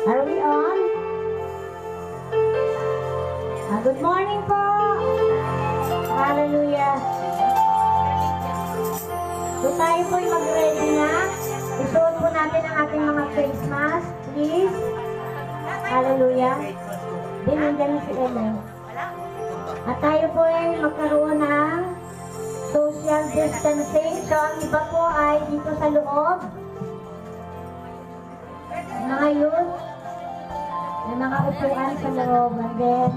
Are we on? Good morning po. Hallelujah. So tayo po'y mag-ready na. Isuot po natin ang ating mga face mask, please. Hallelujah. Dinandiyan si Ellen. At tayo po'y magkaroon ng social distancing. So ang iba po ay dito sa loob. Mga youth, may mga upuan sa loob. And then,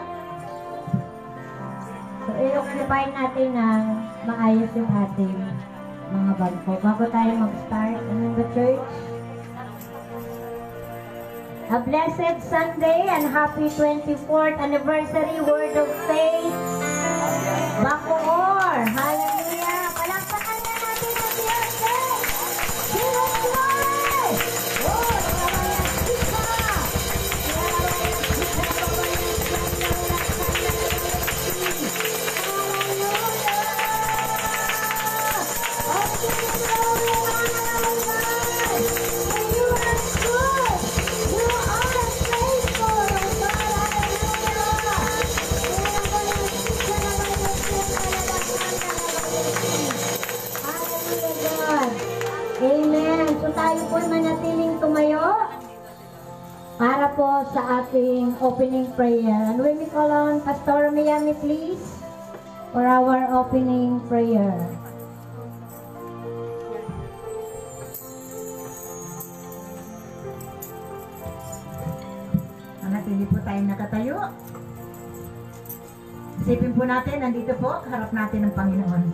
so i-occupy natin na maayos yung ating mga bangko. Bago tayo mag-start in the church. A blessed Sunday and happy 24th anniversary Word of Faith. Bacoor! Hallelujah! Palakpakan na natin ang Diyos! Diyos glory! Oh! Amen. So tayo po manatiling tumayo para po sa ating opening prayer. And when we call on Pastor Miami, please, for our opening prayer. Manatili po tayong nakatayo. Isipin po natin, nandito po, harap natin ang Panginoon.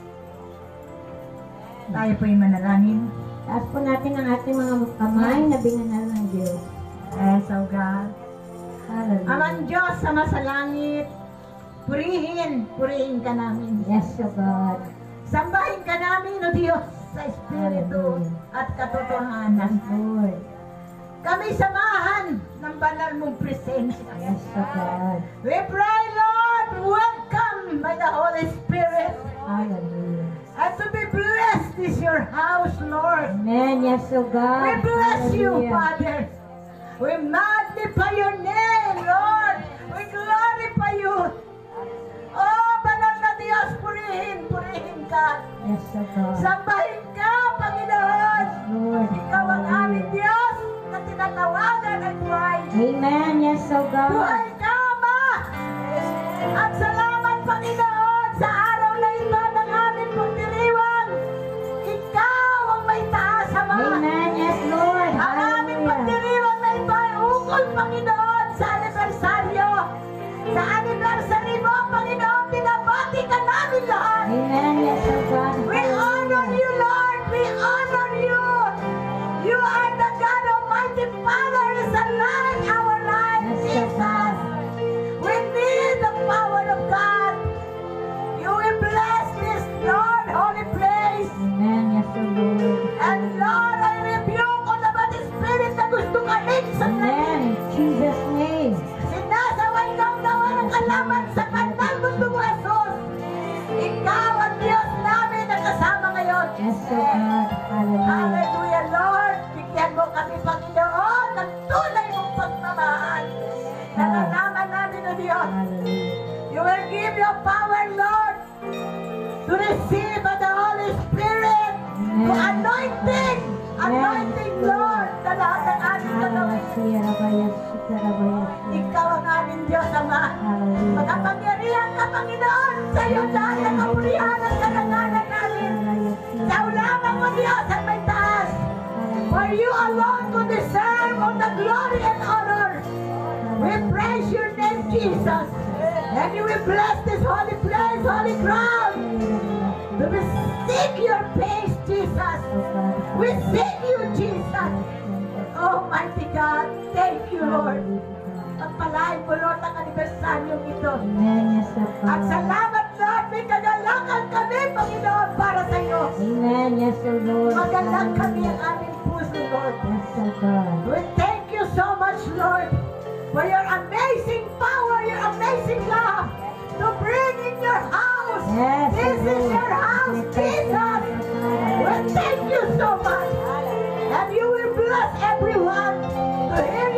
Tayo po yung manalangin. Taas po natin ang ating mga kamay na binanal ng Diyos. Yes, oh God. Hallelujah. Amang Diyos, Ama sa langit, purihin ka namin. Yes, oh God. Sambahin ka namin, O Diyos, sa Espiritu at katotohanan. Lord. Kami samahan ng banal mong presensya. Yes, oh God. We pray, Lord, welcome by the Holy Spirit. Hallelujah. And to be blessed is your house, Lord. Amen. Yes, oh God. We bless you, Hallelujah. Father. We magnify your name, Lord. We glorify you. Oh, banal na Diyos, purihin ka. Yes, oh God. Sambahin ka, Panginoon. Lord. Ikaw ang aming Diyos na tinatawagan ay buhay. Amen. Yes, oh God. Buhay ka, Ama. At salamat, Panginoon, sa araw na ito ng aming pagdiriwang. Ikaw ang may taas, Ama. Amen. Yes, Lord. Ang aming Hallelujah. pagdiriwang na ito ay ukol, Panginoon, sa anibersaryo. Sa anniversary mo, Panginoon, binabati ka namin lahat. Amen. Yes, oh God. We honor you, Lord. We honor you. You are the God Almighty Father is alive in our lives, Yes, oh Jesus. God. We need the power of God. You will bless this, Lord, holy place. Amen. Yes, oh Lord. And Lord, I rebuke all the bad spirit na gusto kanin sa Amen. In Jesus' name. sinasaway kang gawa ng kalaman sa kanal gusto mo, Jesus. Ikaw ang Diyos namin na kasama ngayon. Yes, oh God. Hallelujah. Hallelujah, Lord. Bigyan mo kami, Panginoon, ng tunay mong pagmamahal. Nalalaman namin, O Diyos. Hallelujah. You will give your power, Lord, to receive of the Holy Spirit, to anointing, Lord, sa lahat ng aming gagawin. Ikaw ang aming Diyos, Ama. Hallelujah. Makapangyarihan ka, Panginoon, sa iyo lahat ng kapulihan at karangalan namin. Sa lamang mo, Diyos, ang may taas. For you alone to deserve all the glory and honor. We praise your name, Jesus. And you will bless this holy place, holy ground. We will seek your face, Jesus. We seek you, Jesus. Almighty God, thank you, Lord. Pagpalain mo, Lord, ang anibersaryo ito. Amen. Yes, oh At God. salamat, Lord, may kagalakan kami, Panginoon, para sa iyo. Amen. Yes, oh Lord. Magalang kami ang aming puso, Lord. Yes, oh God. We thank you so much, Lord, for your amazing power, your amazing love to bring in your house. Yes, This oh is Lord. your house, Jesus. We thank you so much. And you will bless everyone to hear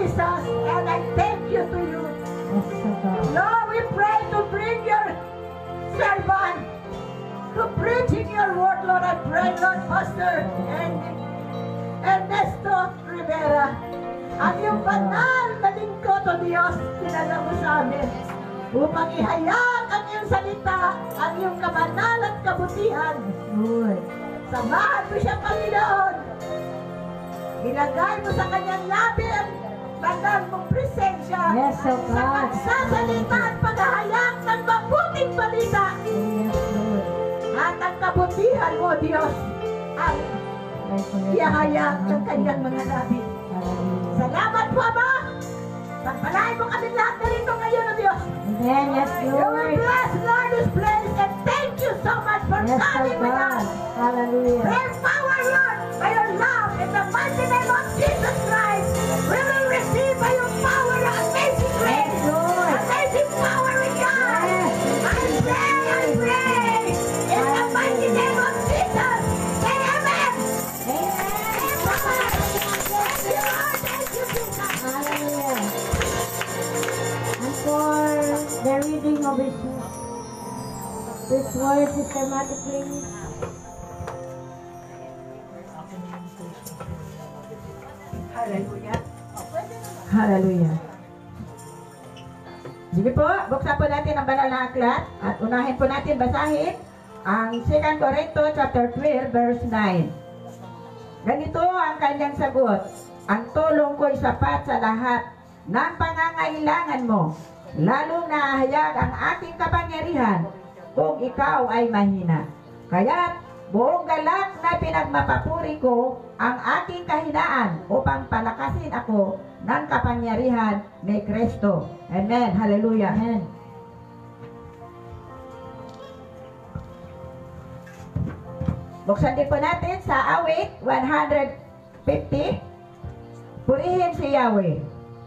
Jesus, and I thank you to you. Yes, O God. Lord, we pray to bring your servant to preaching your word, Lord. I pray, Lord, Pastor and Ernesto Rivera, ang iyong banal na lingkod o Diyos, kinala mo sa amin upang ihayag ang iyong salita, ang iyong kabanal at kabutihan. Lord. Samahan mo siya, Panginoon. Ilagay mo sa kanyang labi ang banal mong presensya. Yes, O Sa God. pagsasalita at paghahayag ng mabuting balita. Yes, Lord. At ang kabutihan mo, Diyos, ang ihahayag ng kanyang mga labi. Hallelujah. Salamat po, Ama. Pagpalain mo kami lahat na rito ngayon, O Diyos. Amen. Yes, You will Lord. bless, Lord, this place, and thank you so much for Yes, O coming with God. us. Hallelujah. Pray power, Lord, by your love, in the mighty name of Jesus Christ. We will receive by your power the amazing grace, Yes, Lord. amazing power in God. Yes. I pray, in the mighty name of Jesus. Say amen. Amen. Thank you, Lord. Thank you, Jesus. Hallelujah. And for the reading of this word systematically, Hallelujah. Hallelujah. Sige po, buksan po natin ang banal na aklat at unahin po natin basahin ang 2 Corinto chapter 12 verse 9. Ganito ang kanyang sagot: ang tulong ko'y sapat sa lahat ng pangangailangan mo, lalong naahayag ang aking kapangyarihan kung ikaw ay mahina. Kaya't buong galak na pinagmapapuri ko ang aking kahinaan upang palakasin ako ng kapangyarihan ni Kristo. Amen. Hallelujah. Amen. Buksan din po natin sa awit 150. Purihin si Yahweh.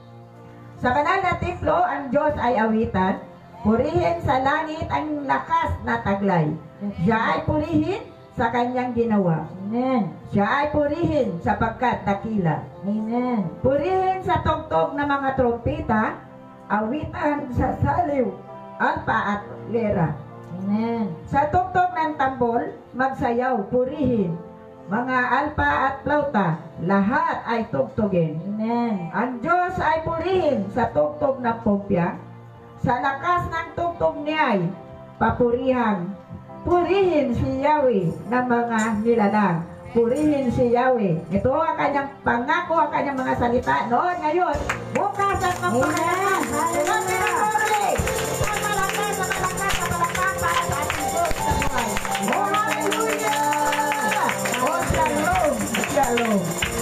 Sa banal na templo, ang Diyos ay awitan. Purihin sa langit ang lakas na taglay. Siya ay purihin sa kanyang ginawa. Amen. Siya ay purihin sapagkat dakila. Amen. Purihin sa tugtog ng mga trompeta, awitan sa saliw, alpa at lera. Amen. Sa tugtog ng tambol, magsayaw, purihin. Mga alpa at flauta, lahat ay tugtugin. Amen. Ang Diyos ay purihin sa tugtog ng pumpya. Sa lakas ng tugtog niya'y papurihan. Purihin si Yahweh ng mga nilalang. Purihin si Yahweh. Ito ang kanyang pangako, ang kanyang mga salita noon, ngayon, bukas at magpakalakas. Hallelujah. Isang malakas para sa ating Diyos sa buhay. Oh, hallelujah! Oh, shalom! Shalom!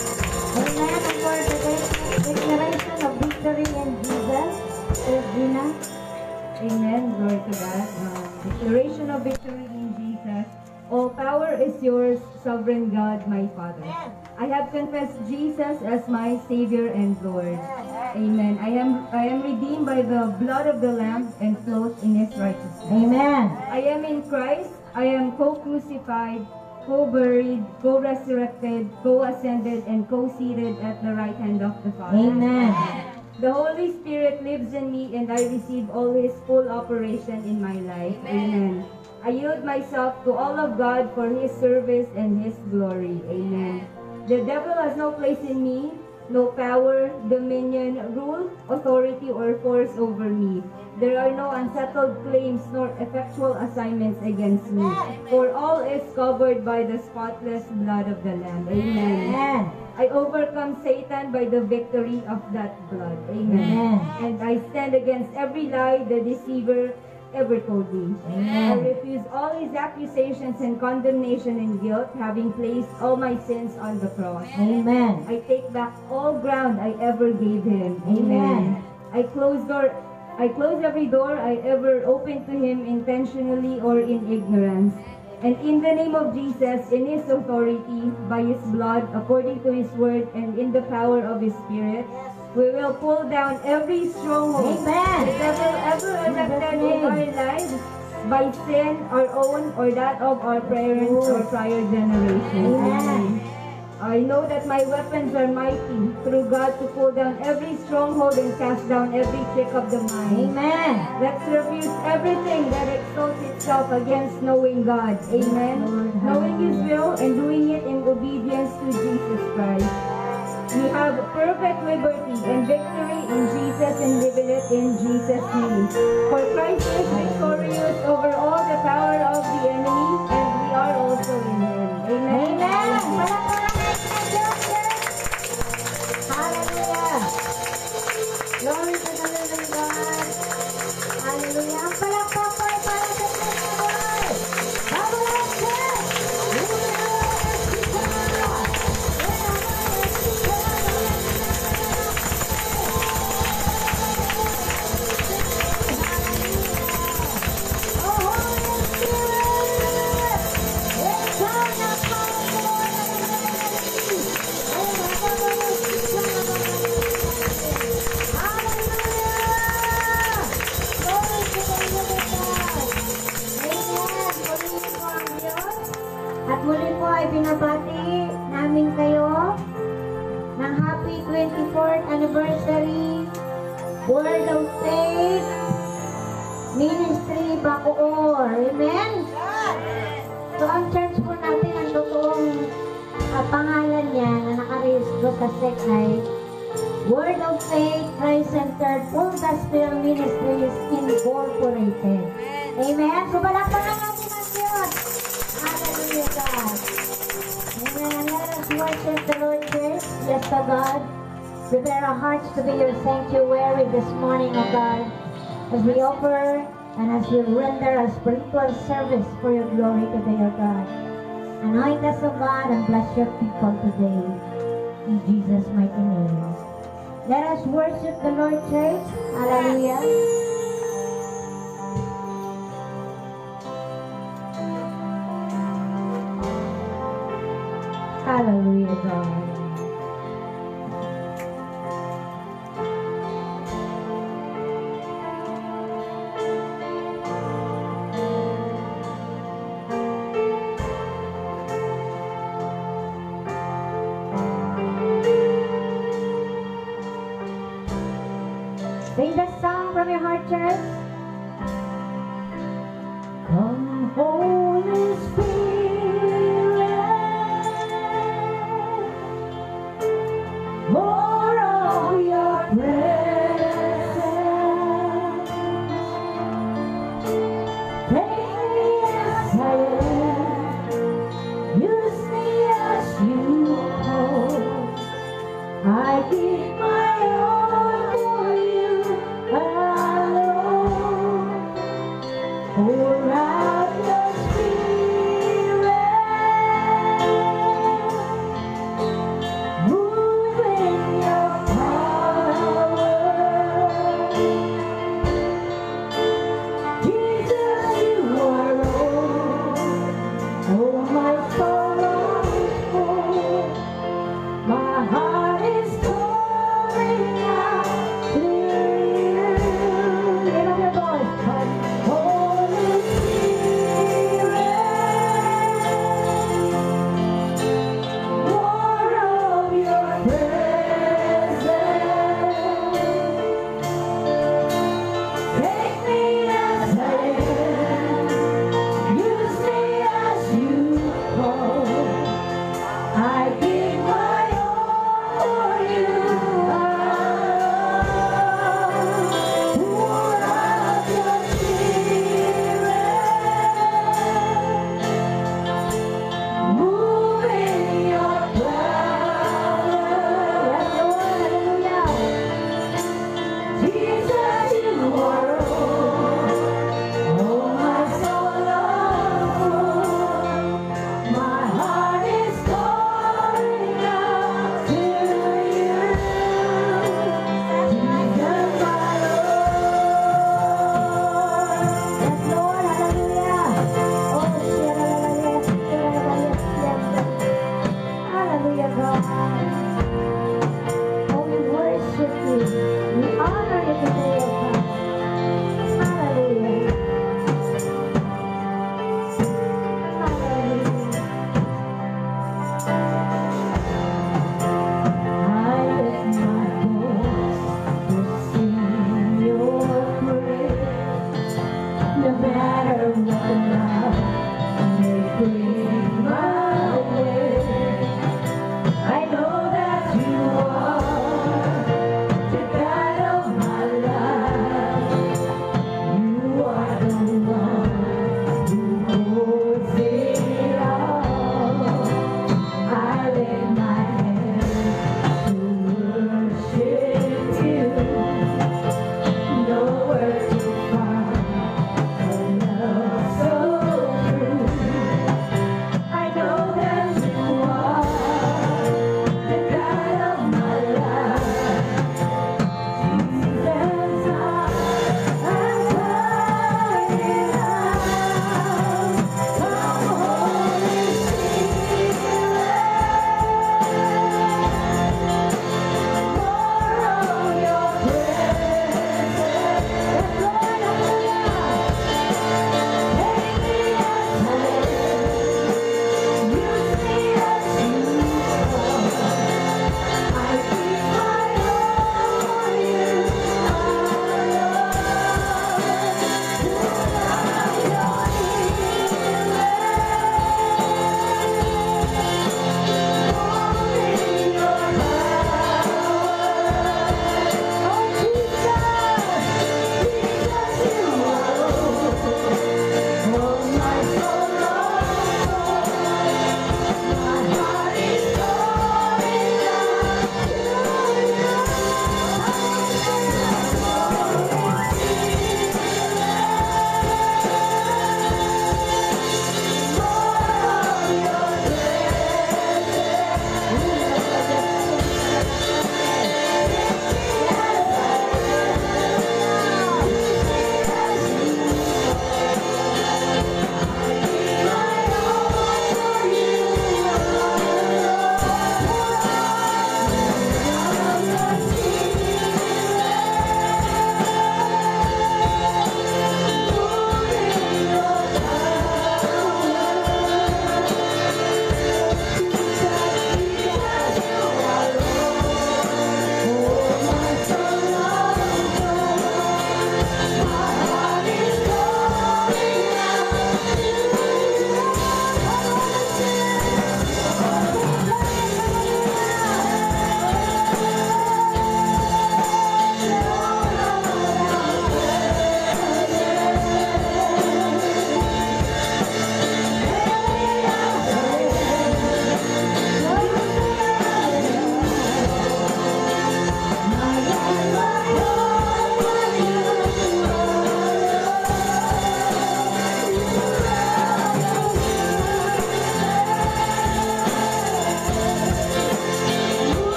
Amen. And for the declaration of victory in Jesus, Regina. Amen. Glory to God. Declaration of victory in Jesus. All power is yours, sovereign God, my Father. I have confessed Jesus as my Savior and Lord. Amen. I am redeemed by the blood of the Lamb and clothed in His righteousness. Amen. I am in Christ. I am co-crucified, co-buried, co-resurrected, co-ascended, and co-seated at the right hand of the Father. Amen. The Holy Spirit lives in me, and I receive all His full operation in my life. Amen. I yield myself to all of God for His service and His glory. Amen. The devil has no place in me, no power, dominion, rule, authority, or force over me. There are no unsettled claims nor effectual assignments against me, for all is covered by the spotless blood of the Lamb. Amen. Amen. I overcome Satan by the victory of that blood. Amen. Amen. And I stand against every lie the deceiver ever told me. Amen. I refuse all his accusations and condemnation and guilt, having placed all my sins on the cross. Amen. I take back all ground I ever gave him. Amen. I close every door I ever opened to him intentionally or in ignorance. And in the name of Jesus, in His authority, by His blood, according to His word, and in the power of His Spirit, we will pull down every stronghold Amen. the devil ever erected in our lives by sin, our own, or that of our parents or prior generations. Amen. I know that my weapons are mighty through God to pull down every stronghold and cast down every trick of the mind. Amen. Let's refuse everything that exalts itself against knowing God. Amen. Knowing His will and doing it in obedience to Jesus Christ. We have perfect liberty and victory in Jesus and living it in Jesus' name. For Christ is victorious over all the power of the enemy, and we are also in Him. Amen. Amen. Palakpakan natin ang Diyos, church. Hallelujah. Glory to the living God. Hallelujah. Ang palakpak po ay para sa Lord. Babalas ka. At muli po ay binabati namin kayo ng happy 24th anniversary Word of Faith Ministry Bacoor. Amen? So ang church po natin, ang totoong pangalan niya na nakarehistro sa SEC ay Word of Faith Christ-Centered Full Gospel Ministries Incorporated. Amen? So palakpakan natin ang Diyos. Hallelujah, God. Amen. And let us worship the Lord, church. Yes, to God. Prepare our hearts to be your sanctuary this morning, O God, as we offer and as we render a spiritual service for your glory today, O God. Anoint us, O God, and bless your people today. In Jesus' mighty name. Let us worship the Lord, church. Hallelujah. Hallelujah, God. Sing the song from your heart, church. Come, Holy Spirit, more of your presence. Take me as I am, use me as you hold. I give my all for you alone. Pour out your spirit, move in your power. Jesus, you are Lord. Oh, my soul is full. My heart is calling out to you. Lift up your voice. Come, Holy Spirit, more of your presence. Take me as I am, use me as you call.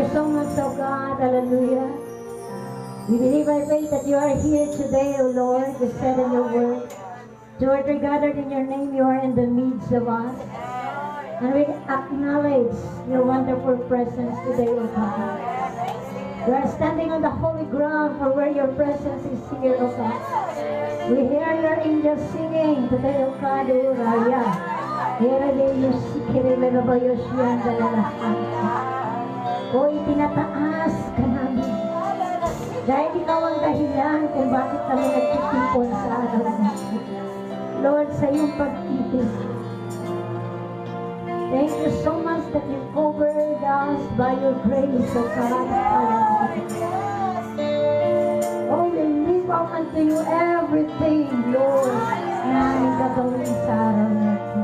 so much, oh God. Hallelujah. We believe by faith that you are here today, O Lord. You said in your word, two or three gathered in your name, you are in the midst of us. And we acknowledge your wonderful presence today, O God. We are standing on the holy ground for where your presence is here, O God. We hear your angels singing today, O God. Uraya. O itinataas ka namin. Dahil ikaw ang dahilan kung bakit kami nagtitipon sa araw na ito. Lord, sa iyong pag-ibig. Thank you so much that you covered us by your grace, O God. Oh, we live up unto you everything, Lord, na aming gagawin sa araw na ito.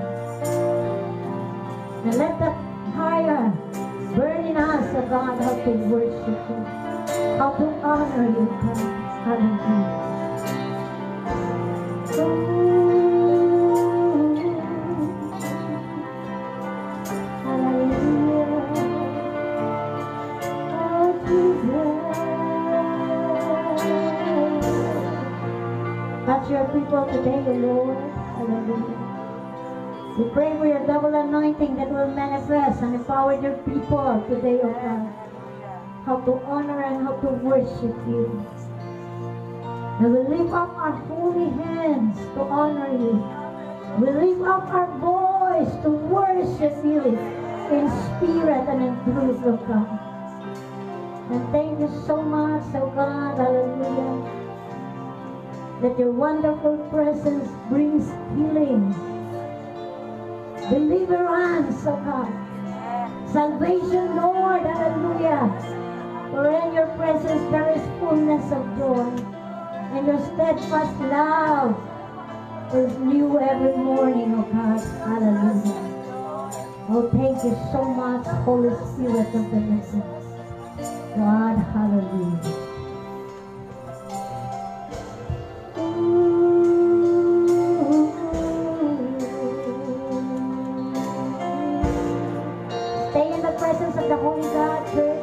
And let that fire burn in us, O God, how to worship you, how to honor you, God. Hallelujah. Touch your people today, O Lord. Hallelujah. We pray for your double anointing that will manifest and empower your people today, O God. How to honor and how to worship you. And we lift up our holy hands to honor you. We lift up our voice to worship you in spirit and in truth, O God. And thank you so much, O God, hallelujah, that your wonderful presence brings healing, deliverance, O God, salvation, Lord, hallelujah. For in your presence there is fullness of joy, and your steadfast love is new every morning, O God, hallelujah. Oh, thank you so much, Holy Spirit of the living God, hallelujah. Stay in the presence of the Holy God, church.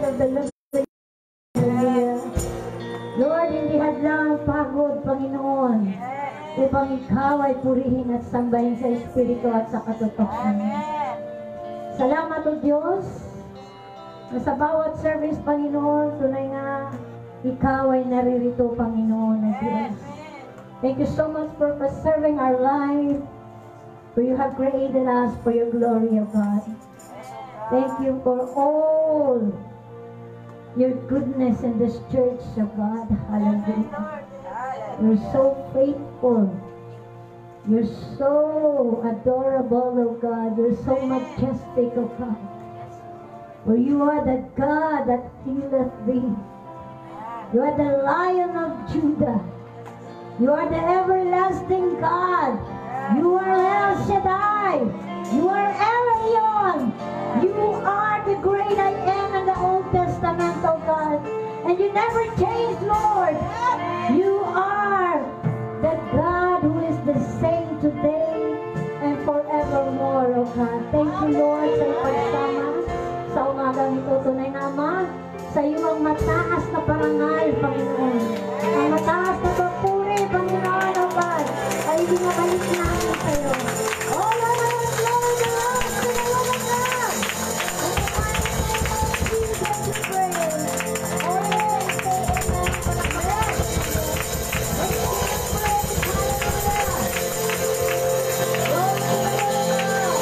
of the living. Hallelujah. Lord, hindi hadlang pagod, Panginoon, upang ikaw ay purihin at sambahin sa Espiritu at sa katotohanan. Salamat o Diyos, na sa bawat service, Panginoon, tunay nga ikaw ay naririto, Panginoon na Diyos. Thank you so much for preserving our life, for you have created us for your glory, O God. Thank you for all your goodness in this church, O God. Hallelujah. You're so faithful. You're so adorable, O God. You're so majestic, O God. For you are the God that healeth thee. You are the Lion of Judah. You are the everlasting God. You are El Shaddai. You are Elion. You are the great I am in the Old Testament, O God. And you never change, Lord. You are the God who is the same today and forevermore, O God. Thank you, Lord, sa ipagsama sa umagang ito. Tunay na, Ama, sa iyo ang mataas na parangal, Panginoon. Ang mataas na papuri, Panginoon, O God, ay binabalik namin sa iyo. All of our glory belongs to the Lord of God. In the mighty name of Jesus we pray. Amen. Say amen. Palakpakan. Let's give Him praise. Hallelujah. Glory to the Lord.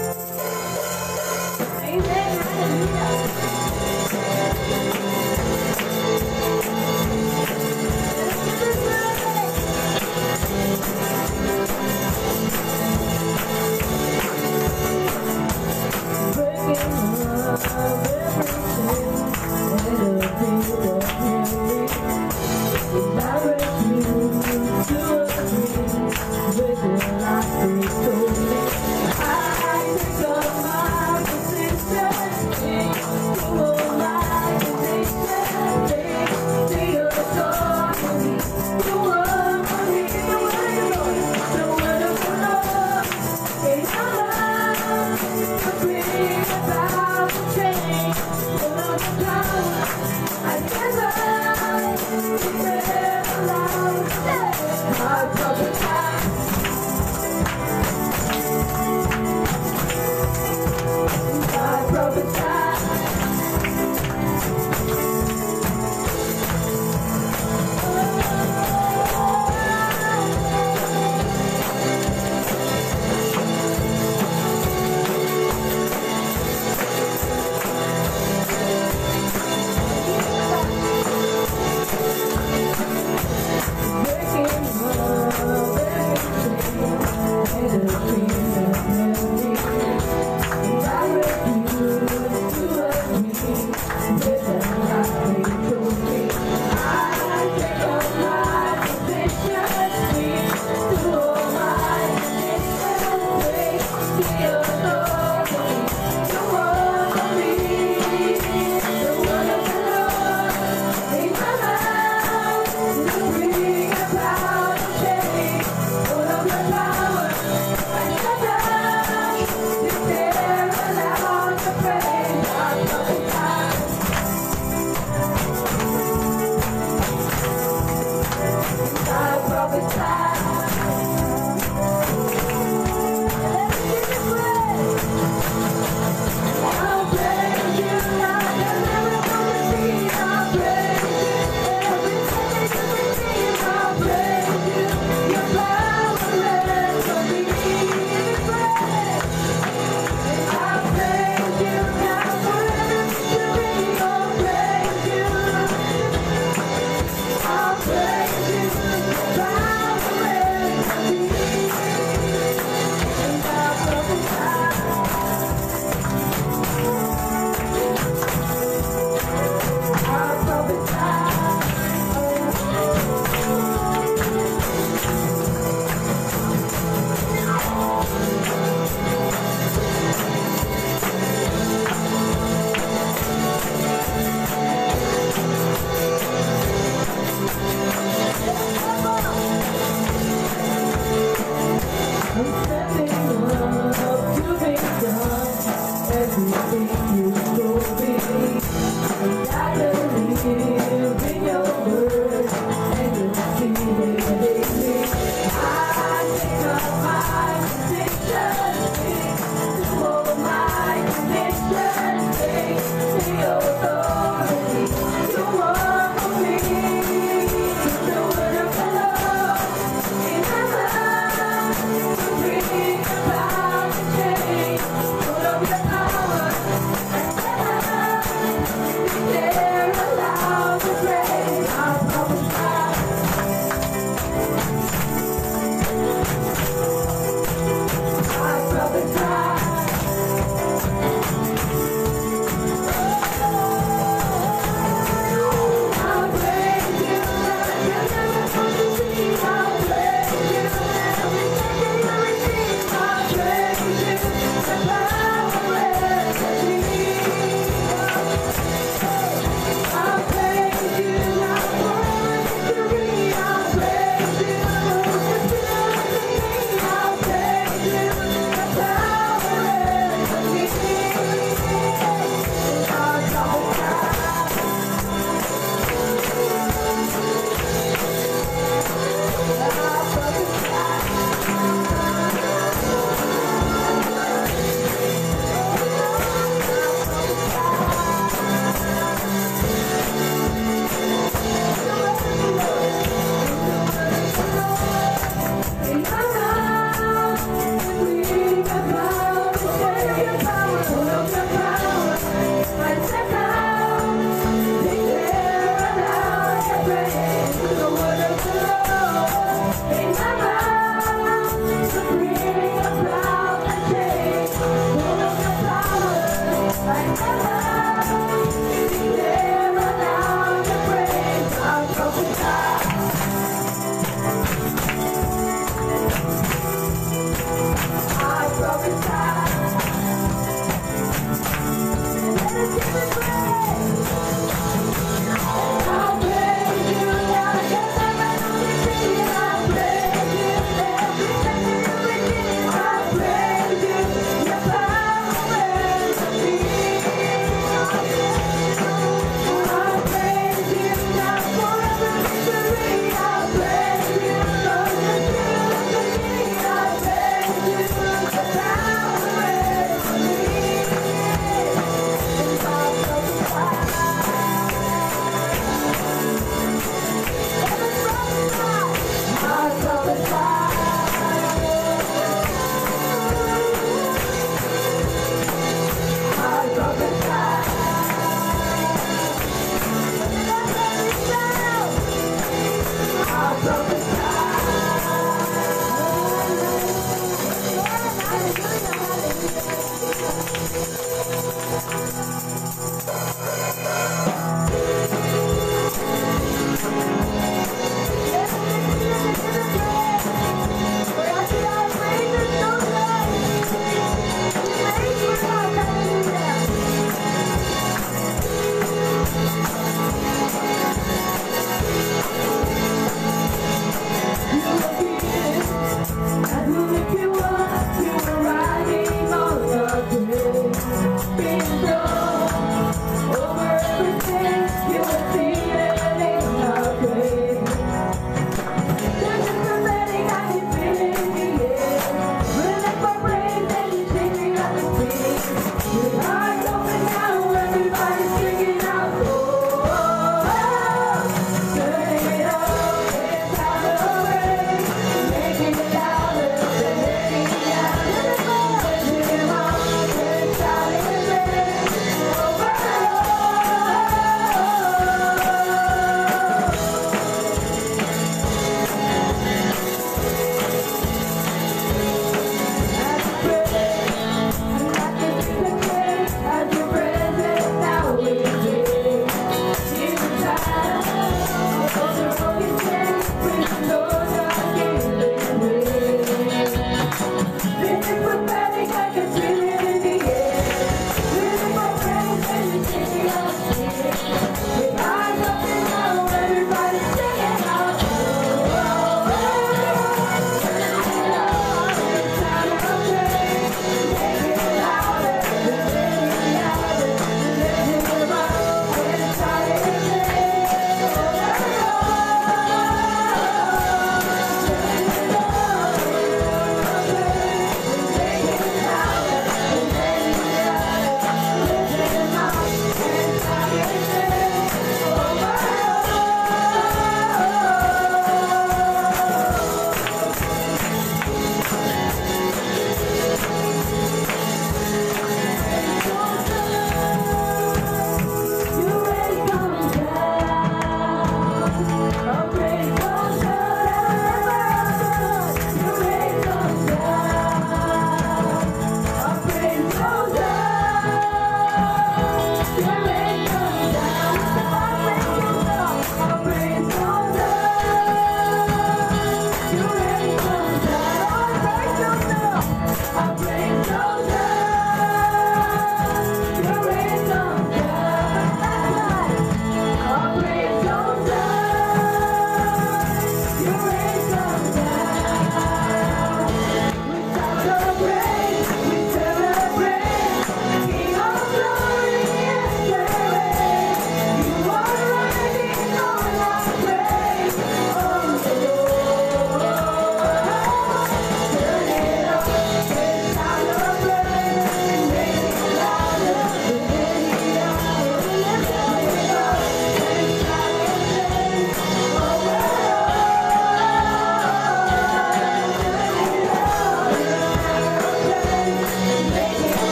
Amen. Hallelujah.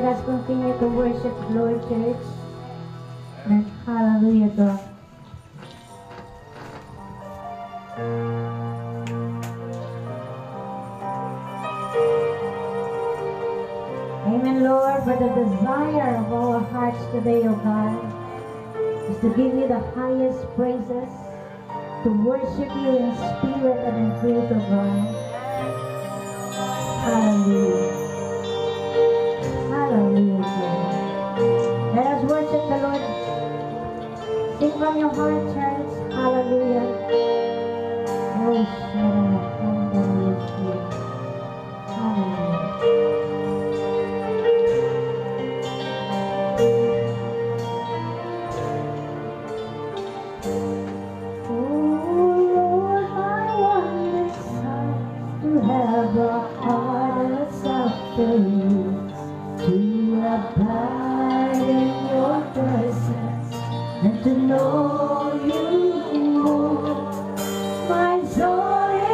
us continue to worship the Lord, church. Hallelujah, God. Amen, Lord, for the desire of our hearts today, O God, is to give you the highest praises, to worship you in spirit and in truth, O God. Hallelujah. Hallelujah, God. Let us worship the Lord. Sing from your heart, church. Hallelujah. Oh, hallelujah. Have a heart that's after you, to abide in your presence and to know you more. My soul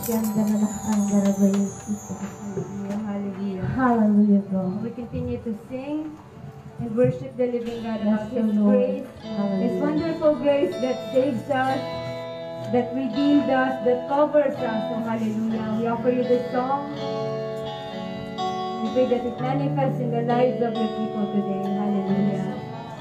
Hallelujah, hallelujah. Hallelujah, God. We continue to sing and worship the living God Bless about you, His Lord. grace, His Hallelujah. wonderful grace that saves us, that redeemed us, that covers us. So hallelujah. We offer you this song. We pray that it manifests in the lives of your people today. Hallelujah.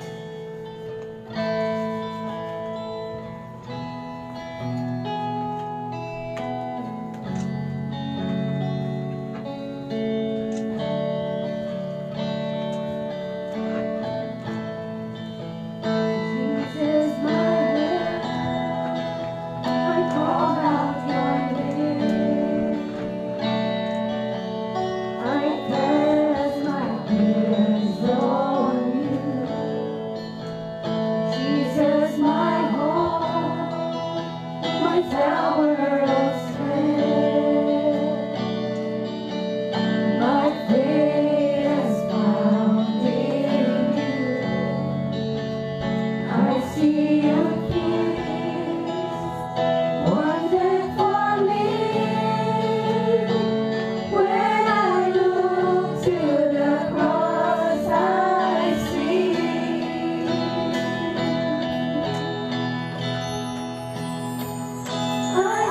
Jesus, my Lord, I call out your name. I cast my cares on you. Jesus, my hope, my tower of strength. My faith is found in you. I see your peace, wonder for me. When I look to the cross, I see. I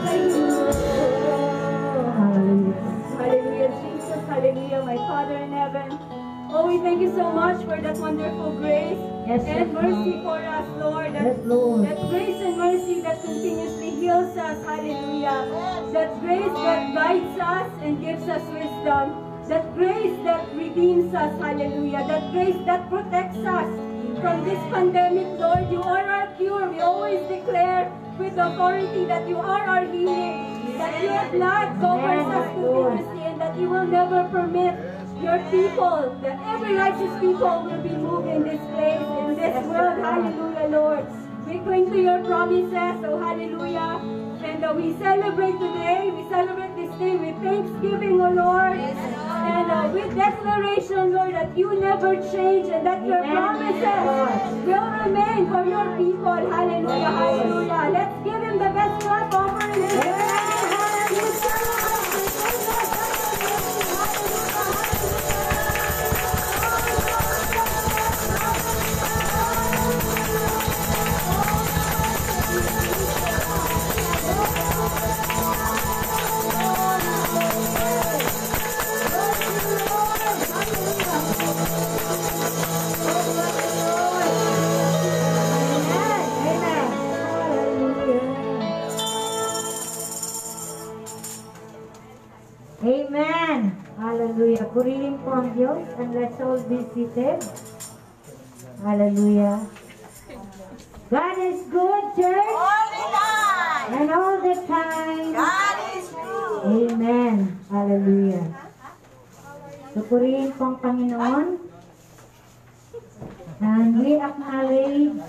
Hallelujah, Jesus. Hallelujah, my Father in heaven. Oh, we thank you so much for that wonderful grace and mercy for us, Lord. That grace and mercy that continuously heals us. Hallelujah. That grace that guides us and gives us wisdom. That grace that redeems us. Hallelujah. That grace that protects us from this pandemic, Lord. You are our cure. We always declare with authority that you are our healing. That your blood covers us continuously and that you will never permit your people, that every righteous people will be moved in this place, in this world. Hallelujah, Lord. We cling to your promises. Oh, hallelujah. And we celebrate today. We celebrate this day with thanksgiving, oh Lord. And with declaration, Lord, that you never change and that your promises will remain for your people. Hallelujah, hallelujah. Let's give him the best clap offering. Amen. Hallelujah. Purihin po ang Diyos and let's all be seated. Hallelujah. God is good, church. All the time. And all the time. God is good. Amen. Hallelujah. So, purihin po ang Panginoon. And we acknowledge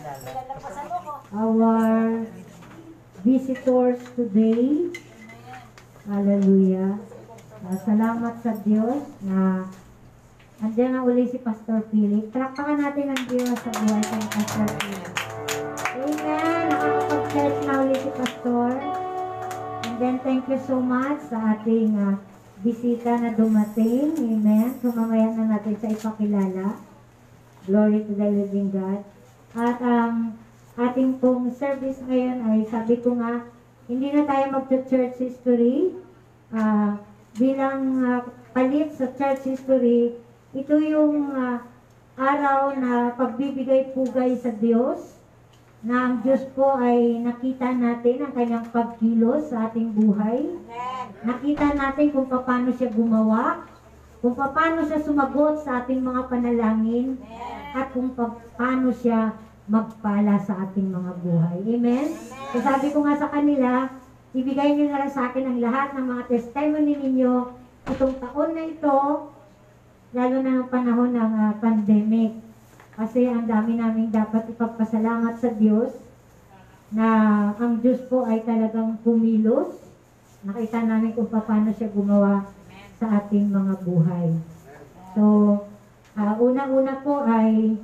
our visitors today. Hallelujah. Salamat sa Diyos na andyan na uli si Pastor Philip. Palakpakan natin ang Diyos sa buhay kay Pastor Philip. Amen. Nakakapag-church na uli si Pastor. And then thank you so much sa ating bisita na dumating. Amen. So mamaya na natin sa ipakilala. Glory to the living God. At ang ating pong service ngayon ay sabi ko nga, hindi na tayo mag-church history. Bilang palit sa church history, ito yung araw na pagbibigay pugay sa Diyos, na ang Diyos po ay nakita natin ang kanyang pagkilos sa ating buhay. Nakita natin kung paano siya gumawa, kung paano siya sumagot sa ating mga panalangin, at kung paano siya magpala sa ating mga buhay. Amen? So sabi ko nga sa kanila, ibigay niyo na lang sa akin ang lahat ng mga testimony ninyo itong taon na ito, lalo na ng panahon ng pandemic. Kasi ang dami naming dapat ipagpasalamat sa Diyos na ang Diyos po ay talagang kumilos. Nakita namin kung paano siya gumawa sa ating mga buhay. So, una-una po ay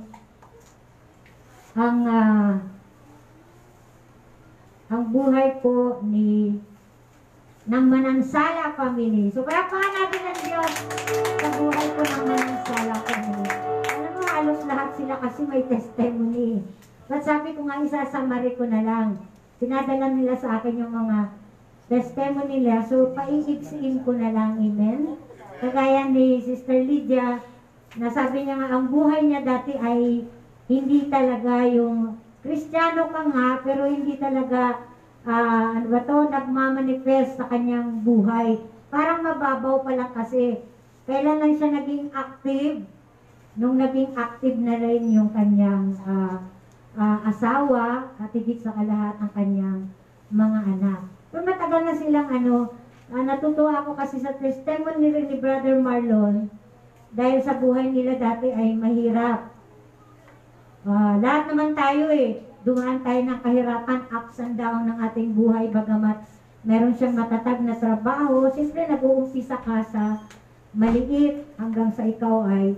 ang buhay po ng Manansala family. So, palakpakan natin ang Diyos sa buhay po ng Manansala family. Alam mo, halos lahat sila kasi may testimony. But sabi ko nga, isasamari ko na lang. Sinadala nila sa akin yung mga testimony nila. So, paiiksiin ko na lang. Amen? Kagaya ni Sister Lydia, nasabi niya nga, ang buhay niya dati ay hindi talaga yung Kristiyano ka nga, pero hindi talaga, nagmamanifest sa kanyang buhay. Parang mababaw pa lang kasi. Kailan lang siya naging active? Nung naging active na rin yung kanyang asawa, at higit sa kalahat ang kanyang mga anak. Pero matagal na silang natutuwa ako kasi sa testimony rin ni Brother Marlon, dahil sa buhay nila dati ay mahirap. Lahat naman tayo dumaan tayo ng kahirapan, ups and down ng ating buhay, bagamat meron siyang matatag na trabaho. Siyempre nag-uumpisa ka sa maliit hanggang sa ikaw ay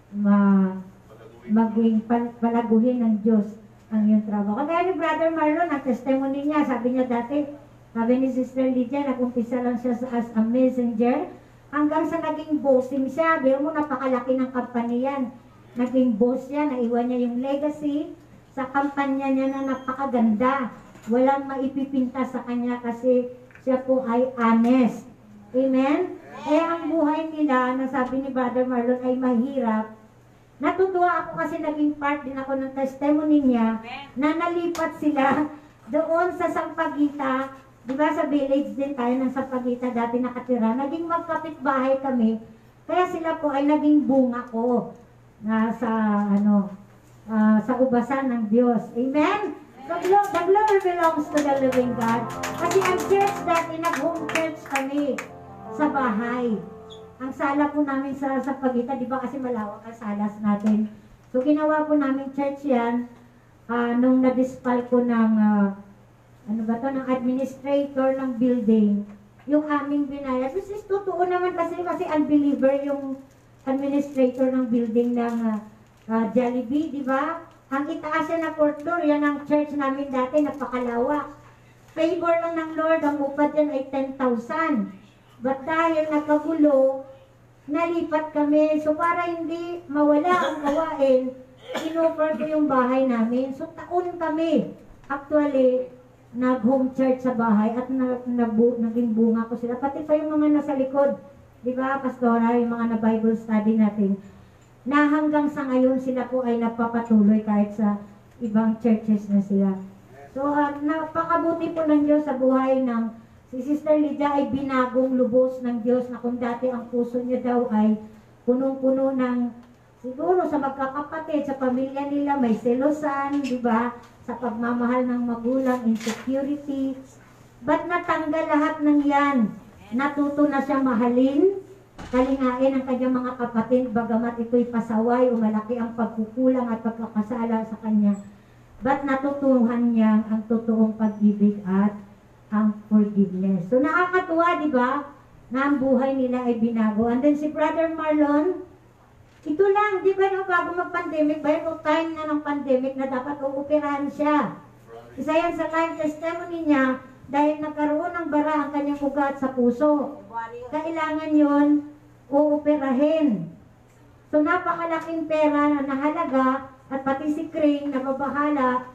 maging palaguhin ng Diyos ang iyong trabaho. Kaya ni Brother Marlon, ang testimony niya, sabi niya dati, sabi ni Sister Lydia, nag-umpisa lang siya as a messenger, hanggang sa naging bossing siya. Biro mo, napakalaki ng company yan. Naging boss niya, naiwan niya yung legacy sa kampanya niya na napakaganda. Walang maipipinta sa kanya kasi siya po ay honest. Amen? Kaya ang buhay nila, na sabi ni Brother Marlon, ay mahirap. Natutuwa ako kasi naging part din ako ng testimony niya na nalipat sila doon sa Sampaguita. Di ba sa village din tayo ng Sampaguita dati nakatira. Naging magkapitbahay kami. Kaya sila po ay naging bunga ko na sa ubasan ng Diyos. Amen? The glory belongs to the living God. Kasi ang church dati, nag-home church kami sa bahay. Ang sala po namin sa Sampaguita, di ba kasi malawak ang salas natin. So ginawa po namin church yan nung nadispal ko ng ng administrator ng building. Yung aming binayad. This is totoo naman kasi unbeliever yung administrator ng building ng Jollibee, di ba? Ang itaas na 4th floor, yan ang church namin dati, napakalawak. Favor lang ng Lord, ang upad yan ay 10,000. But dahil nagkagulo, nalipat kami. So para hindi mawala ang gawain, inoffer ko yung bahay namin. So taon kami. Actually, nag-home church sa bahay at naging bunga ko sila. Pati pa yung mga nasa likod, di ba, pastora, yung mga na-Bible study natin, na hanggang sa ngayon sila po ay napapatuloy kahit sa ibang churches na sila. So, napakabuti po ng Diyos sa buhay ng si Sister Lydia ay binagong lubos ng Diyos na kung dati ang puso niya daw ay punong-puno ng siguro sa magkakapatid, sa pamilya nila, may selosan, di ba? Sa pagmamahal ng magulang, insecurity. Ba't natanggal lahat ng yan? Natuto na siya mahalin, kalingain ang kanyang mga kapatid, bagamat ito'y pasaway o malaki ang pagkukulang at pagkakasala sa kanya. Ba't natutuhan niya ang totoong pag-ibig at ang forgiveness? So nakakatuwa, di ba? Na ang buhay nila ay binago. And then si Brother Marlon, ito lang, di ba, no, bago mag-pandemic, ba yung time na ng pandemic na dapat uupirahan siya. Isa yan sa time testimony niya, dahil nagkaroon ng bara ang kanyang ugat sa puso. Kailangan yon uupirahin. So napakalaking pera na nahalaga, at pati si Crane na babahala,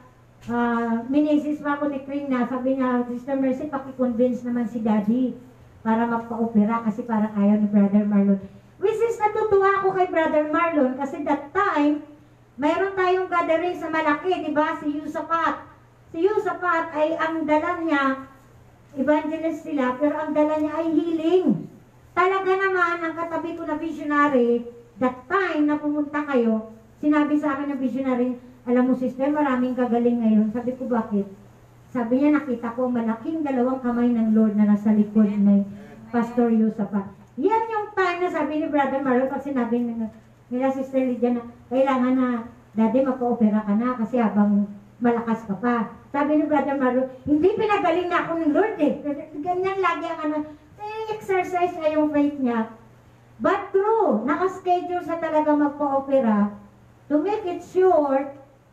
minisis pa ako ni Crane na sabi niya, Sister Mercy, pakiconvince naman si Daddy para magpa-opera kasi parang ayaw ni Brother Marlon. Which is natutuwa ako kay Brother Marlon kasi that time, mayroon tayong gathering sa malaki, di ba? Si Yusapat. Si Yusapat ay ang dala niya, evangelist sila, pero ang dala niya ay healing. Talaga naman, ang katabi ko na visionary, that time na pumunta kayo, sinabi sa akin ng visionary, alam mo sister, maraming kagaling ngayon. Sabi ko, bakit? Sabi niya, nakita ko malaking dalawang kamay ng Lord na nasa likod ni Pastor Yusapat. Yan yung time na sabi ni Brother Marlon, pag sinabi nila Sister Lydia na kailangan na, Daddy, magpa-opera ka na kasi habang malakas ka pa. Sabi ni Brother Marlon, hindi pinagaling na ako ng Lord eh. Ganyan lagi ang exercise na yung faith niya. But true, nakaschedule sa talaga magpa-opera. To make it short,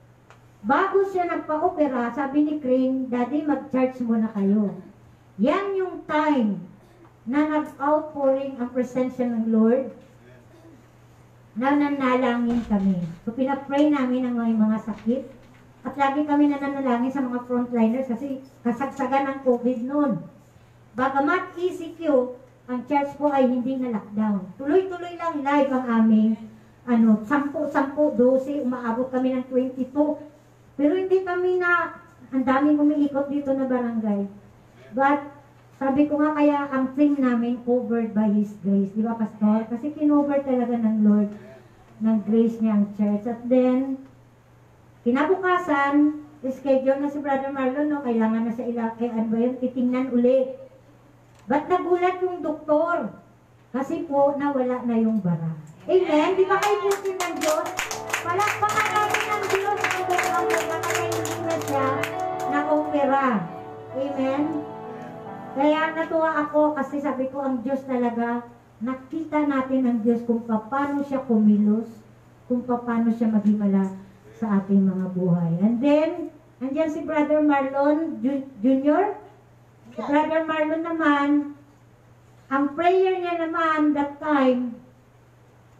bago siya nagpa-opera, sabi ni Crane, Daddy, mag-charge muna kayo. Yan yung time na nag-outpouring ang presensya ng Lord, na nanalangin kami. So, pinapray namin ang mga sakit, at lagi kami nananalangin sa mga frontliners kasi kasagsagan ng COVID noon. Bagamat ECQ, ang church po ay hindi na lockdown. Tuloy-tuloy lang live ang aming 10, 12, umaabot kami ng 22. Pero hindi kami ang daming umiikot dito na barangay. But, sabi ko nga kaya ang theme namin covered by His grace. Di ba, Pastor? Kasi kinover talaga ng Lord ng grace niya ang church. At then, kinabukasan, schedule na si Brother Marlon, no? Kailangan na siya titingnan uli. Ba't nagulat yung doktor? Kasi po, nawala na yung bara. Amen? Di ba kayo pusin ng Diyos? Palakpakan natin ng Diyos kung ang bara kaya hindi na siya na-opera. Amen? Kaya natuwa ako kasi sabi ko ang Diyos talaga, nakita natin ang Diyos kung paano siya kumilos, kung paano siya maghimala sa ating mga buhay. And then, andyan si Brother Marlon Jr. Si Brother Marlon naman, ang prayer niya naman that time,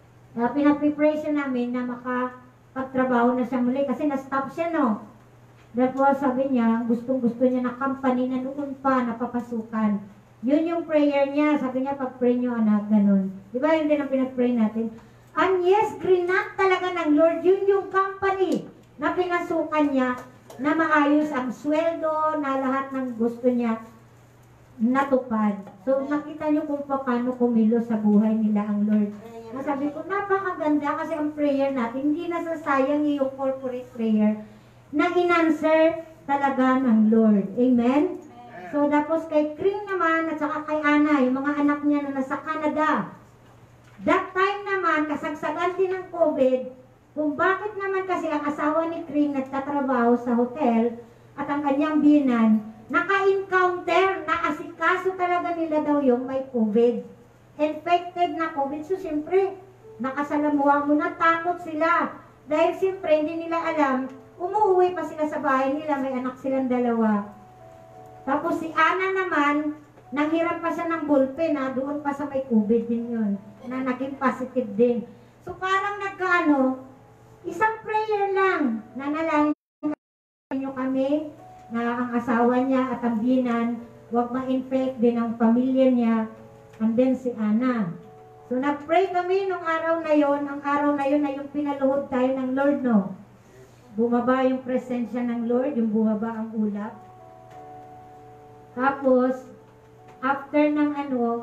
pinag-preparation namin na makapagtrabaho na siya muli kasi na-stop siya, no? Therefore, sabi niya, gustong-gusto niya na company na noon pa napapasukan. Yun yung prayer niya. Sabi niya, pag-pray niyo anak, ganun. Di ba yun din ang pinag-pray natin? And yes, grinat talaga ng Lord. Yun yung company na pinasukan niya na maayos ang sweldo, na lahat ng gusto niya natupad. So, nakita niyo kung paano kumilos sa buhay nila ang Lord. Nasabi ko, napakaganda kasi ang prayer natin, hindi nasasayang yung corporate prayer na in-answer talaga ng Lord. Amen? So, tapos kay Kring naman at saka kay Ana, yung mga anak niya na nasa Canada. That time naman, kasagsagan din ng COVID, kung bakit naman kasi ang asawa ni Kring nagtatrabaho sa hotel at ang kanyang binan, naka-encounter, naasikaso talaga nila daw yung may COVID. Infected na COVID. So, siyempre, nakasalamuha mo na, takot sila. Dahil siyempre, hindi nila alam, umuwi pa sila sa bahay nila, may anak silang dalawa. Tapos si Ana naman, nanghiram pa siya ng ballpen, doon pa sa may COVID din yun, na naging positive din. So, parang nagkaano, isang prayer lang, nanalangin nyo kami, na ang asawa niya at ang binan, huwag ma-infect din ang pamilya niya, and then si Ana. So, nag-pray kami nung araw na yon. Ang araw na yon ay yung pinaluhod tayo ng Lord, no? Bumaba yung presensya ng Lord, yung bumaba ang ulap. Tapos, after ng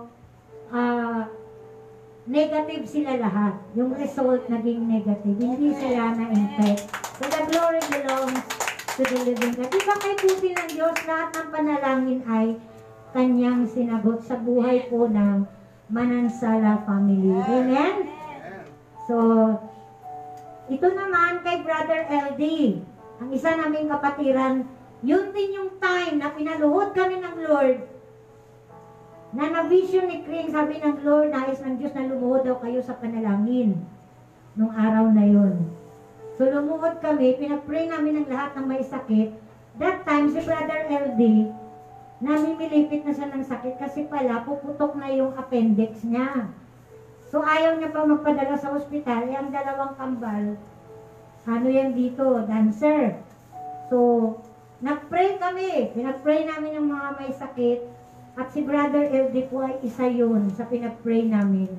negative sila lahat. Yung result naging negative. Hindi sila na-infect. So, the glory belongs to the living God. Diba kay puti ng Diyos, lahat ng panalangin ay kanyang sinagot sa buhay po ng Manansala family. Amen? So, ito naman kay Brother LD, ang isa naming kapatiran, yun din yung time na pinaluhod kami ng Lord, na na-vision ni Kring, sabi ng Lord, nais ng Diyos na lumuhod daw kayo sa panalangin nung araw na yun. So, lumuhod kami, pinag-pray namin ng lahat ng may sakit. That time, si Brother LD, namimilipit na siya ng sakit kasi pala, puputok na yung appendix niya. So, ayaw niya pa magpadala sa ospital. Ang dalawang kambal, ano yan dito? Dancer. So, nag-pray kami. Pinag-pray namin ng mga may sakit. At si Brother LD po ay isa yun sa pinag-pray namin.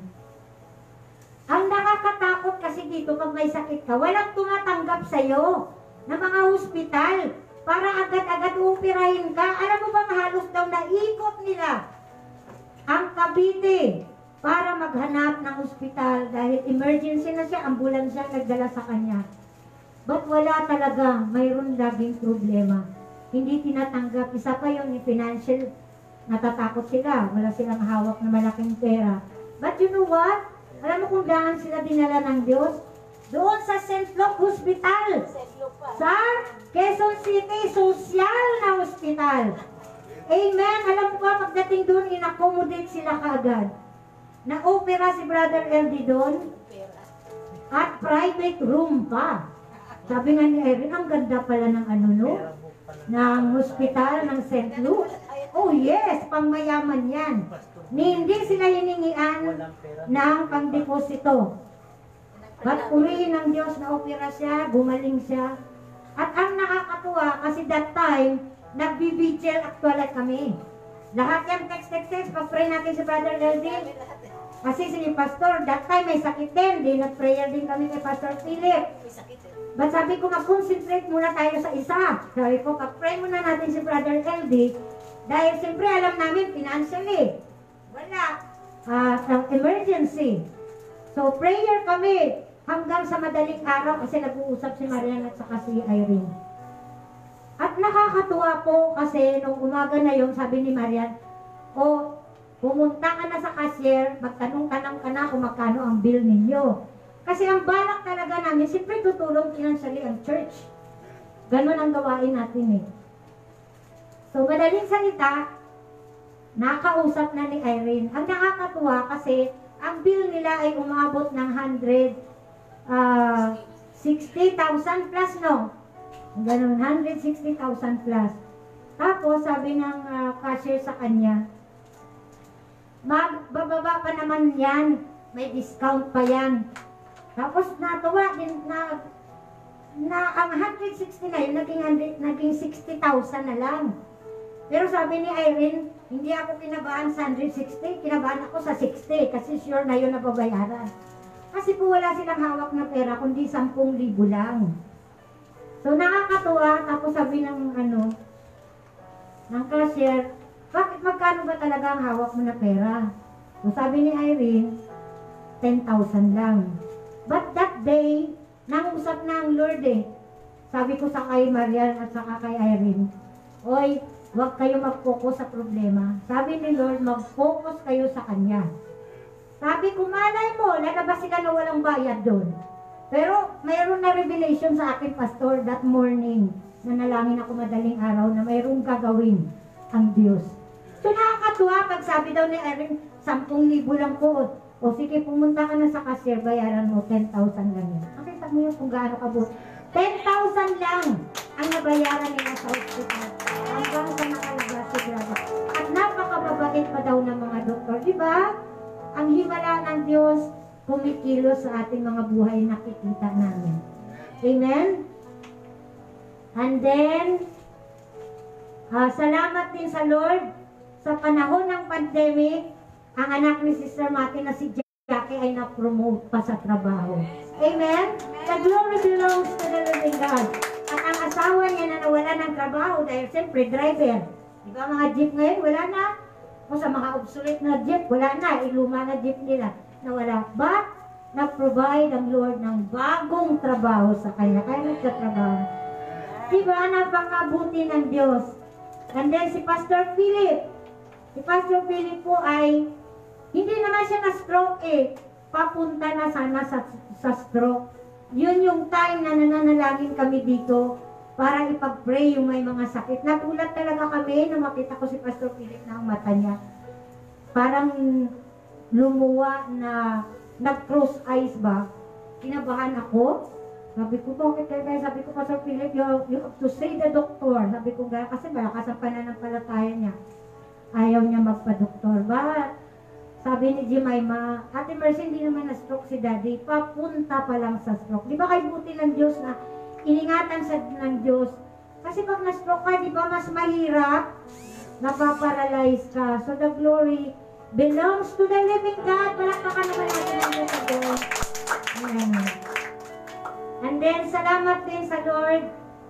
Ang nakakatakot kasi dito pag may sakit ka, walang tumatanggap sa'yo na mga hospital para agad-agad upirahin ka. Alam mo bang halos daw naikot nila ang Cavite para maghanap ng ospital dahil emergency na siya, ambulansya nagdala sa kanya. But wala talaga, mayroon laging problema. Hindi tinatanggap. Isa pa yung financial, natatakot sila. Wala silang hawak na malaking pera. But you know what? Alam mo kung daan sila dinala ng Diyos? Doon sa St. Luke Hospital. Sa Quezon City, social na hospital. Amen. Alam mo ba, pagdating doon, in-accommodate sila kaagad. Na-opera si Brother LD doon. At private room pa. Sabi nga ni Erin, ang ganda pala ng ng hospital ng St. Luke. Oh yes, pangmayaman yan. Hindi sila hiningian ng pang-deposito. But purihin ng Diyos na opera siya, gumaling siya. At ang nakakatuwa, kasi that time, nag-BBGL actually kami. Lahat yan, text, pag-pray natin si Brother LD. Kasi si Pastor, that time may sakit din. Nag-prayer din kami kay Pastor Philip. But sabi ko, mag-concentrate muna tayo sa isa. Sabi ko, pag-pray muna natin si Brother LD. Dahil siyempre alam namin, financially, wala. Emergency. So, prayer kami hanggang sa madaling araw kasi nag-uusap si Marian at saka si Irene. At nakakatuwa po kasi nung umaga na yun, sabi ni Marian, pumunta ka na sa cashier, magtanong-tanong ka na kung magkano ang bill ninyo. Kasi ang balak talaga namin, siyempre tutulong financially ang church. Ganon ang gawain natin eh. So, madaling salita, nakausap na ni Irene. Ang nakakatuwa kasi, ang bill nila ay umabot ng 160,000 plus, no? Ganon, 160,000 plus. Tapos, sabi ng cashier sa kanya, magbababa pa naman yan, may discount pa yan. Tapos, natuwa din na na ang 160 na yun, naging 60,000 na lang. Pero sabi ni Irene, hindi ako kinabahan sa 160, kinabahan ako sa 60 kasi sure na yun nababayaran. Kasi po wala silang hawak na pera, kundi 10,000 lang. So nakakatuwa, tapos sabi ng ng cashier, bakit magkano ba talaga ang hawak mo na pera? So sabi ni Irene, 10,000 lang. But that day, nangusap na ang Lord eh. Sabi ko sa kay Marian at saka kay Irene, oy, huwag kayo mag-focus sa problema. Sabi ni Lord, mag-focus kayo sa Kanya. Sabi ko, malay mo, lalabas sila na walang bayad doon. Pero mayroon na revelation sa akin, Pastor, that morning. Nanalangin ako madaling araw na mayroong gagawin ang Diyos. So nakakatuwa pag sabi daw ni Irene, 10,000 lang po. O sige, pumunta ka na sa cashier, bayaran mo, 10,000 lang yun. Nakita mo yun kung gaano kabut. 10,000 lang ang nabayaran nila sa hospital. Hanggang sa nakalabas si Brother. At napakababait pa daw ng mga doktor. Diba? Ang himala ng Diyos kumikilos sa ating mga buhay nakikita namin. Amen? And then, salamat din sa Lord sa panahon ng pandemic, ang anak ni Sister Mati na si Jackie ay na-promote pa sa trabaho. Amen? The glory belongs to the living God. At ang asawa niya na nawala ng trabaho dahil siyempre driver. Diba mga jeep ngayon, wala na. O sa mga obsolete na jeep, wala na. Iluma na jeep nila. Nawala. But, nag-provide ang Lord ng bagong trabaho sa kanya. Kaya nagtatrabaho. Diba? Napakabuti ng Diyos. And then si Pastor Philip. Si Pastor Philip po ay hindi naman siya na-stroke eh. Papunta na sana sa stroke. Yun yung time na nananalangin kami dito para ipag-pray yung may mga sakit. Nagulat talaga kami na makita ko si Pastor Philip na ang mata niya. Parang lumuwa na nag-cross eyes ba. Kinabahan ako. Sabi ko, bakit kaya? Sabi ko, Pastor Philip, you have to say the doctor. Sabi ko, kasi malakas ang pananampalataya niya. Ayaw niya magpa-doktor. But, sabi ni Jemima, Ate Mercy, hindi naman na-stroke si Daddy. Papunta pa lang sa stroke. Di ba kay buti ng Diyos na iningatan ng Diyos? Kasi pag na-stroke ka, di ba mas mahirap? Napaparalyze ka. So the glory belongs to the living God. Palakpakan naman natin ang Diyos sa Diyos. And then, salamat din sa Lord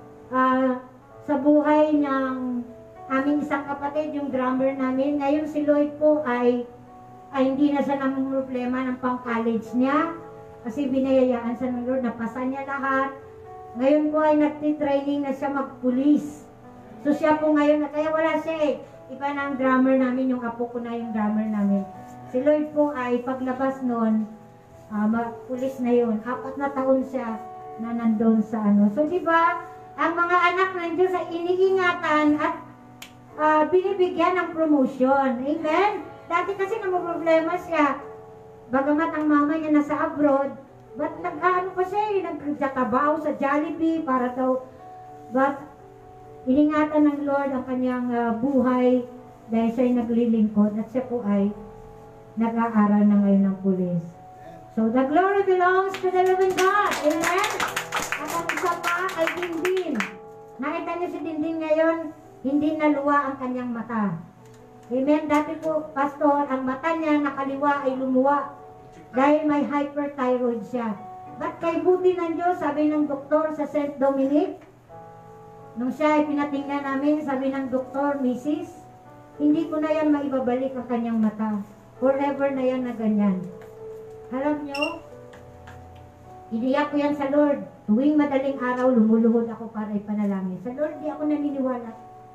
sa buhay ng aming isang kapatid, yung drummer namin. Ngayon si Lloyd po ay hindi na siya namang problema ng pang-college niya. Kasi binayayaan siya ng Lord, napasa niya lahat. Ngayon po ay nagtitraining na siya magpulis. So siya po ngayon, kaya wala siya eh. Iba na ang drummer namin, yung apo ko na yung drummer namin. Si Lloyd po ay paglabas noon, pulis na yun. 4 na taon siya na nandun sa ano. So diba, ang mga anak ng Diyos ay iniingatan at binibigyan ng promotion. Amen? Dati kasi problema siya. Bagamat ang mama niya nasa abroad, but nag-ano pa siya, nagtatrabaho sa Jollibee para daw, but iningatan ng Lord ang kanyang buhay dahil siya'y naglilingkod at siya po ay nag-aaral na ngayon ng pulis. So the glory belongs to the living God. Amen? At ang isa pa ay Dindin. Nakita niyo si Dindin ngayon, hindi naluwa ang kanyang mata. Amen? Dati po, Pastor, ang mata niya nakaliwa ay lumuwa dahil may hyperthyroid siya. But kay buti ng Diyos, sabi ng doktor sa St. Dominic, nung siya ay pinatingnan namin, sabi ng doktor, Mrs., hindi ko na yan maibabalik ang kanyang mata. Forever na yan na ganyan. Alam nyo, iniyak ko yan sa Lord. Tuwing madaling araw, lumuluhod ako para ipanalangin. Sa Lord, di ako naniniwala.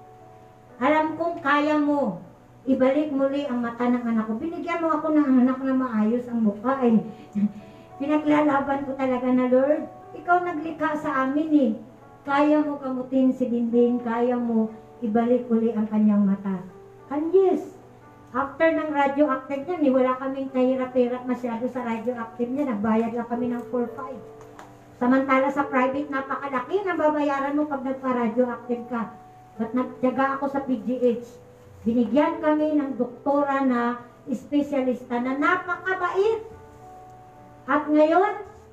Alam kong kaya mo ibalik muli ang mata ng anak ko. Binigyan mo ako ng anak na maayos ang mukha. Pinaglalaban ko talaga na, Lord, ikaw naglikha sa amin eh. Kaya mo kamutin si Dindin, kaya mo ibalik uli ang kanyang mata. And yes, after ng radioactive niya, wala kaming kahirap-hirap masyado sa radioactive niya. Nagbayad lang kami ng 4-5. Samantala sa private, napakalaki na babayaran mo pag nagpa-radioactive ka. But nagtiyaga ako sa PGH. Binigyan kami ng doktora na espesyalista na napakabait. At ngayon,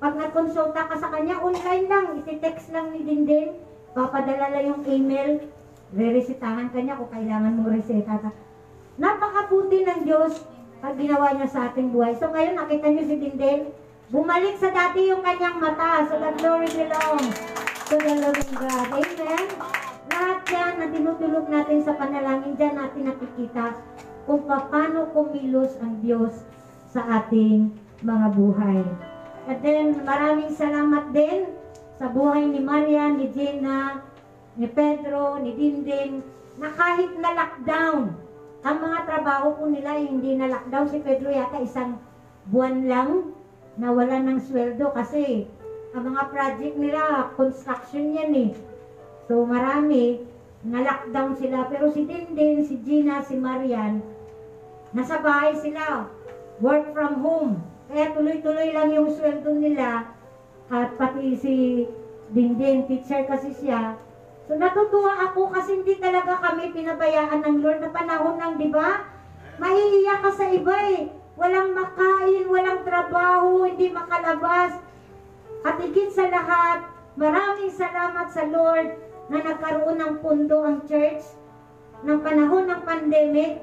Pag nagkonsulta ka sa kanya, online lang, iti-text lang ni Dindin, papadala lang yung email, re-resetahan ka niya kung kailangan mo reseta ka. Napakabuti ng Diyos pag ginawa niya sa ating buhay. So ngayon, nakita niyo si Dindin, bumalik sa dati yung kanyang mata. So the glory belongs to the living God. Amen? Lahat yan na tinutulog natin sa panalangin, dyan natin nakikita kung paano kumilos ang Diyos sa ating mga buhay. At then, maraming salamat din sa buhay ni Maria, ni Gina, ni Pedro, ni Dindin, na kahit na lockdown, ang mga trabaho po nila hindi na lockdown. Si Pedro yata isang buwan lang na wala ng sweldo kasi ang mga project nila, construction yan eh. So marami, na lockdown sila. Pero si Dindin, si Gina, si Marian, nasa bahay sila, work from home. Kaya tuloy-tuloy lang yung sweldo nila. At pati si Dindin, teacher kasi siya. So natutuwa ako kasi hindi talaga kami pinabayaan ng Lord na panahon ng, di ba? Mahihiya ka sa iba eh. Walang makain, walang trabaho, hindi makalabas. At higit sa lahat, maraming salamat sa Lord na nagkaroon ng pundo ang church ng panahon ng pandemic.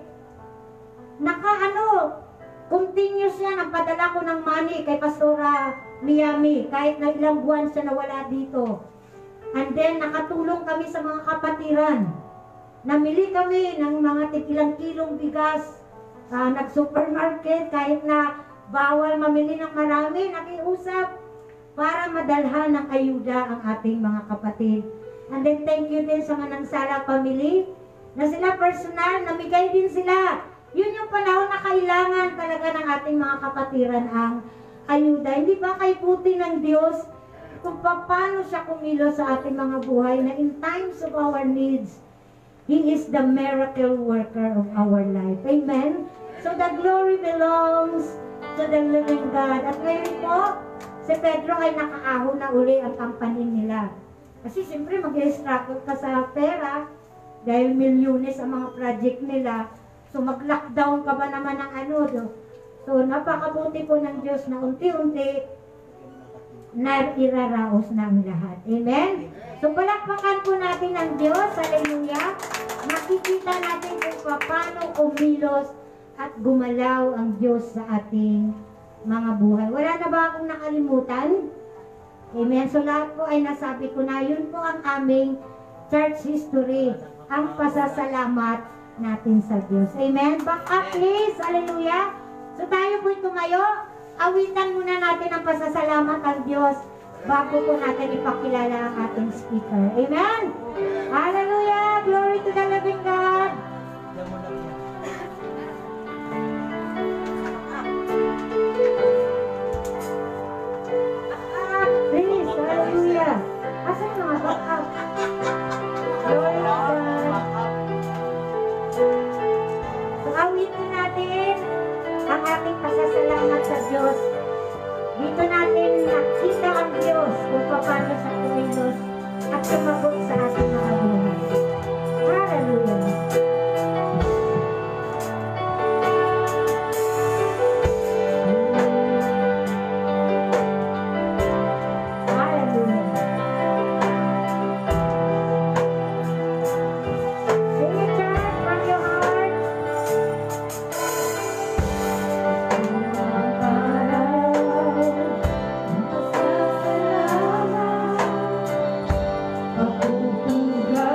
Continuous yan ang padala ko ng money kay Pastora Miami kahit na ilang buwan siya nawala dito. And then nakatulong kami sa mga kapatiran. Namili kami ng mga tigilang kilong bigas, nag-supermarket kahit na bawal mamili ng marami, nakiusap para madalhan ng ayuda ang ating mga kapatid. And then thank you din sa Manansala family na sila personal, namigay din sila. Yun yung panahon na kailangan talaga ng ating mga kapatiran ang ayuda. Hindi ba kay puti ng Diyos kung paano siya kumilos sa ating mga buhay na in times of our needs, He is the miracle worker of our life. Amen? So the glory belongs to the living God. At ngayon po, si Pedro ay nakaahon na uli ang company nila. Kasi siyempre mag-struggle ka sa pera dahil milyones ang mga project nila. So mag-lockdown ka ba naman ng So napakabuti po ng Diyos na unti-unti na iraraos na ang lahat. Amen? So palakpakan po natin ang Diyos. Hallelujah. Makikita natin kung paano kumilos at gumalaw ang Diyos sa ating mga buhay. Wala na ba akong nakalimutan? Amen. So lahat po ay nasabi ko na yun po ang aming church history. Ang pasasalamat natin sa Diyos. Amen? Back up please. Hallelujah. So tayo po'y tumayo. Awitan muna natin ang pasasalamat ang Diyos bago po natin ipakilala ang ating speaker. Amen? Hallelujah! Glory to the living God! Please, hallelujah! Asan yung mga back up? Glory to God! So awitin natin ang ating pasasalamat sa Diyos. Dito natin nakita ang Diyos kung paano siya kumilos at sumagot sa ating mga buhay. Hallelujah! Pagpupuga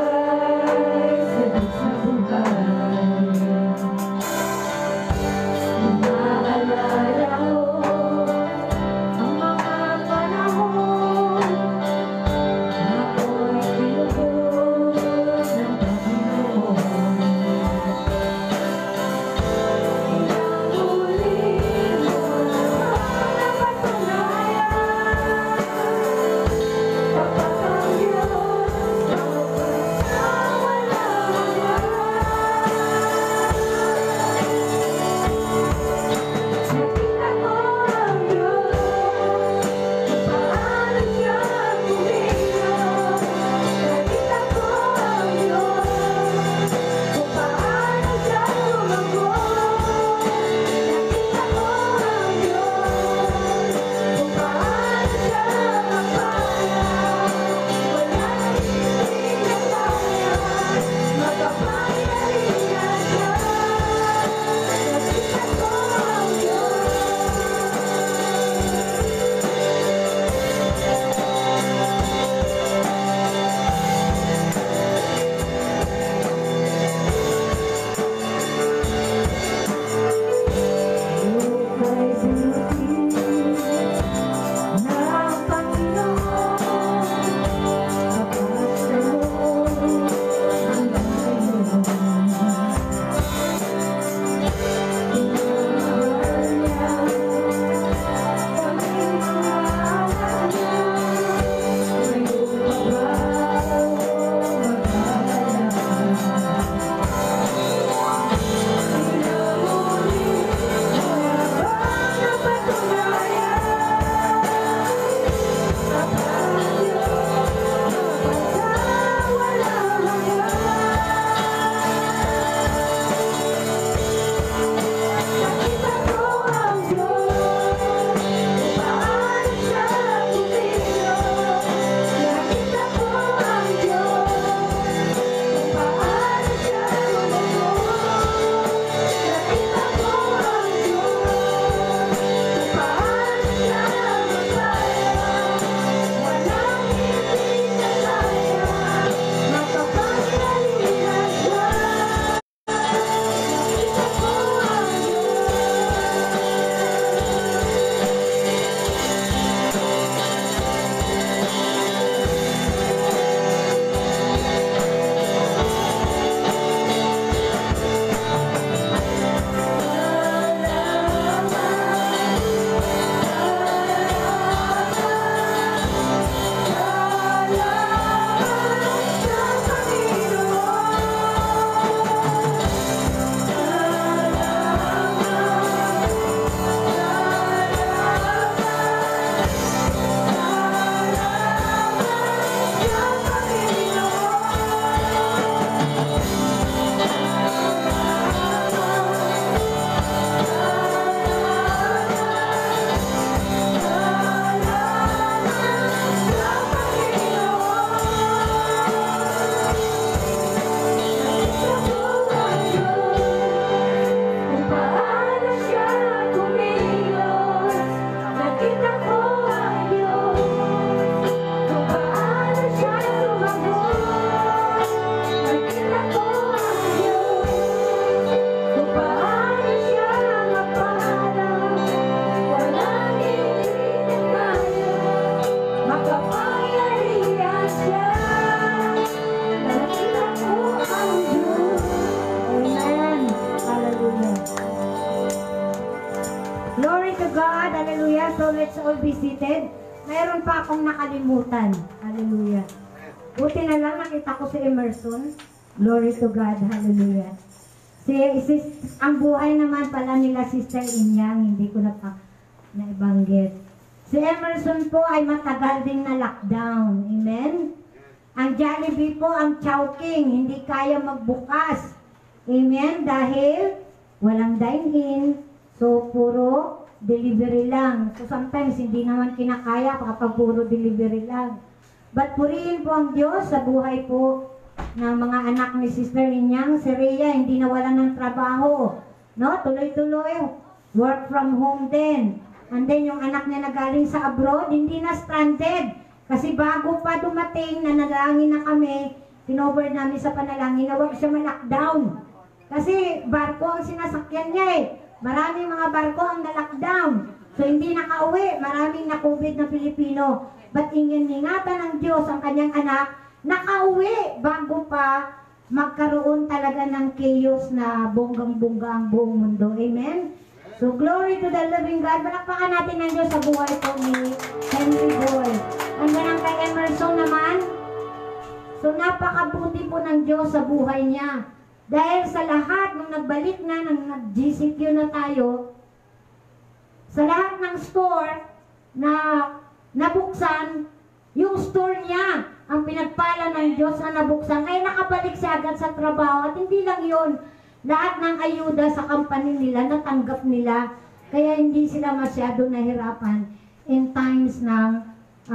God. Hallelujah. So let's all be seated. Mayroon pa akong nakalimutan. Hallelujah. Buti na lang nakita ko si Emerson. Glory to God. Hallelujah. Ang buhay naman pala nila Sister Inyang, hindi ko naibanggit. Si Emerson po ay matagal din na lockdown. Amen? Ang Jollibee po, ang Chowking, hindi kaya magbukas. Amen? Dahil walang dine-in. So, puro delivery lang. So, sometimes hindi naman kinakaya kapag puro delivery lang. But purihin po ang Diyos sa buhay po ng mga anak ni Sister Inyang. Si Rhea, hindi nawalan ng trabaho. No? Tuloy-tuloy. Work from home din. And then, yung anak niya na galing sa abroad, hindi na stranded. Kasi bago pa dumating, nanalangin na kami, pinover namin sa panalangin na huwag siya ma-lockdown. Kasi barko ang sinasakyan niya eh. Maraming mga barko ang na-lockdown. So, hindi nakauwi. Maraming na-COVID na Pilipino. But ingatan ng Diyos ang kanyang anak, nakauwi bago pa magkaroon talaga ng chaos na bonggang-bongga ang buong mundo. Amen? So, glory to the living God. Palakpakan natin ng Diyos sa buhay po ni Henry Boy. Ang ganang kay Emerson naman. So, napakabuti po ng Diyos sa buhay niya. Dahil sa lahat, nung nagbalik na, nang nag-GCQ na tayo, sa lahat ng store na nabuksan, yung store niya, ang pinagpala ng Diyos na nabuksan, ay nakabalik siya agad sa trabaho. At hindi lang yun, lahat ng ayuda sa company nila, natanggap nila. Kaya hindi sila masyado nahirapan in times ng,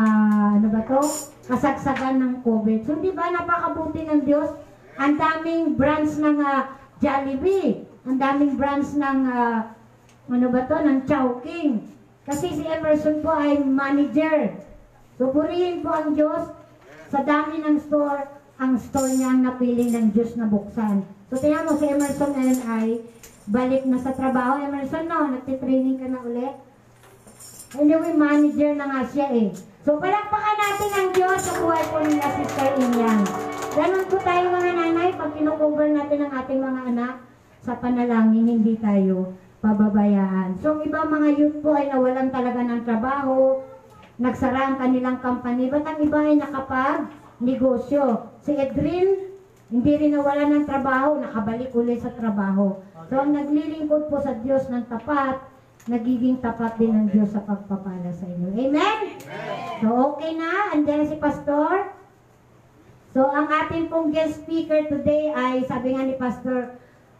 kasagsagan ng COVID. So, di ba, napakabuti ng Diyos? Ang daming branch ng Jollibee, ang daming branch ng, ng Chowking. Kasi si Emerson po ay manager. So, purihin po ang Diyos. Sa dami ng store, ang store niya ang napili ng Diyos na buksan. So, tingnan mo, si Emerson ngayon ay balik na sa trabaho. Emerson, no, nagtitraining ka na ulit. Anyway, manager na nga siya eh. So, palakpakan natin ang Diyos sa buhay po nila Sister Inyang. Ganon po tayo mga nanay, pag kinukover natin ang ating mga anak sa panalangin, hindi tayo pababayaan. So, iba mga youth po ay nawalan talaga ng trabaho, nagsara ang kanilang company, ba't ang iba ay nakapag-negosyo? Si Edrin, hindi rin nawalan ng trabaho, nakabalik ulit sa trabaho. So, ang naglilingkod po sa Diyos ng tapat, nagiging tapat din ng Diyos sa pagpapala sa inyo. Amen? So, okay na. Andiyan si Pastor. So, ang ating pong guest speaker today ay, sabi nga ni Pastor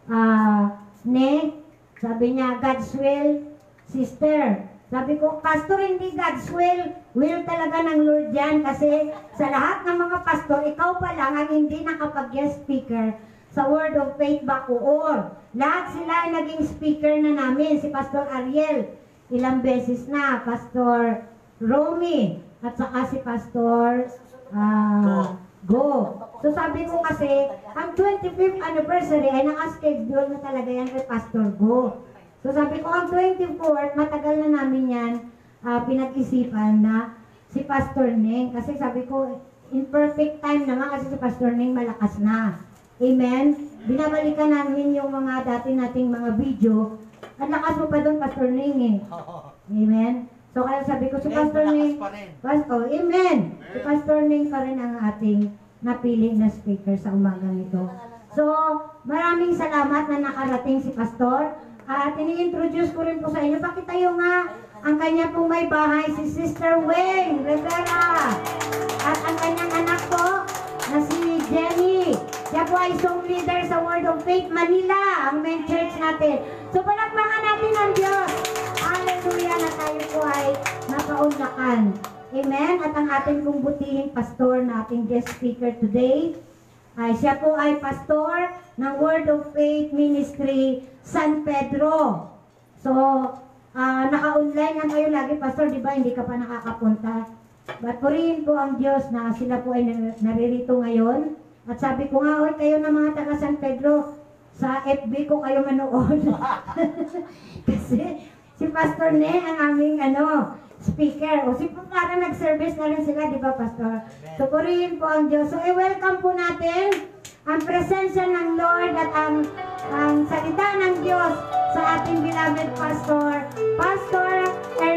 sabi niya, God's will, sister. Sabi ko, Pastor, hindi God's will talaga ng Lord yan. Kasi sa lahat ng mga pastor, ikaw pa lang ang hindi nakapag-guest speaker sa Word of Faith Bacoor. Lahat sila ay naging speaker na namin. Si Pastor Ariel, ilang beses na. Pastor Romy, at saka si Pastor Go. So sabi ko kasi, ang 25th anniversary ay naka-schedule na talaga yan kay Pastor Go. So sabi ko, ang 24th, matagal na namin yan pinag-isipan na si Pastor Neng. Kasi sabi ko, in perfect time naman kasi si Pastor Neng malakas na. Amen? Binabalikan namin yung mga dati nating mga video. At lakas mo pa doon, Pastor Neng eh. Amen? So kaya sabi ko, si Pastor Neng, amen! Si Pastor Neng pa rin ang ating napili na speaker sa umagang ito. So, maraming salamat na nakarating si Pastor. At ini-introduce ko rin po sa inyo. Pakitayo nga ang kanya pong may bahay, si Sister Wayne Rivera. At ang kanyang anak po, na si Jenny. Siya po ay song leader sa Word of Faith Manila, ang main church natin. So, palakpakan natin ang Diyos. Hallelujah na tayo po ay napaunlakan. Amen? At ang ating pong butihing pastor na ating guest speaker today, ay siya po ay pastor ng Word of Faith Ministry San Pedro. So, naka-online nga kayo lagi, pastor, di ba? Hindi ka pa nakakapunta. But purihin po ang Diyos na sila po ay naririto ngayon. At sabi ko nga, oy, kayo na mga taga San Pedro, sa FB ko kayo manood. Kasi si Pastor Ne, ang aming speaker. O si para nag-service na rin sila, di ba, Pastor? So purihin po ang Diyos. So i-welcome po natin ang presensya ng Lord at ang salita ng Diyos sa ating beloved Pastor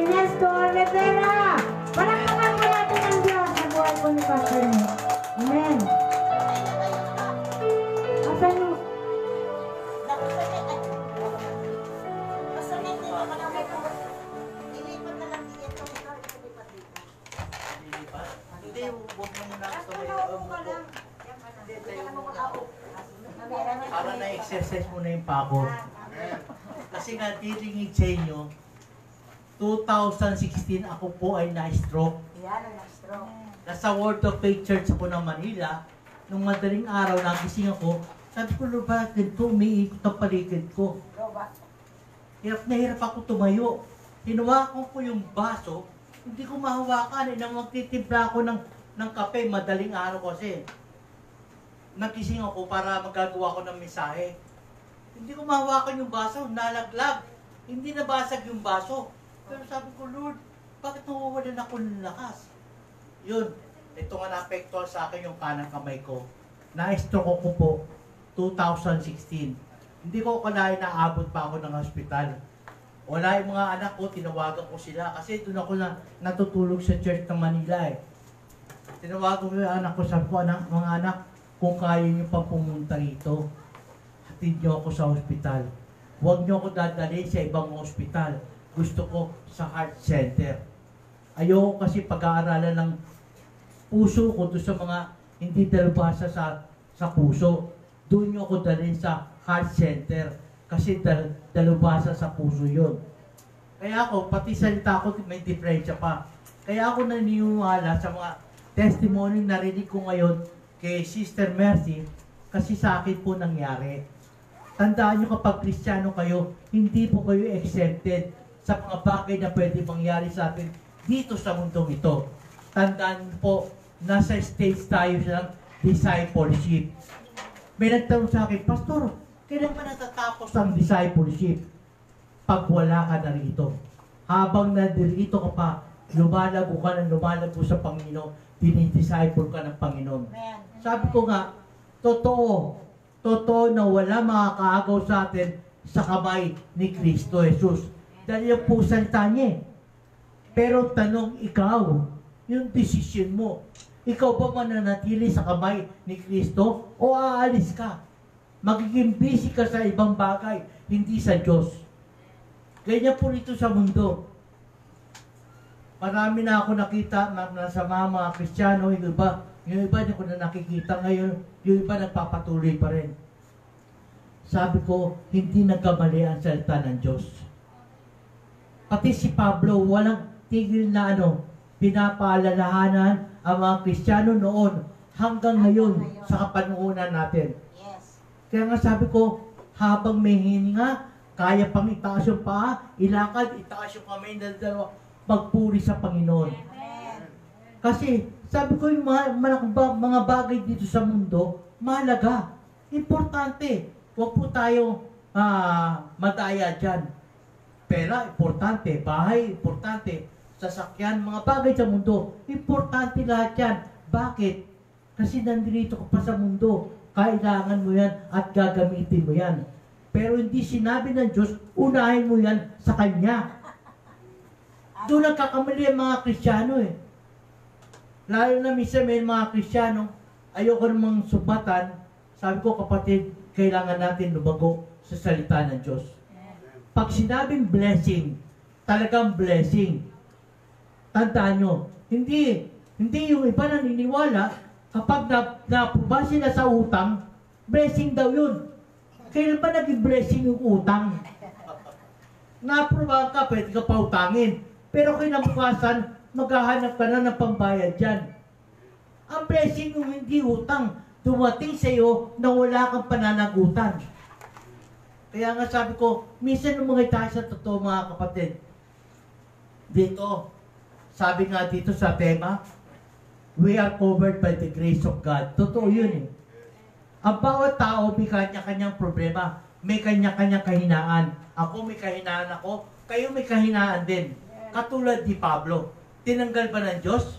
exercise muna yung pagod. Kasi nga, titingin sa inyo, 2016 ako po ay na-stroke. Nasa Word of Faith Church ako ng Manila. Nung madaling araw, nagising ako. Sabi ko, Lord, bakit ito? Umiikot ang paligid ko. Hirap na hirap ako tumayo. Hinawakan ko yung baso. Hindi ko mahawakan. Nang magtitimpla ako ng kape, madaling araw kasi. Nagising ako para magagawa ko ng mensahe. Hindi ko mahawakan yung baso, nalaglag. Hindi nabasag yung baso. Pero sabi ko, Lord, bakit nawawalan ako ng lakas? Yun, ito nga na-apektual sa akin yung kanang kamay ko. Na-stroke ko po, 2016. Hindi ko kalahin na abot pa ako ng hospital. Wala yung mga anak ko, tinawagan ko sila. Kasi doon ako natutulog sa church ng Manila eh. Tinawagan ko yung anak ko, sabi ko, mga anak, kung kaya nyo pa pumunta rito, hatid nyo ako sa hospital. Huwag nyo ako dadalhin sa ibang hospital. Gusto ko sa heart center. Ayoko kasi pag-aaralan ng puso ko doon sa mga hindi dalubhasa sa puso. Doon nyo ako dalhin sa heart center. Kasi dalubhasa sa puso yun. Kaya ako, pati salita ko, may diferensya pa. Kaya ako naniniwala sa mga testimony na narinig ko ngayon kay Sister Mercy, kasi sa akin po nangyari. Tandaan nyo kapag Kristiyano kayo, hindi po kayo exempted sa mga bagay na pwede mangyari sa atin dito sa mundong ito. Tandaan nyo po, nasa stage tayo ng discipleship. May nagtanong sa akin, Pastor, kailan ba natatapos ang discipleship? Pag wala ka na rito. Habang nandirito ka pa, lumalago ka ng lumalago sa Panginoon, dinidisciple ka ng Panginoon. Sabi ko nga, totoo na wala makakaagaw sa atin sa kamay ni Kristo Jesus. Dahil yung po salita niya. Pero tanong ikaw, yung decision mo, ikaw ba mananatili sa kamay ni Kristo o aalis ka? Magiging busy ka sa ibang bagay, hindi sa Diyos. Ganyan po rito sa mundo. Marami na ako nakita na nasa mga Kristiyano, yung iba hindi ko na nakikita ngayon, yung iba nagpapatuloy pa rin. Sabi ko, hindi nagkamali ang salita ng Diyos. Pati si Pablo, walang tigil na pinapaalalahanan ang mga Kristiyano noon hanggang ngayon sa kapanuunan natin. Kaya nga sabi ko, habang may hininga, kaya pang itaas yung paa, ilakad, itaas yung kamay na dalawa, magpuri sa Panginoon. Kasi, sabi ko yung mga bagay dito sa mundo, mahalaga, importante. Huwag po tayo madaya dyan. Pera, importante. Bahay, importante. Sasakyan, mga bagay sa mundo, importante lahat yan. Bakit? Kasi nandito ka pa sa mundo. Kailangan mo yan at gagamitin mo yan. Pero hindi sinabi ng Diyos, unahin mo yan sa Kanya. Doon nagkakamali ang mga Kristiyano eh. Lalo na minsan may mga Kristiyano, ayoko namang subatan, sabi ko kapatid, kailangan natin lumago sa salita ng Diyos. Pag sinabing blessing, talagang blessing. Tandaan nyo, hindi yung iba naniniwala, kapag napuba sila sa utang, blessing daw yun. Kailan ba naging blessing yung utang? Napuba ka, pwede ka pa utangin. Pero kinabukasan, maghahanap ka na ng pambayad dyan. Ang blessing yung hindi utang, dumating sa iyo na wala kang pananagutan. Kaya nga sabi ko, minsan lumagay tayo sa totoo mga kapatid. Dito, sabi nga dito sa tema, we are covered by the grace of God. Totoo yun eh. Ang bawat tao may kanya-kanyang problema, may kanya-kanyang kahinaan. Ako may kahinaan ako, kayo may kahinaan din. Katulad ni Pablo. Tinanggal ba ng Diyos?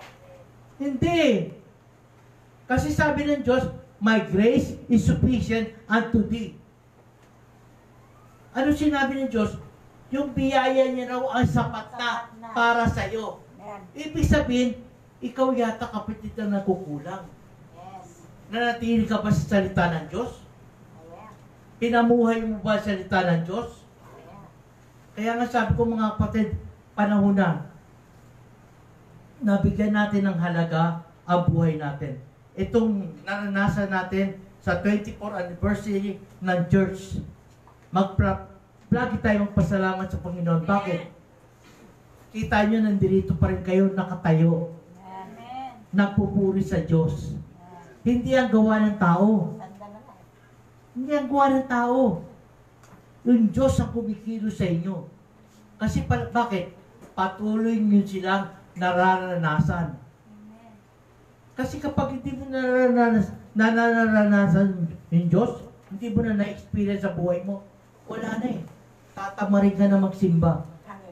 Hindi. Kasi sabi ng Diyos, my grace is sufficient unto thee. Ano sinabi ng Diyos? Yung biyaya niya raw ang sapat na para sa iyo. Ibig sabihin, ikaw yata kapatid na nagkukulang. Nanatili ka ba sa salita ng Diyos? Pinamuhay mo ba sa salita ng Diyos? Kaya nga sabi ko mga kapatid, panahon na, nabigyan natin ng halaga ang buhay natin. Itong naranasan natin sa 24th anniversary ng church. Lagi tayo magpasalamat sa Panginoon. Bakit? Kita nyo, nandito pa rin kayo nakatayo. Nagpupuri sa Diyos. Hindi ang gawa ng tao. Hindi ang gawa ng tao. Yung Diyos ang kumikilos sa inyo. Kasi bakit? Patuloy nyo silang nararanasan. Kasi kapag hindi mo nararanasan yung Diyos, hindi mo na na-experience sa buhay mo, wala na eh. Tatamarin ka na magsimba.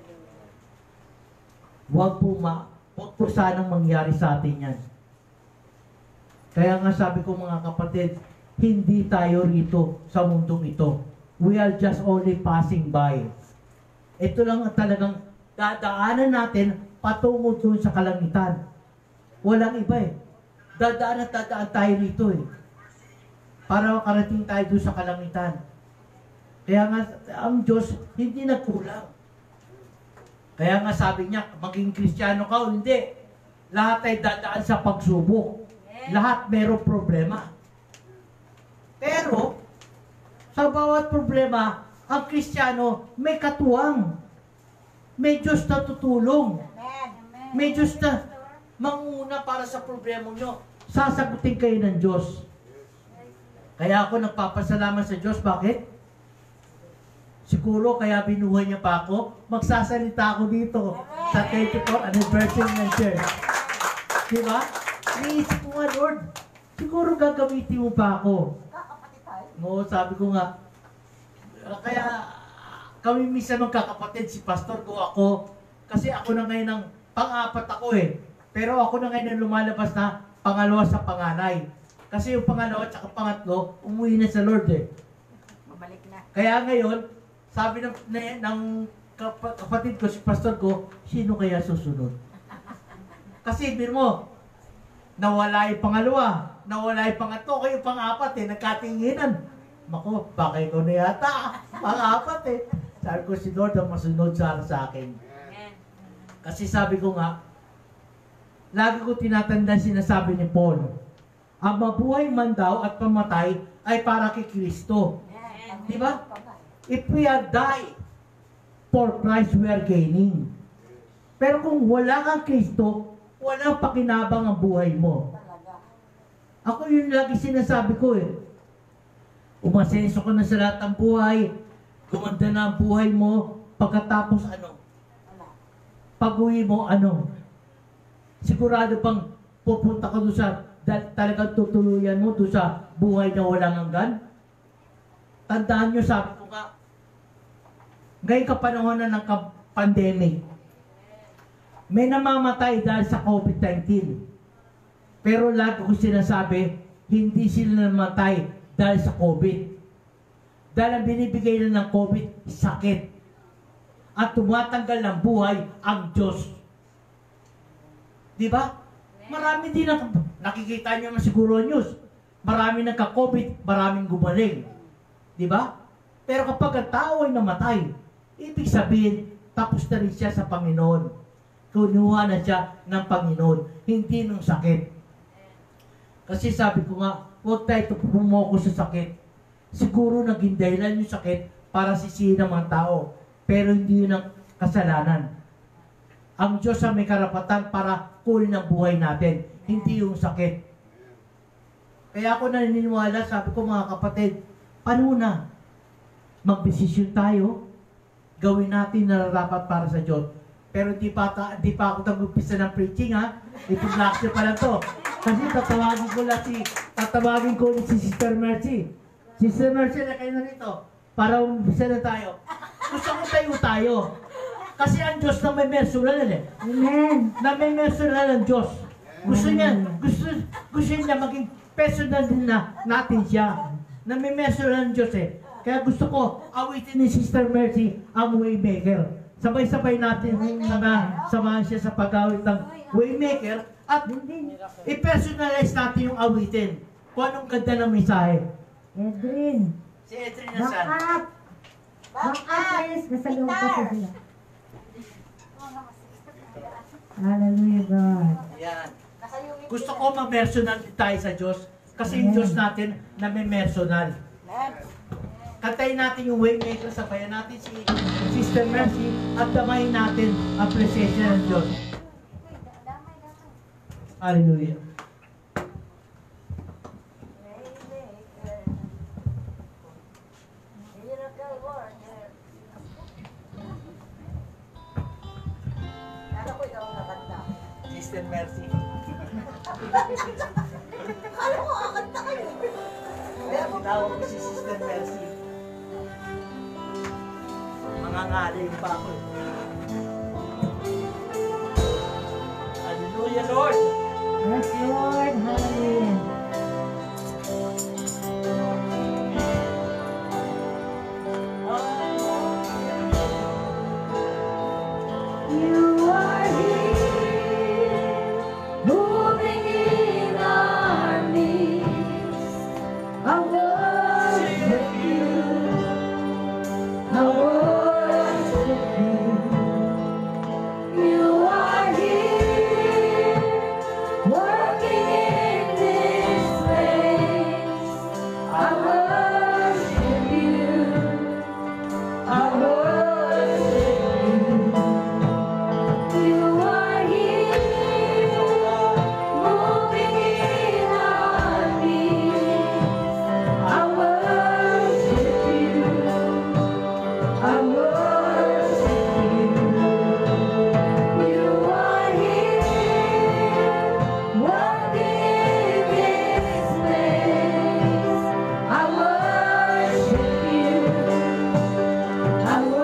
Huwag po sanang mangyari sa atin yan. Kaya nga sabi ko mga kapatid, hindi tayo rito sa mundong ito. We are just only passing by. Ito lang ang talagang dadaanan natin patungo doon sa kalangitan. Walang iba eh. Dadaan tayo rito eh. Para makarating tayo doon sa kalangitan. Kaya nga, ang Diyos hindi nagkulang. Kaya nga sabi niya, maging Kristiyano ka o hindi, lahat ay dadaan sa pagsubok. Lahat merong problema. Pero, sa bawat problema, ang Kristiyano may katuwang. May Diyos na tutulong. May Diyos na manguna para sa problema nyo. Sasagutin kayo ng Diyos. Kaya ako nagpapasalamat sa Diyos. Bakit? Siguro kaya binuhay niya pa ako, magsasalita ako dito sa 24th anniversary ng church. Diba? Naisip ko nga, Lord, siguro gagamitin mo pa ako. No, sabi ko nga, kaya kami minsan magkakapatid, si pastor ko ako, kasi ako na ngayon ng pang-apat ako eh. Pero ako na ngayon ang lumalabas na pangalawa sa panganay. Kasi yung pangalawa at saka pangatlo, umuwi na sa Lord eh. Mabalik na. Kaya ngayon, sabi ng kapatid ko, si pastor ko, sino kaya susunod? Kasi ibig mo, nawala yung pangalawa, nawala yung pangatlo, kayo pang-apat eh, nagkatinginan. Mako, baka ikaw na yata, pang-apat eh. Sabi ko, si Lord ang masunod sa akin. Kasi sabi ko nga, lagi ko tinatanda sinasabi ni Paul, ang mabuhay man daw at pamatay ay para kay Kristo. Di ba? If we are die for Christ, we are gaining. Pero kung wala kang Kristo, walang pakinabang ang buhay mo. Ako yun lagi sinasabi ko eh. Umasenso ko na sa lahat ng buhay, gumanda na ang buhay mo, pagkatapos ano? Pag-uwi mo ano? Sigurado pang pupunta ka doon sa talagang tutuluyan mo doon sa buhay na walang hanggan? Tandaan nyo, sabi ko nga, ngayon kapanahon na ng pandemic, may namamatay dahil sa COVID-19. Pero lagi ko sinasabi, hindi sila namatay dahil sa COVID. Dahil ang binibigay na ng COVID, sakit. At tumatanggal ng buhay ang Diyos. Di ba? Marami din nakikita nyo naman siguro news. Marami nagka-COVID, maraming gumaling. Di ba? Pero kapag ang tao ay namatay, ibig sabihin, tapos na rin siya sa Panginoon. Kunuha na siya ng Panginoon, hindi ng sakit. Kasi sabi ko nga, huwag tayo pumoko sa sakit. Siguro naging dahilan yung sakit para sisihin ng mga tao, pero hindi yun ang kasalanan. Ang Diyos ang may karapatan para kunin ang buhay natin, hindi yung sakit. Kaya ako naniniwala, sabi ko mga kapatid, paano na? Magdesisyon tayo, gawin natin nararapat para sa Diyos. Pero di pa ako tag-upisa ng preaching ha. Ipag-lecture pa lang to. Kasi tatawagin ko si Sister Mercy. Sister Mercy, na kayo na rito. Para umpisa na tayo. Gusto ko tayo. Kasi ang Diyos na may mersulan eh. Amen. Na may mersulan ng Diyos. Gusto niya maging personal din natin siya. Na may mersulan ng Diyos eh. Kaya gusto ko awitin ni Sister Mercy ang Waymaker. Sabay-sabay natin samahan siya sa pag-awit ng Waymaker at i-personalize natin yung awitin. Kung anong ganda ng mensahe. Edwin. Si Edwin na saan? Back up, please. Nasa loob kasi sila. Hallelujah, God. Yan. Gusto ko ma-personal tayo sa Diyos Kasi yung Diyos natin na may personal. Kantayin natin yung Waymaker, sabayan natin si Sister Mercy at damayin natin ang presensya ng Diyos. Hallelujah. Sister Mercy. Kala ko kakanta kayo. Tinawag ko si Sister Mercy. Mangangalay pa ako. Hallelujah, Lord! Yes, Lord. Hallelujah. You are here, moving in our midst. I worship you. I worship you. You are here, working in this place. I worship you. I worship you. You are here, moving in our midst. I worship you. I worship you. You are here, working in this place. I worship you. I worship you.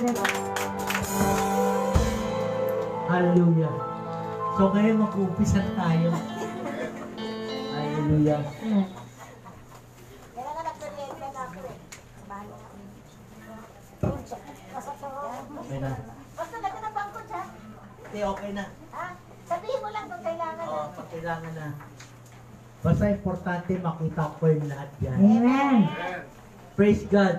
Hallelujah. So ngayon mag-uumpisa na tayo. Hallelujah. Okay na. Basta lagyan ng bangko siya. Hindi, okay na. Ha? Sabihin mo lang kung kailangan. Oo, pag kailangan na. Basta importante makita ko yung lahat yan. Amen. Praise God.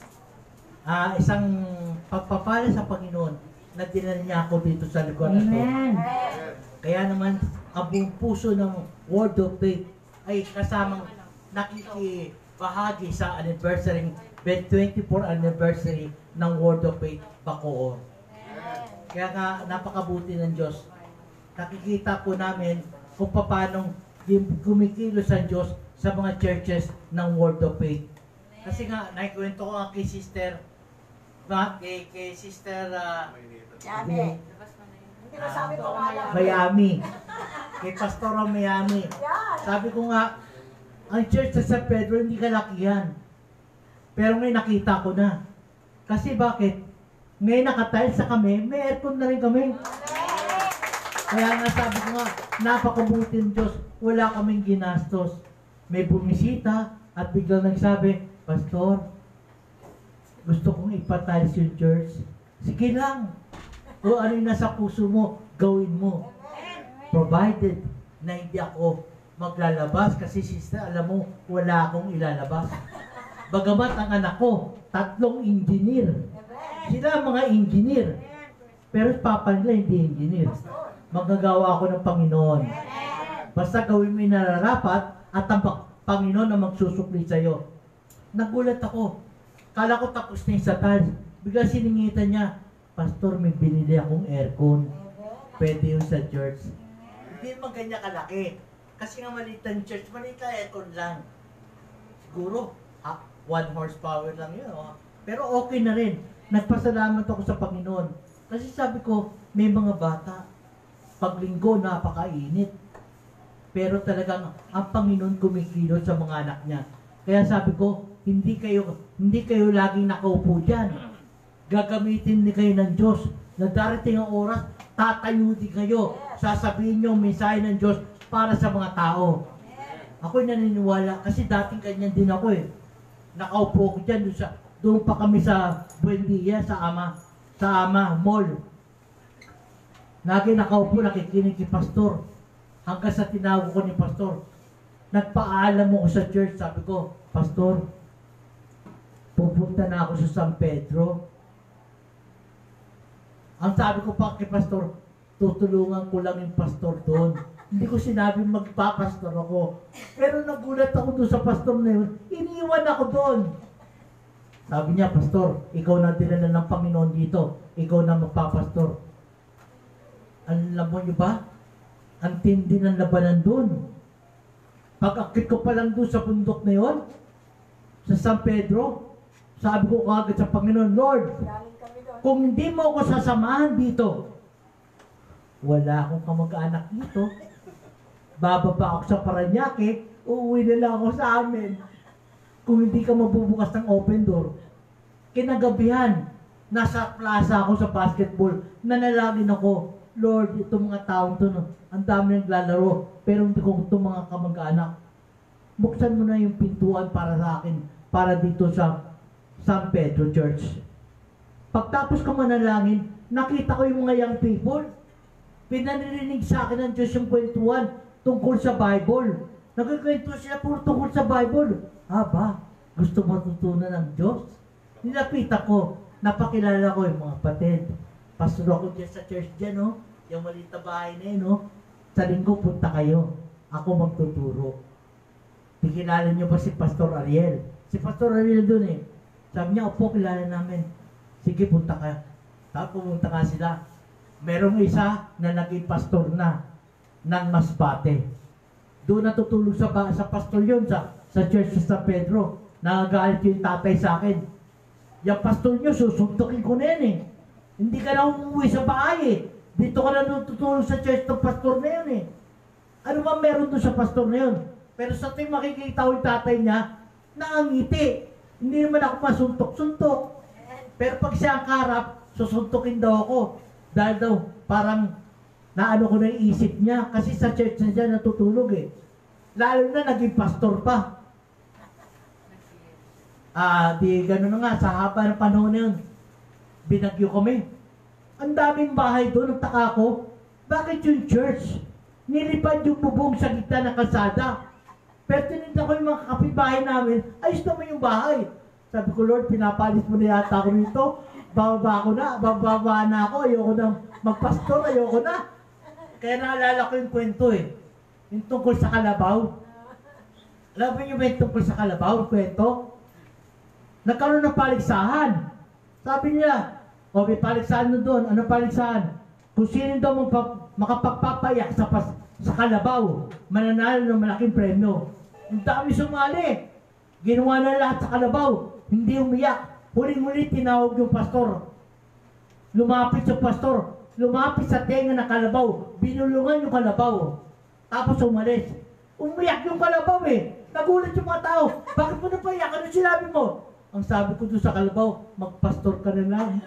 Isang pagpapala sa Panginoon na dinala niya ako dito sa lugar na ito. Amen. Kaya naman, ang buong puso ng Word of Faith ay kasamang nakikibahagi sa anniversary, 24 anniversary ng Word of Faith Bacoor. Kaya nga, napakabuti ng Diyos. Nakikita po namin kung paano kumikilos ang Diyos sa mga churches ng Word of Faith. Kasi nga, nakikwento ko nga kay Sister, kay Sister Yami. Hindi mo sabi ko nga lang. Miami. Kay Pastora Miami. Yan. Sabi ko nga, ang church sa San Pedro hindi kalakihan. Pero ngayon nakita ko na. Kasi bakit? Ngayon nakatiles sa kami, may aircon na rin kami. Kaya nga sabi ko nga, napakabuti ng Diyos, wala kaming ginastos. May bumisita at biglang nagsabi, Pastor, gusto kong ipatiles yung church. Sige lang. O ano yung nasa puso mo, gawin mo. Provided na hindi ako maglalabas kasi sister, alam mo, wala akong ilalabas. Bagamat ang anak ko, 3 engineer. Sila mga engineer. Pero papa nila hindi engineer. Magagawa ako ng Panginoon. Basta gawin mo yung nararapat at ang Panginoon na magsusukli sa'yo. Nagulat ako. Kala ko tapos na yung sa tiles. Bigla siningitan niya, Pastor, may binili akong aircon. Pwede yun sa church. Hindi naman ganyan kalaki. Kasi nga maliit ang church, maliit ang aircon lang. Siguro, 1 horsepower lang yun. Oh. Pero okay na rin. Nagpasalamat ako sa Panginoon. Kasi sabi ko, may mga bata. Paglinggo, napakainit. Pero talagang ang Panginoon kumikilos sa mga anak niya. Kaya sabi ko, hindi kayo laging nakaupo dyan. Gagamitin ni kayo ng Diyos. Na darating ang oras, tatayo din kayo. Sasabihin niyo ang mensahe ng Diyos para sa mga tao. Ako'y naniniwala kasi dating ganyan din ako eh. Nakaupo ko dyan, doon pa kami sa Buendia, sa Ama Mall. Lagi nakaupo, nakikinig kay Pastor. Hanggang sa tinawag ko ni Pastor. Nagpaalam mo ko sa church, sabi ko, Pastor, pupunta na ako sa San Pedro. Ang sabi ko pa kay Pastor, tutulungan ko lang yung pastor doon. Hindi ko sinabing magpapastor ako. Pero nagulat ako doon sa pastor na yun. Iniwan ako doon. Sabi niya, Pastor, ikaw na dinala ng Panginoon dito. Ikaw na magpapastor. Alam mo niyo ba? Ang tindi ng labanan doon. Pag-akit ko pa lang doon sa bundok na yun, sa San Pedro, sabi ko kagad sa Panginoon, Lord, kung hindi mo ako sasamahan dito, wala akong kamag-anak dito. Bababa ako sa Paranaque, uuwi na lang ako sa amin. Kung hindi ka mabubukas ng open door, kinagabihan, nasa plaza ako sa basketball, nanalangin ako, Lord, itong mga taong to, ang dami naglalaro, pero hindi ko itong mga kamag-anak. Buksan mo na yung pintuan para sa akin, para dito sa San Pedro Church. Pagtapos ko manalangin, nakita ko yung mga young people. Pinanirinig sa akin ng Diyos yung kwentuhan tungkol sa Bible. Nagkikwento sila puro tungkol sa Bible. Aba, gusto matutunan ng Diyos? Nilapita ko, napakilala ko yung mga kapatid. Pastor ako dyan sa church dyan, no? Yung maliit na bahay na yun, no? Sa linggo, punta kayo. Ako magtuturo. Tikilala niyo ba si Pastor Ariel? Si Pastor Ariel dun eh. Sabi niya, opo, kilala namin. Sige, punta ka. Tapos pumunta ka sila. Merong isa na naging pastor na ng Masbate. Doon natutulog sa pastor yun, sa church sa San Pedro. Nagagalit yung tatay sa akin. Yung pastor nyo, susuntukin ko na yan eh. Hindi ka na umuwi sa bahay eh. Dito ka na natutulog sa church ng pastor na yun eh. Ano ba meron doon sa pastor na yun? Pero sa tuwing makikita ko yung tatay niya, nakangiti. Hindi naman ako masuntok-suntok. Pero pag siya ang karap, susuntukin daw ako. Dahil daw, parang naano ko na yung isip niya. Kasi sa church na siya natutulog eh. Lalo na naging pastor pa. Di gano'n na nga, sa haba ng panahon na yun, binagyo kami. Ang daming bahay doon, nagtaka ko, bakit yung church? Nilipad yung bubong sa gitna ng kalsada. Pero tinignan ko yung mga kapitbahay namin, ayos naman yung bahay. Sabi ko, Lord, pinapalis mo na yata ako rito. Bababa na ako, ayoko na magpastor, ayoko na. Kaya naalala ko yung kwento eh. Yung tungkol sa kalabaw. Alam mo yung tungkol sa kalabaw, kwento? Nagkaroon ng paligsahan. Sabi nila, may paligsahan na doon. Ano paligsahan? Kung sino daw makapagpapayak sa kalabaw, mananalo ng malaking premyo. Ang dami sumali. Ginawa na lahat sa kalabaw. Hindi umiyak. Huling-huli tinawag yung pastor. Lumapit yung pastor. Lumapit sa tenga ng kalabaw. Binulungan yung kalabaw. Tapos umalis. Umiyak yung kalabaw eh. Nagulat yung mga tao. Bakit mo napayak? Ano sinabi mo? Ang sabi ko doon sa kalabaw, magpastor ka na lang.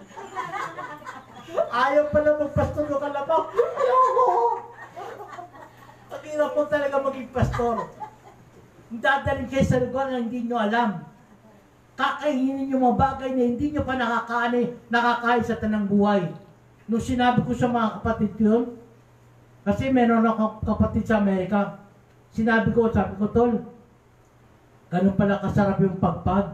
Ayaw pala magpastor yung kalabaw. Ayoko! Ang hirap mo talaga maging pastor. Dadaling kayo sa lugar na hindi nyo alam. Kakainin nyo mga bagay na hindi nyo pa nakakain sa tanang buhay. Nung sinabi ko sa mga kapatid ko yun, kasi meron akong kapatid sa Amerika, sabi ko, Tol, ganun pala kasarap yung pagpag.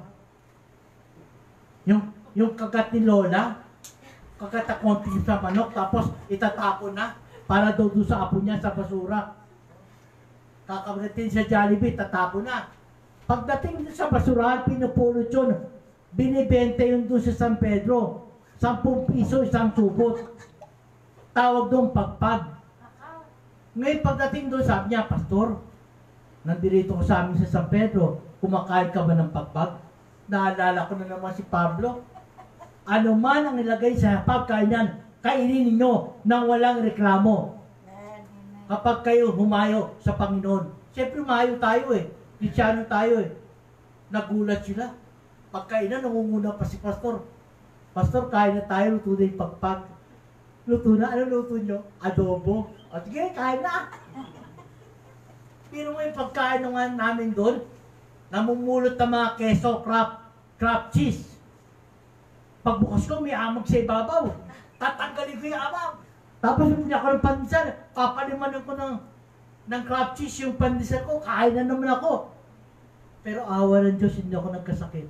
Yung kagat ni Lola, kagat na konti sa manok, tapos itatapon na para daw doon sa apo niya sa basura. Kakagatin sa Jollibee, tatapon na. Pagdating sa basurahan, pinupulot yun. Binibenta yun doon sa San Pedro. 10 piso, isang subot. Tawag doon pagpag. Ngayon pagdating doon, sabi niya, Pastor, nandirito ko sa amin sa San Pedro, kumakain ka ba ng pagpag? Naalala ko na naman si Pablo. Ano man ang ilagay sa pagkainan, kainin ninyo nang walang reklamo. Kapag kayo humayo sa Panginoon. Siyempre humayo tayo eh. Kristyano tayo eh. Nagulat sila. Pagkainan, nangunguna pa si Pastor. Pastor, kain na tayo, luto na yung pagpag. Luto na, ano luto nyo? Adobo. O sige, kain na. Pero may pagkain namin doon, namumulot ng mga keso, crab cheese. Pagbukas ko, may amag sa ibabaw. Tatanggalin ko yung amag. Tapos hindi ako ng pandesal, papalimanan ko ng crab cheese yung pandesal ko, kain na naman ako. Pero awa ng Diyos, hindi ako nagkasakit.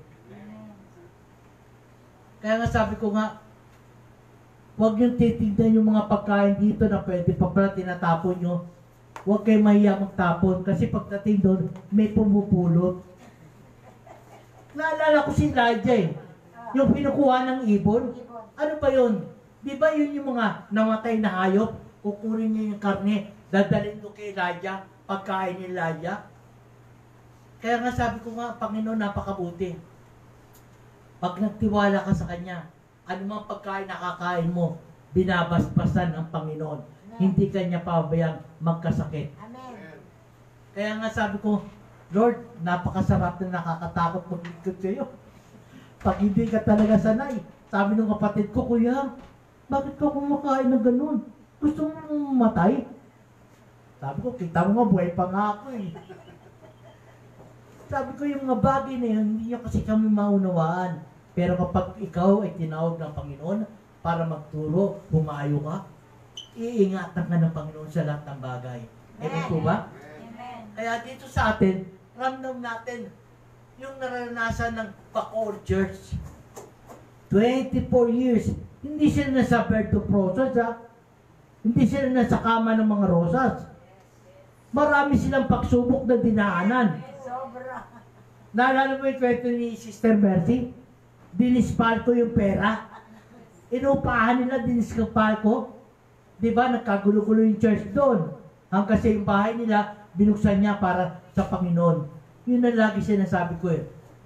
Kaya nga sabi ko nga, huwag niyong titignan yung mga pagkain dito na pwede pa pala tinatapon nyo. Huwag kayo mahiya magtapon kasi pagdating doon, may pumupulot. Naalala ko si Elijah eh. Yung pinukuha ng ibon. Ano ba yun? Di ba yun yung mga namatay na hayop? Kukunin niya yung karne, dadalhin ko kay Elijah, pagkain ni Elijah. Kaya nga sabi ko nga, Panginoon, napakabuti. Pag nagtiwala ka sa Kanya, ano mang pagkain nakakain mo, binabasbasan ang Panginoon. Amen. Hindi Kanya pabayang magkasakit. Amen. Kaya nga sabi ko, Lord, napakasarap na nakakatakot maglingkod sa iyo. Pag hindi ka talaga sanay, sabi ng kapatid ko, Kuya, bakit ka kumakain ng ganun? Gusto mo matay? Sabi ko, kita mo nga, buhay pa nga ako eh. Sabi ko, yung mga bagay na yun, hindi nyo kasi kami maunawaan. Pero kapag ikaw ay tinawag ng Panginoon para magturo, humayo ka, iingatan ka ng Panginoon sa lahat ng bagay. Amen po ba? Amen. Kaya dito sa atin, ramdam natin yung naranasan ng Bacoor Church. 24 years. Hindi sila nasa bed of roses, ha? Hindi sila nasa kama ng mga rosas. Marami silang pagsubok na dinaanan. Naalala mo yung kwento ni Sister Mercy? Dinispal ko yung pera. Inupahan nila, dinispal ko. Diba, nagkagulo-gulo yung church doon. Hanggang sa yung bahay nila, binuksan niya para sa Panginoon. Yun na lagi sinasabi ko eh.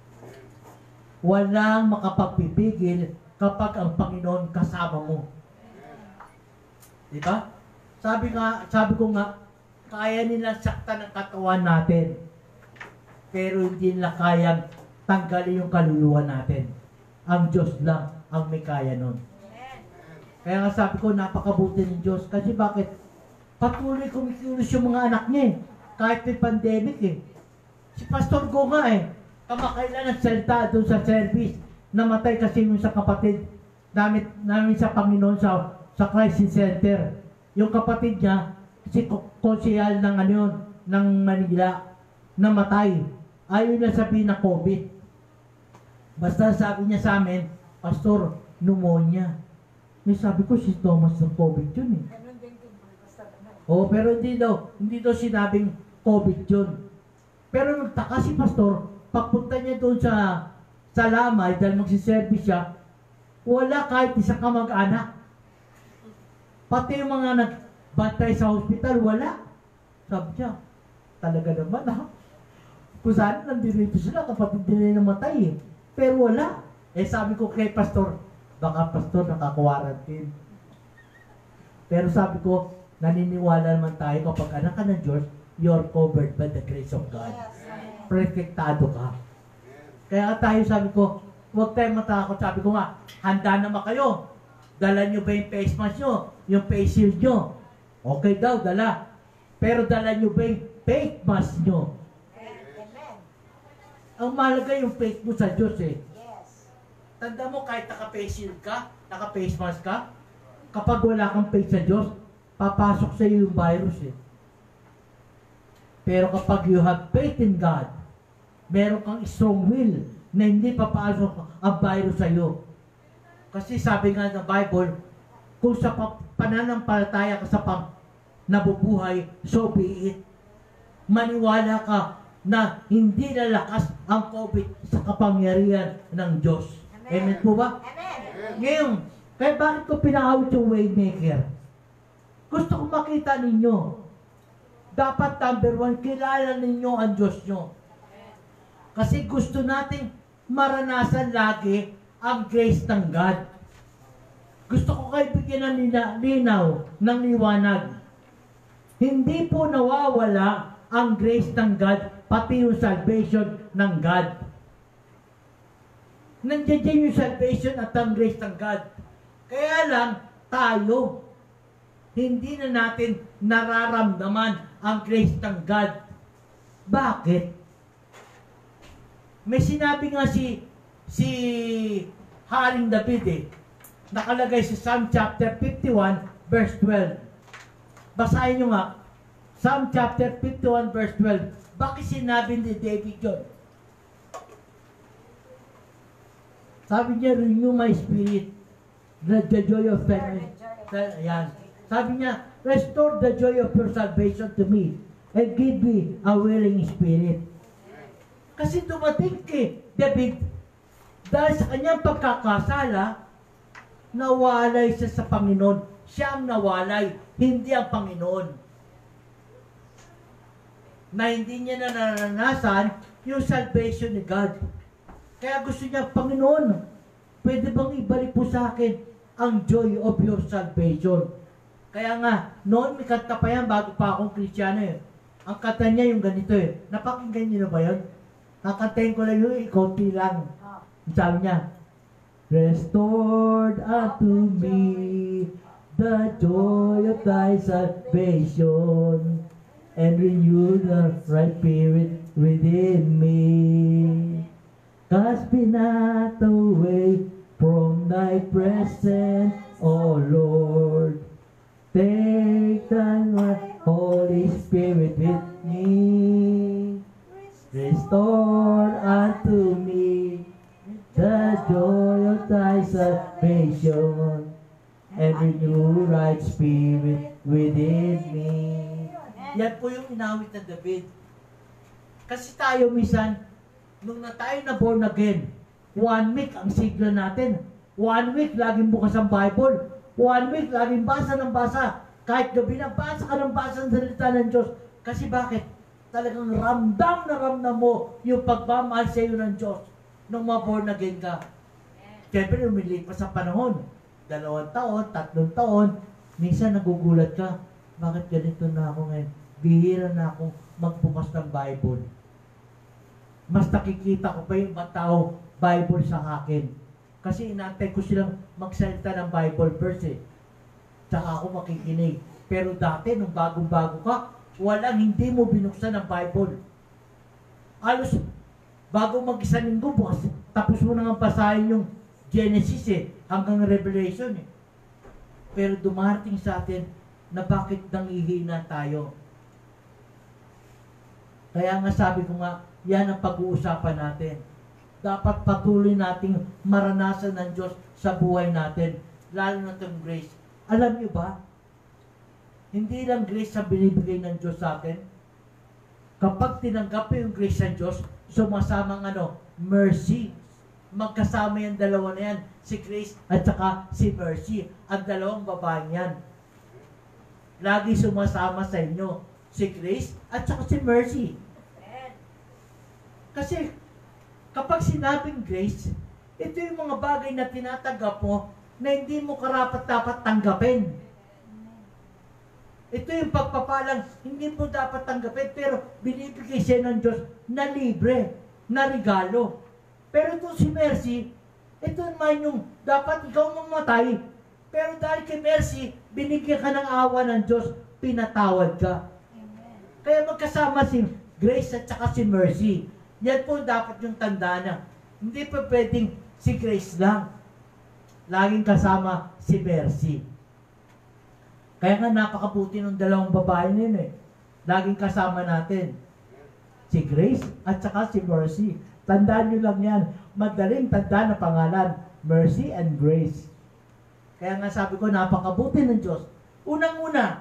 Walang makapagpipigil kapag ang Panginoon kasama mo. Diba? Sabi ko nga, kaya nila saktan ang katawan natin. Pero hindi nila kayang tanggalin yung kaluluwa natin. Ang Diyos lang ang may kaya nun. Kaya nga sabi ko, napakabuti ng Diyos. Kasi bakit? Patuloy kumikilos yung mga anak niya eh. Kahit may pandemic eh. Si Pastor Go nga eh. Kamakailan ang salita doon sa service. Namatay kasi yung sa kapatid namin sa Panginoon sa crisis center. Yung kapatid niya, si konsehal ng ano yun, ng Manila, namatay. Ayaw na sabihin na COVID. Basta sabi niya sa amin, Pastor, pneumonia. May sabi ko, si Thomas ng COVID yun eh. Oh, pero hindi daw sinabing COVID yun. Pero nagtaka si Pastor, pagpunta niya doon sa Lamay, dahil magsiservice siya, wala kahit isang kamag-anak. Pati yung mga nagbantay sa hospital, wala. Sabi niya, talaga naman ha. Kung saan nandito sila, kapatid nila namatay eh. Pero wala. Eh sabi ko kay Pastor, baka Pastor naka-quarantine. Pero sabi ko, naniniwala naman tayo kapag anak ka ng Diyos, you're covered by the grace of God. Protektado ka. Kaya tayo sabi ko, huwag tayong matakot. Sabi ko nga, handa naman kayo. Dala nyo ba yung face mask nyo? Yung face shield nyo? Okay daw, dala. Pero dala nyo ba yung face mask nyo? Ang mahalaga yung faith mo sa Diyos eh. Tanda mo kahit naka-face shield ka, naka-face mask ka, kapag wala kang faith sa Diyos, papasok sa iyo yung virus eh. Pero kapag you have faith in God, meron kang strong will na hindi papasok ang virus sa iyo. Kasi sabi nga ng Bible, kung sa pananampalataya ka sa nabubuhay, so be it. Maniwala ka na hindi lalakas ang COVID sa kapangyarihan ng Diyos. Amen po ba? Amen. Ngayon, kaya bakit ko pinakawit yung Waymaker? Gusto ko makita ninyo. Dapat number 1, kilala ninyo ang Diyos nyo. Kasi gusto nating maranasan lagi ang grace ng God. Gusto ko kayo bigyan ng linaw, ng liwanag. Hindi po nawawala ang grace ng God, pati yung salvation ng God. Nandiyan yung salvation at ang grace ng God. Kaya lang, tayo, hindi na natin nararamdaman ang grace ng God. Bakit? May sinabi nga si Haring David eh, nakalagay sa Psalm chapter 51 verse 12. Basahin nyo nga, Psalm chapter 51 verse 12. Bakit sinabi ni David yun? Sabi niya, renew my spirit, the joy of Ayan. Sabi niya, restore the joy of your salvation to me and give me a willing spirit. Kasi dumating kay David, dahil sa kanyang pagkakasala, nawalay siya sa Panginoon. Siya ang nawalay, hindi ang Panginoon. Na hindi niya na naranasan yung salvation ni God. Kaya gusto niya, Panginoon, pwede bang ibalik po sa akin ang joy of your salvation? Kaya nga, noon may kanta pa yan bago pa akong Kristiyano eh. Ang kanta niya yung ganito eh. Napakinggan niyo na ba yun? Kakantahin ko lang yung konti lang. Sabi niya, restored unto me the joy of thy salvation and renew the right spirit within me. Cast me not away from thy presence, O Lord. Take thy Holy Spirit with me. Restore unto me the joy of thy salvation and renew right spirit within me. Yan po yung inawit ng David. Kasi tayo minsan, nung na tayo na born again, 1 week ang sigla natin. 1 week laging bukas ang Bible. 1 week laging basa ng basa. Kahit gabi na basa ka ng basa ng salita ng Diyos. Kasi bakit? Talagang ramdam na ramdam mo yung pagmamahal sa iyo ng Diyos nung ma-born again ka. Siyempre, lumilipas sa panahon. 2 taon, 3 taon, minsan nagugulat ka. Bakit ganito na ako ngayon? Bihira na ako magbukas ng Bible. Mas nakikita ko pa yung matao Bible sa akin. Kasi inaantay ko silang magsalita ng Bible verse eh. Tsaka ako makikinig. Pero dati, nung bagong-bago ka, walang hindi mo binuksan ng Bible. Alos, bago mag-isang linggo, bukas, tapos mo nang basahin yung Genesis eh, hanggang Revelation eh. Pero dumarating sa atin na bakit nangihina tayo. Kaya nga sabi ko nga, yan ang pag-uusapan natin. Dapat patuloy nating maranasan ng Diyos sa buhay natin, lalo na itong grace. Alam niyo ba, hindi lang grace ang binibigay ng Diyos sa atin. Kapag tinanggap mo yung grace ng Diyos, sumasamang mercy. Magkasama yung dalawa na yan, si Grace at saka si Mercy. Ang dalawang babaeng yan. Lagi sumasama sa inyo, si Grace at saka si Mercy. Kasi, kapag sinabing grace, ito yung mga bagay na tinatanggap mo na hindi mo karapat-dapat tanggapin. Ito yung pagpapalang hindi mo dapat tanggapin pero binibigay siya ng Diyos na libre, na regalo. Pero ito si Mercy, ito naman yung dapat ikaw mamatay. Pero dahil kay Mercy, binigyan ka ng awa ng Diyos, pinatawad ka. Kaya magkasama si Grace at saka si Mercy. Yan po dapat yung tandaan na hindi pa pwedeng si Grace lang. Laging kasama si Mercy. Kaya nga napakabuti ng dalawang babae nila eh. Laging kasama natin. Si Grace at saka si Mercy. Tandaan nyo lang yan. Madaling tandaan na pangalan. Mercy and Grace. Kaya nga sabi ko, napakabuti ng Diyos. Unang-una,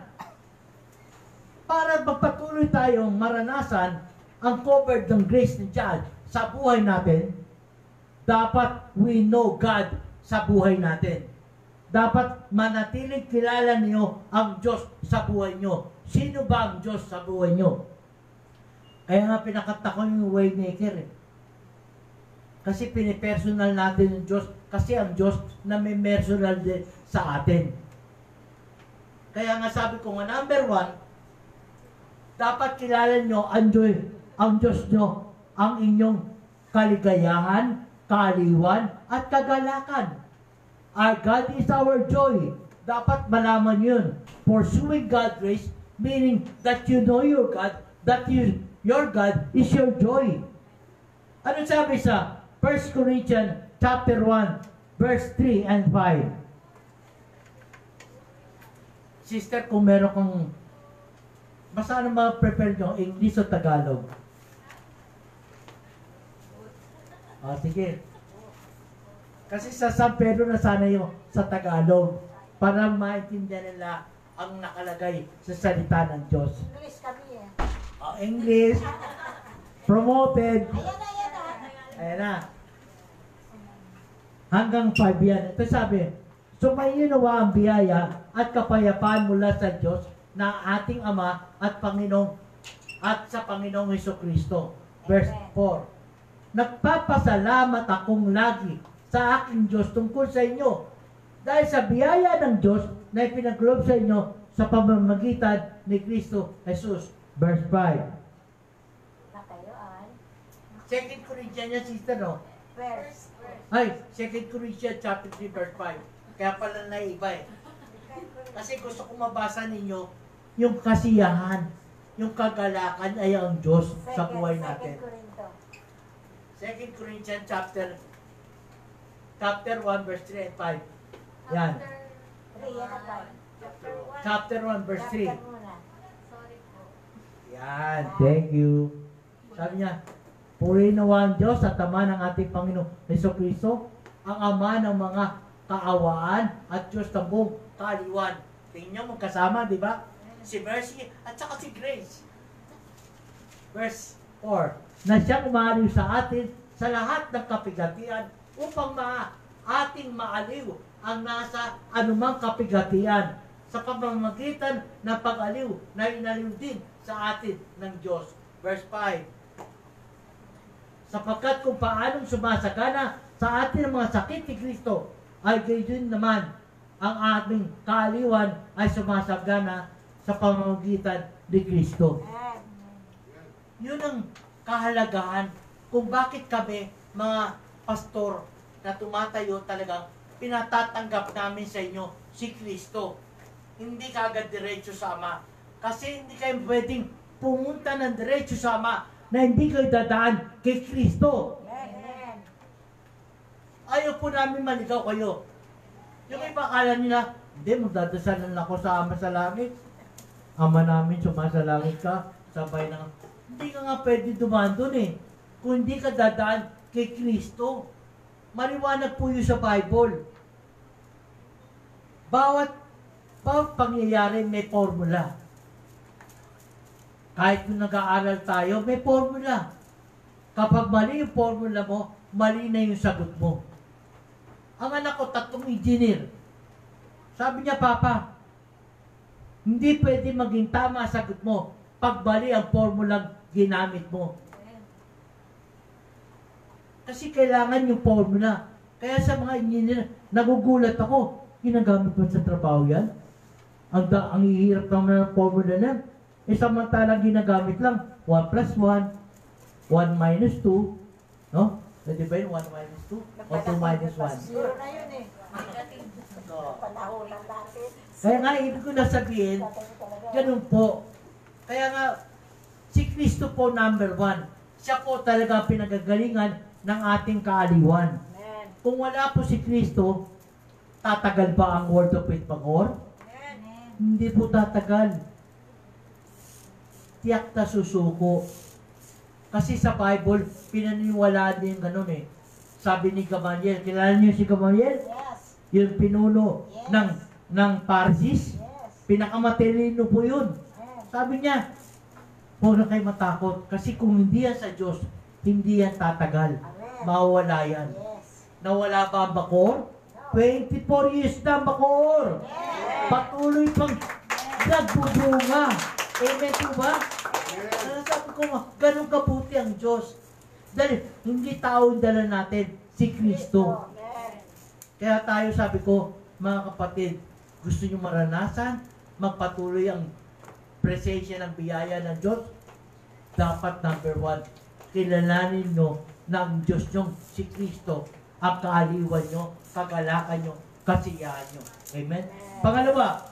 para magpatuloy tayong maranasan ang covered ng grace ni God sa buhay natin, dapat we know God sa buhay natin. Dapat manatiling kilala niyo ang Diyos sa buhay niyo. Sino ba ang Diyos sa buhay niyo? Kaya nga pinakanta ko yung Waymaker eh. Kasi pinipersonal natin yung Diyos kasi ang Diyos na may personal din sa atin. Kaya nga sabi ko nga, number 1, dapat kilala niyo ang Diyos nyo, ang inyong kaligayahan, kaaliwan, at kagalakan. Our God is our joy. Dapat malaman yun. Pursuing God's grace, meaning that you know your God, that your God is your joy. Ano sabi sa 1 Corinthians chapter 1, verse 3 and 5? Sister, kung meron kang basta ano ma-prepare nyo, English o Tagalog? Sige. Kasi sa San Pedro na sana yung sa Tagalog para maintindihan nila ang nakalagay sa salita ng Diyos. English kami eh. English. Promoted. Ayan na. Hanggang 5 yan. Ito sabi, sumayin nawa ang biyaya at kapayapaan mula sa Diyos na ating Ama at Panginoong at sa Panginoong Hesukristo. Verse 4. Nagpapasalamat akong lagi sa aking Diyos tungkol sa inyo dahil sa biyaya ng Diyos na ipinagkaloob sa inyo sa pamamagitan ni Kristo Jesus. Verse 5. Nakayaan. 2 Corinthians yan, sister, no? Verse. Ay, 2 Corinthians chapter 3, verse 5. Kaya pala naiba eh. Kasi gusto ko mabasa ninyo yung kasiyahan, yung kagalakan ay ang Diyos sa buhay natin. 2 Corinthians chapter 1, verse 3 and 5. Yan. Chapter 1, verse 3. Yan. Thank you. Sabi niya, purihin nawa ang Diyos at Ama ng ating Panginoong Hesukristo, ang Ama ng mga kaawaan at Diyos ng buong kaaliwan. Tingnan mo magkasama, di ba? Si Mercy at saka si Grace. Verse 4. Na siyang umaaliw sa atin sa lahat ng kapigatian upang ating maaliw ang nasa anumang kapigatian sa pamamagitan ng pag-aliw na inaliw din sa atin ng Diyos. Verse 5. Sapagkat kung paanong sumasagana sa atin ang mga sakit ni Kristo, ay gayon naman ang aming kaaliwan ay sumasagana sa pamamagitan ni Kristo. Yun ang kahalagahan kung bakit kami, mga pastor, na tumatayo talagang pinatatanggap namin sa inyo si Kristo. Hindi ka agad diretso sa Ama. Kasi hindi kayo pwedeng pumunta ng diretso sa Ama na hindi kayo dadaan kay Kristo. Amen. Ayaw po namin maligaw kayo. Yung iba akala nila, hindi, magdadasalan ako sa Ama sa langit. Ama namin, sumasalangit ka, sabay na. Hindi ka nga pwede dumaan doon eh. Kung hindi ka dadaan kay Kristo. Maliwanag po yun sa Bible. Bawat pangyayari may formula. Kahit kung nag-aaral tayo, may formula. Kapag mali yung formula mo, mali na yung sagot mo. Ang anak ko, 3 engineer. Sabi niya, Papa, hindi pwede maging tama ang sagot mo pag mali ang formulang ginamit mo. Kasi kailangan yung formula. Kaya sa mga engineer, nagugulat ako. Ginagamit mo sa trabaho yan? Ang hihirap naman ng formula na. Samantalang ginagamit lang 1 plus 1, 1 minus 2, no? Pwede ba yun? 1 minus 2? O 2 minus 1? Zero na yun eh. Panahon lang dati. Kaya nga, ibig ko na sabihin, ganun po. Kaya nga, si Kristo po number 1. Siya po talaga pinagagalingan ng ating kaaliwan. Amen. Kung wala po si Kristo, tatagal ba ang Word of Faith Pag-or? Amen. Hindi po tatagal. Tiyak na susuko. Kasi sa Bible, pinaniwalaan din ganun eh. Sabi ni Gamaliel, kilala niyo si Gamaliel? Yes. Yung pinuno Yes. ng Parsis. Yes. Pinakamatalino po yun. Amen. Sabi niya, huwag na kayo matakot. Kasi kung hindi yan sa Diyos, hindi yan tatagal. Amen. Mawawala yan. Yes. Nawala ba ang Bakor? 24 years na ang Bakor. Patuloy pang nagbubunga. Amen po ba? Sabi ko, ganun kabuti ang Diyos. Dahil hindi tao ang dala natin, si Kristo. Amen. Kaya tayo sabi ko, mga kapatid, gusto nyo maranasan, magpatuloy ang presensya ng biyaya ng Diyos, dapat number 1, kilalanin nyo na ang Diyos nyo, si Kristo, ang kaaliwan nyo, kagalakan nyo, kasiyahan nyo. Amen? Pangalawa,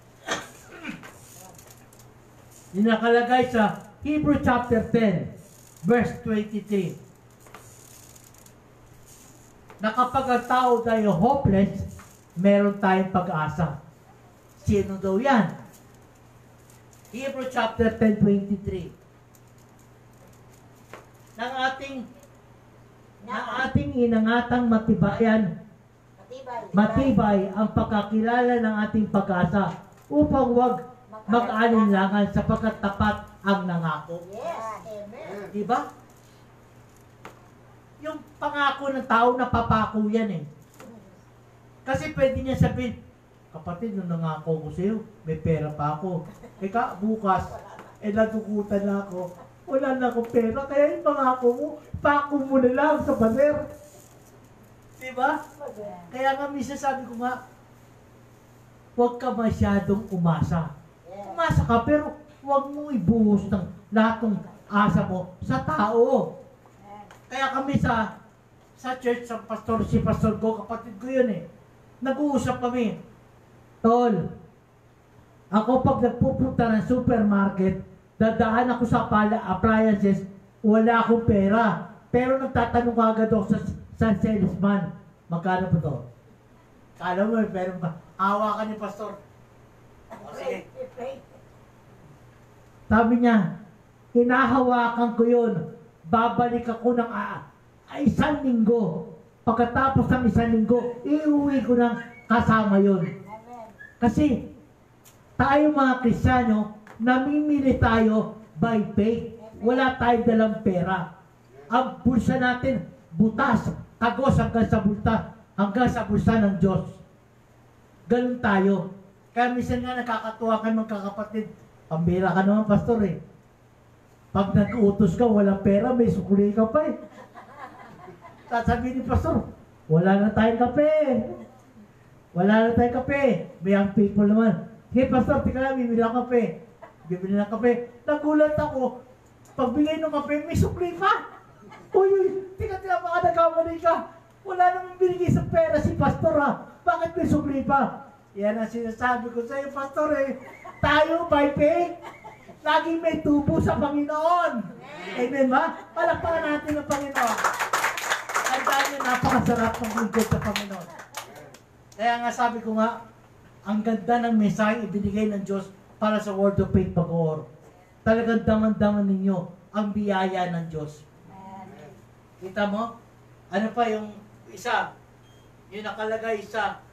yung nakalagay sa Hebrew chapter 10, verse 23, na kapag ang tao tayo hopeless, meron tayong pag-asa. Sino daw yan? Hebrew chapter 10, 23. Ng ating inangatang matibayan, matibay ang pagkakilala ng ating pag-asa upang wag mag-alinlangan sapagkat tapat ang nangako. Yes. Amen. Diba? Yung pangako ng tao, napapako yan eh. Kasi pwede niya sabihin, kapatid, nung nangako ko sa'yo, may pera pa ako. Eka, bukas, natukutan na ako. Wala na akong pera, kaya yung pangako mo, pako mo na lang sa pader. Diba? Kaya nga, minsan sabi ko nga, huwag ka masyadong umasa. Umasa ka, pero huwag mo ibuhos ng lahat ng asa mo sa tao. Kaya kami sa church, sa pastor, si pastor ko, kapatid ko yun eh. Nag-uusap kami. Tol, ako pag nagpupunta ng supermarket, dadaan ako sa appliances, wala akong pera. Pero nagtatanong ka agad ako sa salesman, magkano po to? Kala mo, pero awa ka ni pastor. Sige. Sabi niya, hinahawakan ko yun. Babalik ako ng 1 linggo. Pagkatapos ng 1 linggo, iuwi ko ng kasama yun. Kasi tayo mga Kristiyano, namimili tayo by faith. Wala tayong dalang pera. Ang bulsa natin, butas, tagos hanggang sa bulsa ng Diyos. Ganun tayo. Kaya minsan nga nakakatuwa kayo magkakapatid. Pambira ka naman, pastor eh. Pag nag-utos ka, walang pera, may sukli ka pa eh. Sasabihin ni pastor, wala na tayong kape. Wala na tayong kape. May young people naman. Hey pastor, tika lang, bibili ng kape. Bibili ng kape. Nagulat ako. Pagbigay ng kape, may sukli pa. Uy, tika, baka nagkamali ka. Wala namang binigay sa pera si pastor ha. Bakit may sukli pa? Yan ang sinasabi ko sa iyo, pastor eh. Tayo by faith, laging may tubo sa Panginoon. Amen ba? Palakpakan natin ang Panginoon. Ang dahil napakasarap ng lingkod sa Panginoon. Kaya nga sabi ko nga, ang ganda ng mensahe ibinigay ng Diyos para sa Word of Faith Bacoor. Talagang daman-daman ninyo ang biyaya ng Diyos. Kita mo? Ano pa yung isa? Yung nakalagay sa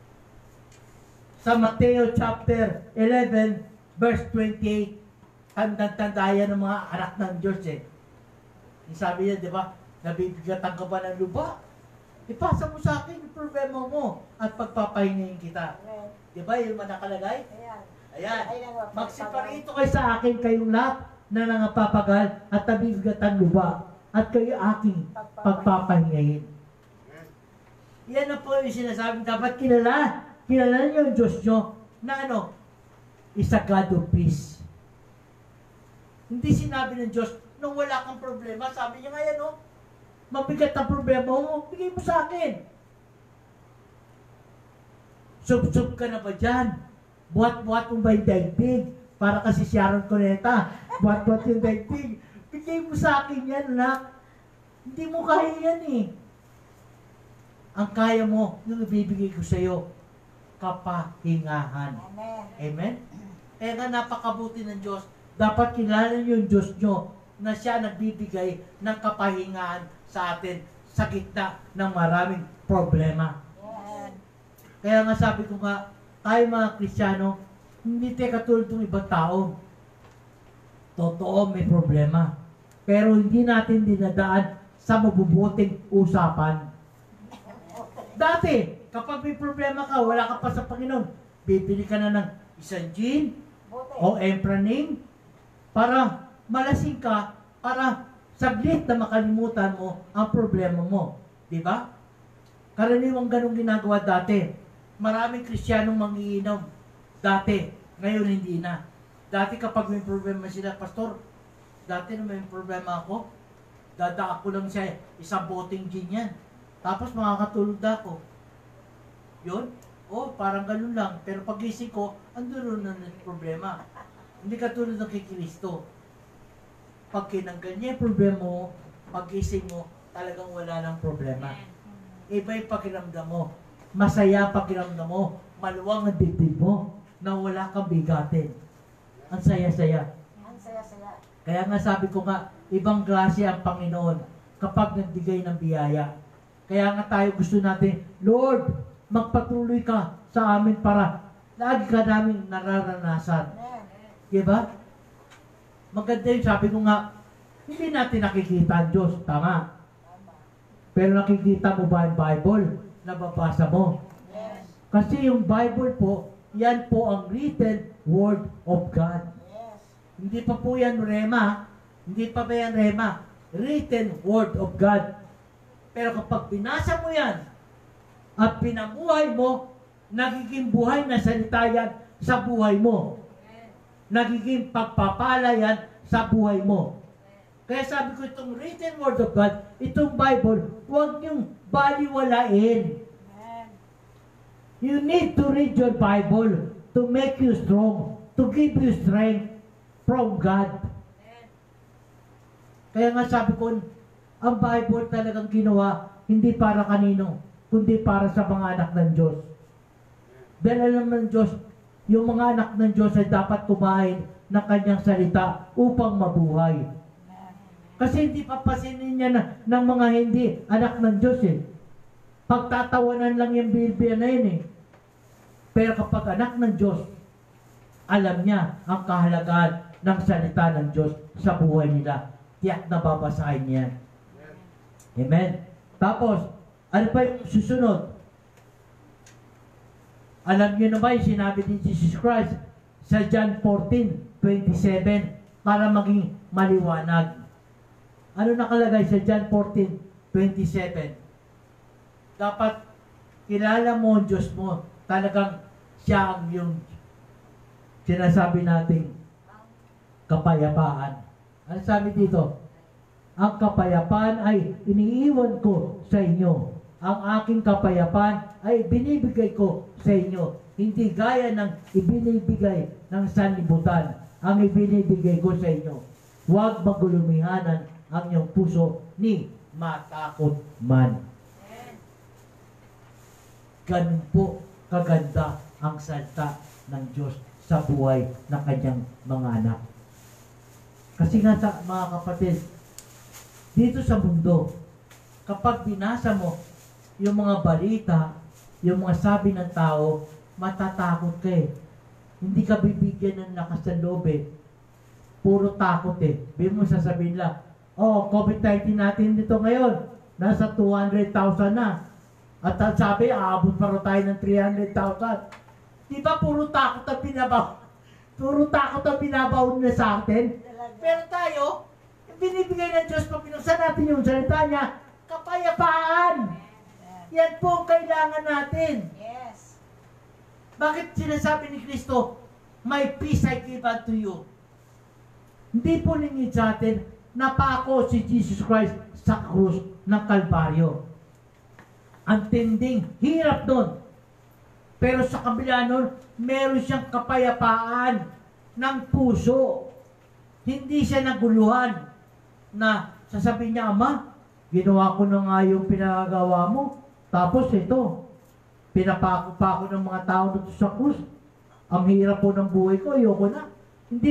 Mateo chapter 11 verse 28. Tandang-tanda yan ng mga anak ng Diyos eh. Yung sabi niya, di ba? Nabibigatan ka ba ng lupa? Ipasa mo sa akin yung problema mo at pagpapahingayin kita. Di ba yung nakalagay? Ayan. Magsiparito kayo sa akin kayong lahat na nangapapagal at nabibigatan lupa at kayo aking pagpapahingayin. Yan na po yung sinasabi. Dapat kilala niyo yung Diyos nyo na ano? Is a God of peace. Hindi sinabi ng Diyos, nung wala kang problema, sabi niya ngayon, no? Mabigat ang problema mo, bigay mo sa akin. Sub-sub ka na ba dyan? Buhat-buhat mo ba yung daigdig? Para kasi si Sharon Cuneta, buhat-buhat yung daigdig. Bigay mo sa akin yan, anak. Hindi mo kaya yan eh. Ang kaya mo, yung ibibigay ko sa iyo, kapahingahan. Amen. Amen? Kaya nga napakabuti ng Diyos. Dapat kilala niyo yung Diyos nyo na siya nagbibigay ng kapahingahan sa atin sa gitna ng maraming problema. Yes. Kaya nga sabi ko nga, tayo mga Kristiyano, hindi tayo katulad ng ibang tao. Totoo, may problema. Pero hindi natin dinadaan sa mabubuting usapan. Dati, kapag may problema ka, wala ka pa sa Panginoon, bibili ka na ng isang gin o empraning para malasing ka, para saglit na makalimutan mo ang problema mo. Di ba? Karaniwang ganong ginagawa dati. Maraming Kristiyanong mangiinom dati. Ngayon hindi na. Dati kapag may problema sila, pastor, dati na may problema ako, dadaan ko lang siya isang boteng gin yan. Tapos makakatulog na ako. Yun? Oh, parang ganun lang. Pero pagising ko, andun na ng problema. Hindi katulad ng kay Kristo. Pag kinanggal niya yung problema mo, pagising mo, talagang wala ng problema. Iba yung pakiramdam mo. Masaya pakiramdam mo. Maluwang ang dibdib mo na wala kang bigatin. Ang saya-saya. Ang saya-saya. Kaya nga sabi ko nga, ibang grasya ang Panginoon kapag nagbigay ng biyaya. Kaya nga tayo gusto natin, Lord, magpatuloy ka sa amin para lagi ka namin nararanasan. Diba? Maganda yun, sabi ko nga, hindi natin nakikita ang Diyos, tama. Pero nakikita mo ba ang Bible? Nababasa mo. Yes. Kasi yung Bible po, yan po ang written word of God. Yes. Hindi pa po yan rema. Hindi pa yan rema. Written word of God. Pero kapag binasa mo yan at pinabuhay mo, nagiging buhay na salita yan sa buhay mo. Nagiging pagpapala yan sa buhay mo. Kaya sabi ko itong written word of God, itong Bible, huwag niyong baliwalain. You need to read your Bible to make you strong, to give you strength from God. Kaya nga sabi ko, ang Bible talagang ginawa, hindi para kanino, kundi para sa mga anak ng Diyos. Dahil alam ng Diyos, yung mga anak ng Diyos ay dapat kumain ng kanyang salita upang mabuhay. Kasi hindi papasinin niya ng mga hindi anak ng Diyos eh. Pagtatawanan lang yung Biblia na yun eh. Pero kapag anak ng Diyos, alam niya ang kahalagahan ng salita ng Diyos sa buhay nila. Tiyak na babasahin niya. Amen. Tapos, ano pa yung susunod? Alam niyo na ba yung sinabi ni Jesus Christ sa John 14:27 para maging maliwanag? Ano nakalagay sa John 14:27? Dapat kilala mo ang Diyos mo. Talagang siya ang yung sinasabi nating kapayapaan. Ano sabi dito? Ang kapayapaan ay iniiwan ko sa inyo. ang aking kapayapaan ay binibigay ko sa inyo. Hindi gaya ng ibinibigay ng sanlibutan ang ibinibigay ko sa inyo. Huwag magulumihanan ang iyong puso ni matakot man. Ganun po kaganda ang salita ng Diyos sa buhay ng kanyang mga anak. Kasi nga sa mga kapatid, dito sa mundo, kapag binasa mo yung mga balita, yung mga sabi ng tao, matatakot ka eh. Hindi ka bibigyan ng lakas ng loob eh. Puro takot eh. Bili mo sasabihin lang, oh, COVID-19 natin dito ngayon, nasa 200,000 na. At ang sabi, aabot pa rin tayo ng 300,000. Di ba puro takot ang binabaw? Puro takot ang binabaw na sa atin. Pero tayo, binibigay ng Diyos pag pinuksan natin yung salita niya, kapayapaan. Yan po ang kailangan natin. Yes. Bakit sinasabi ni Kristo, my peace I give unto you? Hindi po lingid sa atin, napako si Jesus Christ sa krus ng Kalbaryo. Ang tinding hirap doon. Pero sa kabila nun, meron siyang kapayapaan ng puso. Hindi siya naguluhan na sasabihin niya, Ama, ginawa ko na nga yung pinagawa mo. Tapos ito, pinapako pa ako ng mga tao dito sa krus. Ang hirap po ng buhay ko, ayoko na. Hindi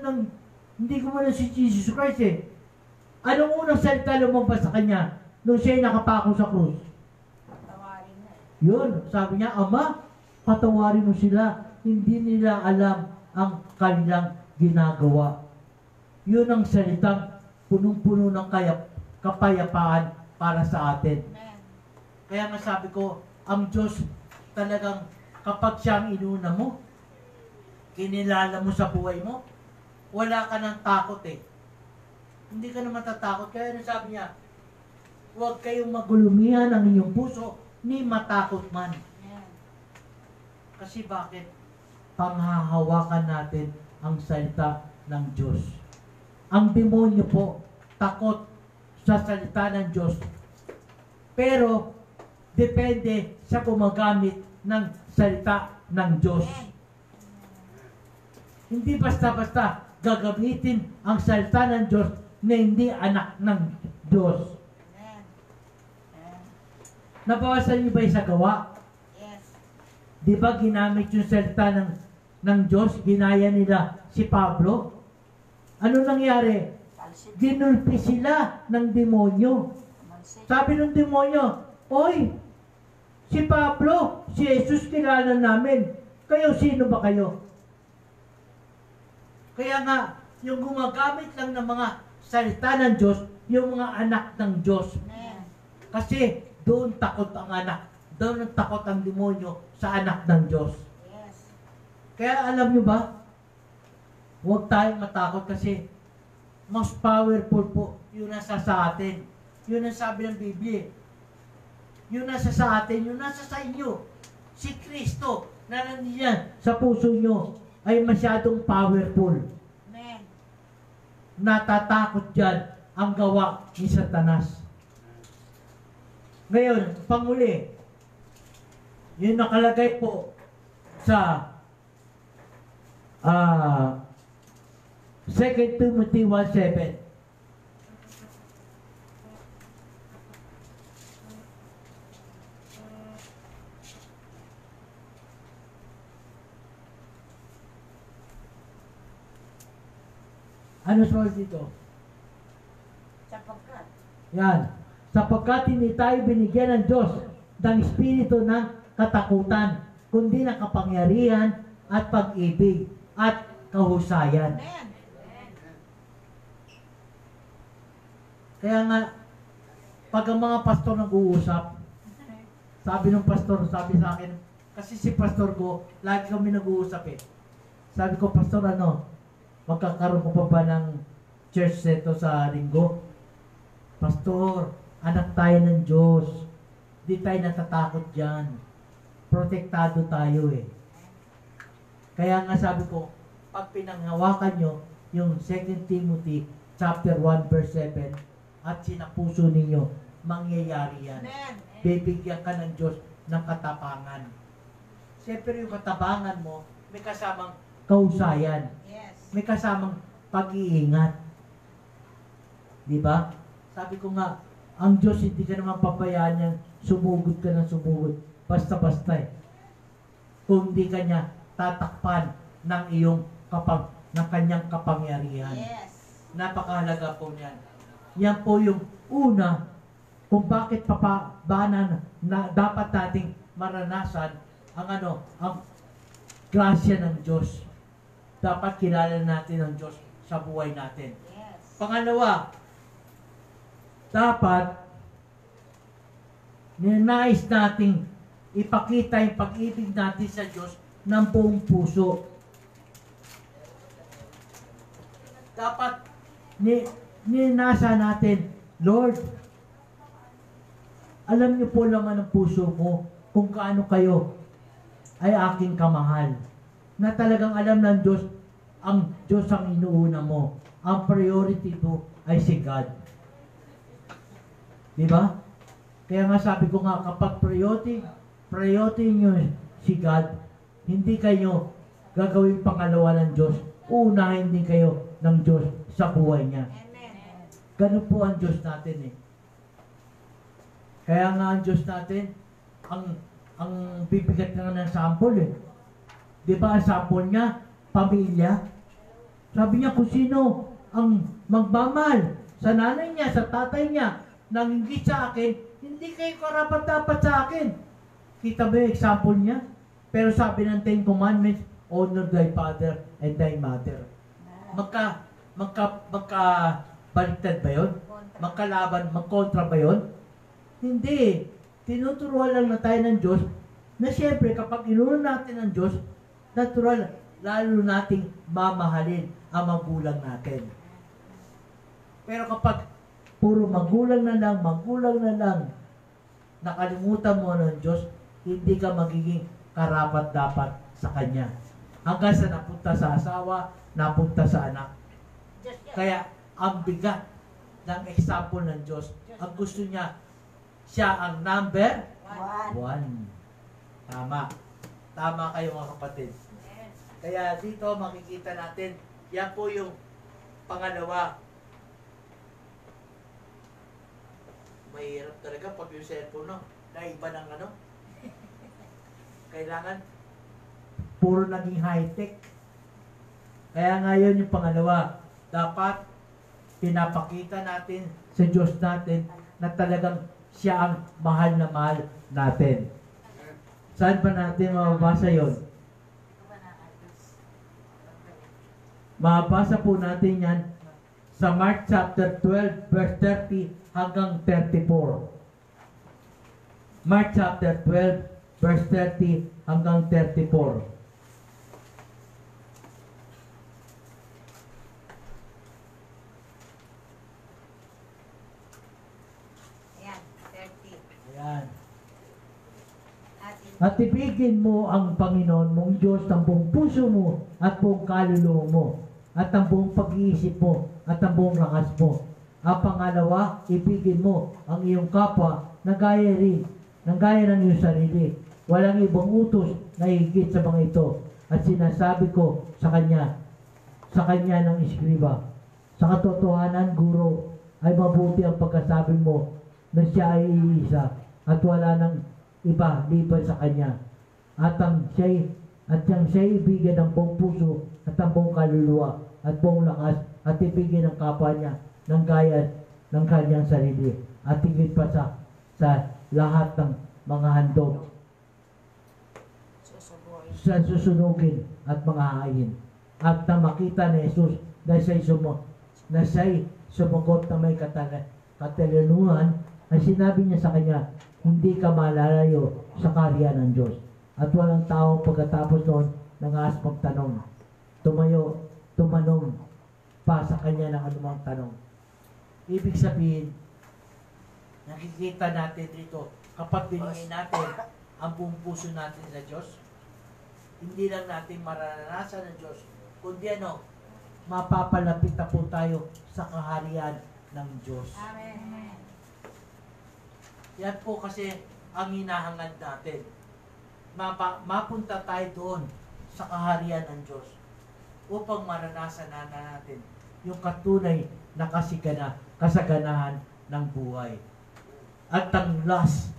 ko man si Jesus Christ eh. Anong unang salita lumabas sa kanya nung siya'y nakapako sa krus? Tawarin na. Yun, sabi niya, Ama, patawarin mo sila. Hindi nila alam ang kanilang ginagawa. Yun ang salitang punong-puno ng kapayapaan para sa atin. Amen. Kaya nga sabi ko, ang Diyos talagang kapag siyang inuna mo, kinilala mo sa buhay mo, wala ka ng takot eh. Hindi ka na matatakot. Kaya sabi niya, huwag kayong magulumihan ang inyong puso ni matakot man. Amen. Kasi bakit? Panghahawakan natin ang salita ng Diyos. Ang demonyo po, takot sa salita ng Diyos. Pero, depende sa gumagamit ng salita ng Diyos. Hindi basta-basta gagamitin ang salita ng Diyos na hindi anak ng Diyos. Amen. Amen. Nabawasan niyo ba yung sa gawa? Yes. Di ba ginamit yung salita ng Diyos? Ginaya nila si Pablo? Ano nangyari? Palsit. Ginulpi sila ng demonyo. Malsit. Sabi ng demonyo, Oy, si Pablo, si Jesus kilala namin. Kayo, sino ba kayo? Kaya nga, yung gumagamit lang ng mga salita ng Diyos, yung mga anak ng Diyos. Amen. Kasi doon takot ang anak. Doon takot ang demonyo sa anak ng Diyos. Yes. Kaya alam nyo ba, huwag tayong matakot kasi most powerful po yung nasa sa atin. Yun ang sabi ng Biblia. Yung nasa sa atin, yung nasa sa inyo. Si Kristo na nandiyan sa puso nyo ay masyadong powerful. Amen. Natatakot dyan ang gawa ni Satanas. Ngayon, panguli, yung nakalagay po sa 2 Timothy 1:7. Ano sabi dito? Sapagkat. Yan. Sapagkat hindi tayo binigyan ng Diyos ng espiritu ng katakutan, kundi ng kapangyarihan at pag-ibig at kahusayan. Amen. Kaya nga, pag ang mga pastor nag-uusap, sabi ng pastor, sabi sa akin, kasi si pastor ko, lagi kami nag-uusap eh. Sabi ko, pastor, magkakaroon ko pa ba ng church seto sa linggo? Pastor, anak tayo ng Diyos. Di tayo natatakot dyan. Protektado tayo eh. Kaya nga sabi ko, pag pinanghawakan nyo yung 2 Timothy chapter 1 verse 7 at sinapuso ninyo, mangyayari yan. Amen. bibigyan ka ng Diyos ng katapangan. Siyempre yung katapangan mo, may kasamang kausayan. Yes. May kasamang pag-iingat. Di ba? Sabi ko nga, ang Diyos hindi ka naman pabayaan niyang sumugod ka ng sumugod. Basta-basta eh. Kung hindi ka niya tatakpan ng iyong ng kanyang kapangyarihan. Yes. Napakahalaga po niyan. Yan po yung una kung bakit papabanan na dapat nating maranasan ang grasya ng Diyos. Dapat kilala natin ang Diyos sa buhay natin. Yes. Pangalawa, dapat ninais nating ipakita yung pag-ibig natin sa Diyos ng buong puso. Dapat ninasa natin, Lord, alam niyo po naman ang puso mo kung kaano kayo ay aking kamahal. Na talagang alam ng Diyos ang inuuna mo. Ang priority mo ay si God. Di ba? Kaya nga sabi ko nga, kapag priority nyo si God, hindi kayo gagawin pangalawa ng Diyos. Unahin din kayo ng Diyos sa buhay niya. Amen. Ganun po ang Diyos natin eh. Kaya nga ang Diyos natin, ang bibigat nga ng sample eh. Di ba ang sample niya? Pamilya. Sabi niya kung sino ang magmamahal sa nanay niya, sa tatay niya, nang hindi sa akin, hindi kayo karapat-dapat sa akin. Kita ba yung example niya? Pero sabi ng Ten Commandments, honor thy father and thy mother. Baliktad ba yun? Magkontra ba yun? Hindi. Tinuturuan lang na tayo ng Diyos na siyempre kapag inunod natin ng Diyos, natural, lalo nating mamahalin ang magulang natin. Pero kapag puro magulang na lang, nakalimutan mo ng Diyos, hindi ka magiging karapat-dapat sa Kanya. Hanggang sa napunta sa asawa, napunta sa anak. Kaya, ang bigat ng example ng Diyos, ang gusto niya, siya ang number 1. Tama. Tama kayo mga kapatid. Kaya dito makikita natin, yan po yung pangalawa. Mahirap talaga pag yung cellphone, no? Naiba ng kailangan puro naging high-tech. Kaya ngayon yung pangalawa, dapat pinapakita natin sa Diyos natin na talagang siya ang mahal na mahal natin. Saan ba natin mababasa yon? Mababasa po natin yan sa Mark chapter 12 verse 30 hanggang 34. Mark chapter 12 verse 30 hanggang 34. Ayan, 30. Ayan. At ibigin mo ang Panginoon mong Diyos ng buong puso mo at buong kaluluwa mo at ang buong pag-iisip mo at ang buong lakas mo. Ang pangalawa, ibigin mo ang iyong kapwa na gaya ng iyong sarili. Walang ibang utos na higit sa mga ito. At sinasabi ko sa kanya ng iskriba, sa katotohanan, guro, ay mabuti ang pagkasabi mo na siya ay iisa at wala nang iba liban sa kanya. At siya'y ibigin ng buong puso at ang buong kaluluwa at buong lakas at ibigin ng kapwa niya ng gaya ng kanyang sarili at higit pa sa lahat ng mga handog sa susunugin at mga hain. At na makita ni Jesus na siya'y sumagot na may katalinuhan, ay sinabi niya sa kanya, hindi ka malalayo sa kaharian ng Diyos. At walang tao pagkatapos noon nangas magtanong. Tumanong pa sa kanya ng anumang tanong. Ibig sabihin, nakikita natin dito, kapag binigay natin ang buong puso natin sa Diyos, hindi lang natin mararanasan ng Diyos, kundi mapapalapit na po tayo sa kaharian ng Diyos. Amen. Yan po kasi ang hinahangad natin. Mapunta tayo doon sa kaharian ng Diyos upang maranasan na natin yung katunay na kasaganahan ng buhay. At ang last,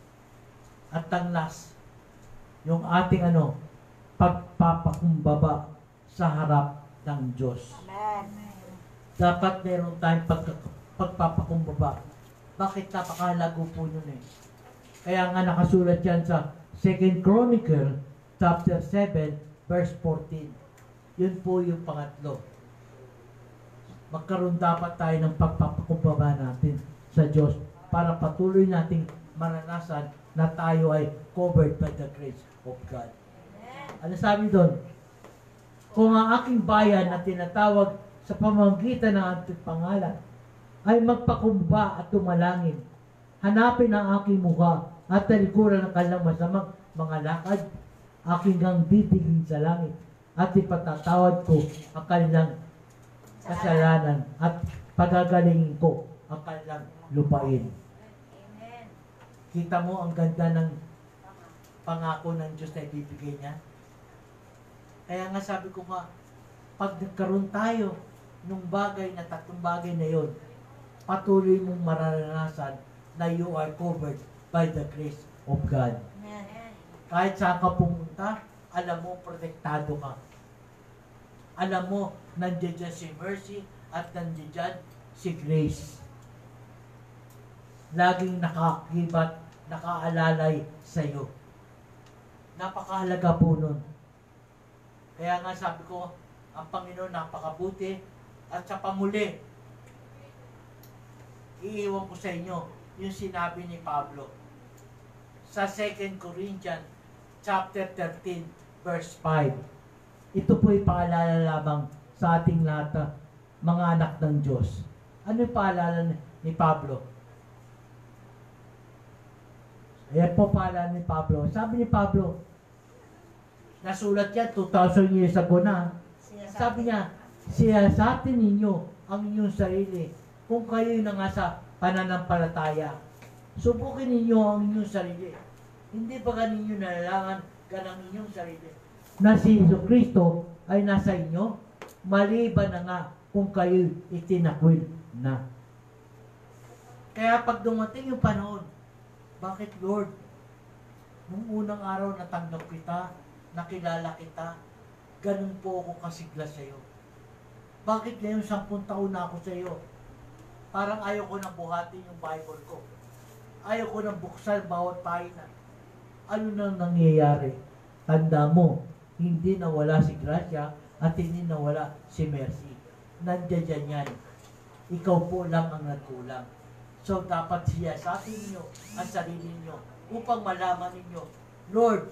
yung ating pagpapakumbaba sa harap ng Diyos. Amen. Dapat meron tayong pagpapakumbaba. Bakit? Napakahalago po yun eh. Kaya nga nakasulat yan sa 2 Chronicle chapter 7 verse 14. Yun po yung pangatlo. Magkaroon dapat tayo ng pagpapakumbaba natin sa Diyos para patuloy nating maranasan na tayo ay covered by the grace of God. Ano sabi doon? Kung ang aking bayan na tinatawag sa pamamagitan ng ating pangalan ay magpakumba at tumalangin, hanapin ang aking mukha at talikuran ng kanilang masamang mga lakad, aking gang titigin sa langit at ipatatawad ko ang kanilang kasalanan at pagagalingin ko ang kanilang lupain. Amen. Kita mo ang ganda ng pangako ng Diyos na ibibigay niya? Kaya nga sabi ko nga, pag nagkaroon tayo nung tatlong bagay na yon, patuloy mong mararanasan na you are covered by the grace of God. Amen. Kahit saan ka pumunta, alam mo, protektado ka. Alam mo, nandiyan dyan si mercy at nandiyan dyan si grace. Laging nakakibat, nakaalalay sa iyo. Napakahalaga po nun. Kaya nga sabi ko, ang Panginoon napakabuti at sa pamuli, iiwan ko sa inyo yung sinabi ni Pablo sa 2 Corinthians chapter 13 verse 5. Ito po'y paalala lamang sa ating lahat, mga anak ng Diyos. Ano yung paalala ni Pablo? Ayan po paalala ni Pablo. Sabi ni Pablo, nasulat yan 2,000 years ago na. Sabi niya, siyasatin ninyo ang inyong sarili kung kayo na nga sa pananampalataya. Subukin ninyo ang inyong sarili. Hindi ba ninyo nalalangan ganang inyong sarili na si Jesucristo ay nasa inyo? Maliban na nga kung kayo itinakwil na. Kaya pag dumating yung panahon, bakit Lord? Nung unang araw natanggap kita, nakilala kita, ganun po ako kasigla sa iyo. Bakit ngayon 10 taon na ako sa iyo? Parang ayaw ko nang buhatin yung Bible ko. Ayaw ko nang buksan bawat pahina. Ano nang nangyayari? Tanda mo, hindi nawala si Gracia at hindi nawala si Mercy. Nandiyan yan. Ikaw po lang ang nagkulang. So dapat siya sa atin ninyo ang sarili ninyo upang malaman ninyo, Lord,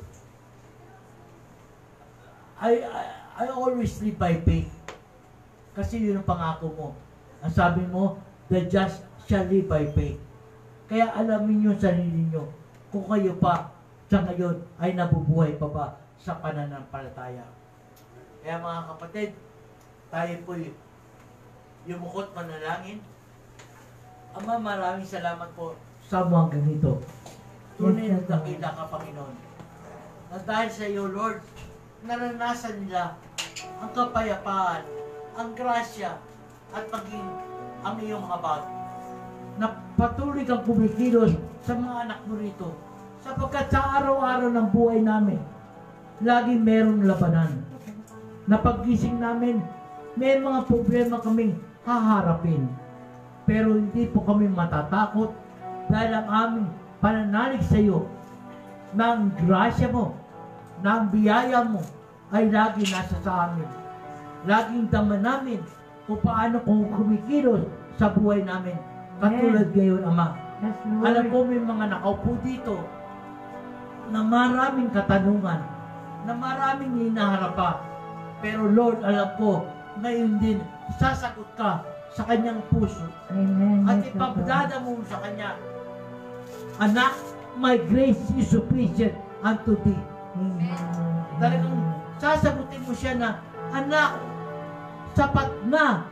I always live by faith. Kasi yun ang pangako mo. Ang sabi mo, the just shall live by faith. Kaya alamin nyo sarili nyo kung kayo pa sa ngayon ay nabubuhay pa ba sa pananampalataya. Kaya mga kapatid, tayo po'y yumukot manalangin. Ama, maraming salamat po sa mga ganito. Tunay na dakila ka, Panginoon. Na dahil sa iyo, Lord, naranasan nila ang kapayapaan, ang grasya, at maging ang iyong habag. Na patuloy kang kumikilos sa mga anak mo rito. Sapagkat sa araw-araw ng buhay namin, lagi merong labanan. Na paggising namin, may mga problema kaming haharapin. Pero hindi po kami matatakot dahil ang aming pananalig sa iyo na ang grasya mo, na ang biyaya mo ay lagi nasa sa amin. Laging dama namin kung paano kung kumikilos sa buhay namin. Katulad ngayon, Ama. Yes, Lord. Alam ko may mga nakaupo dito na maraming katanungan, na maraming hinaharap pa. Pero Lord, alam ko, ngayon din, sasagot ka sa kanyang puso. Amen. At Yes, Lord. ipagdada mo sa kanya, Anak, my grace is sufficient unto thee. Amen. Talagang sasagutin mo siya na, Anak, sapat na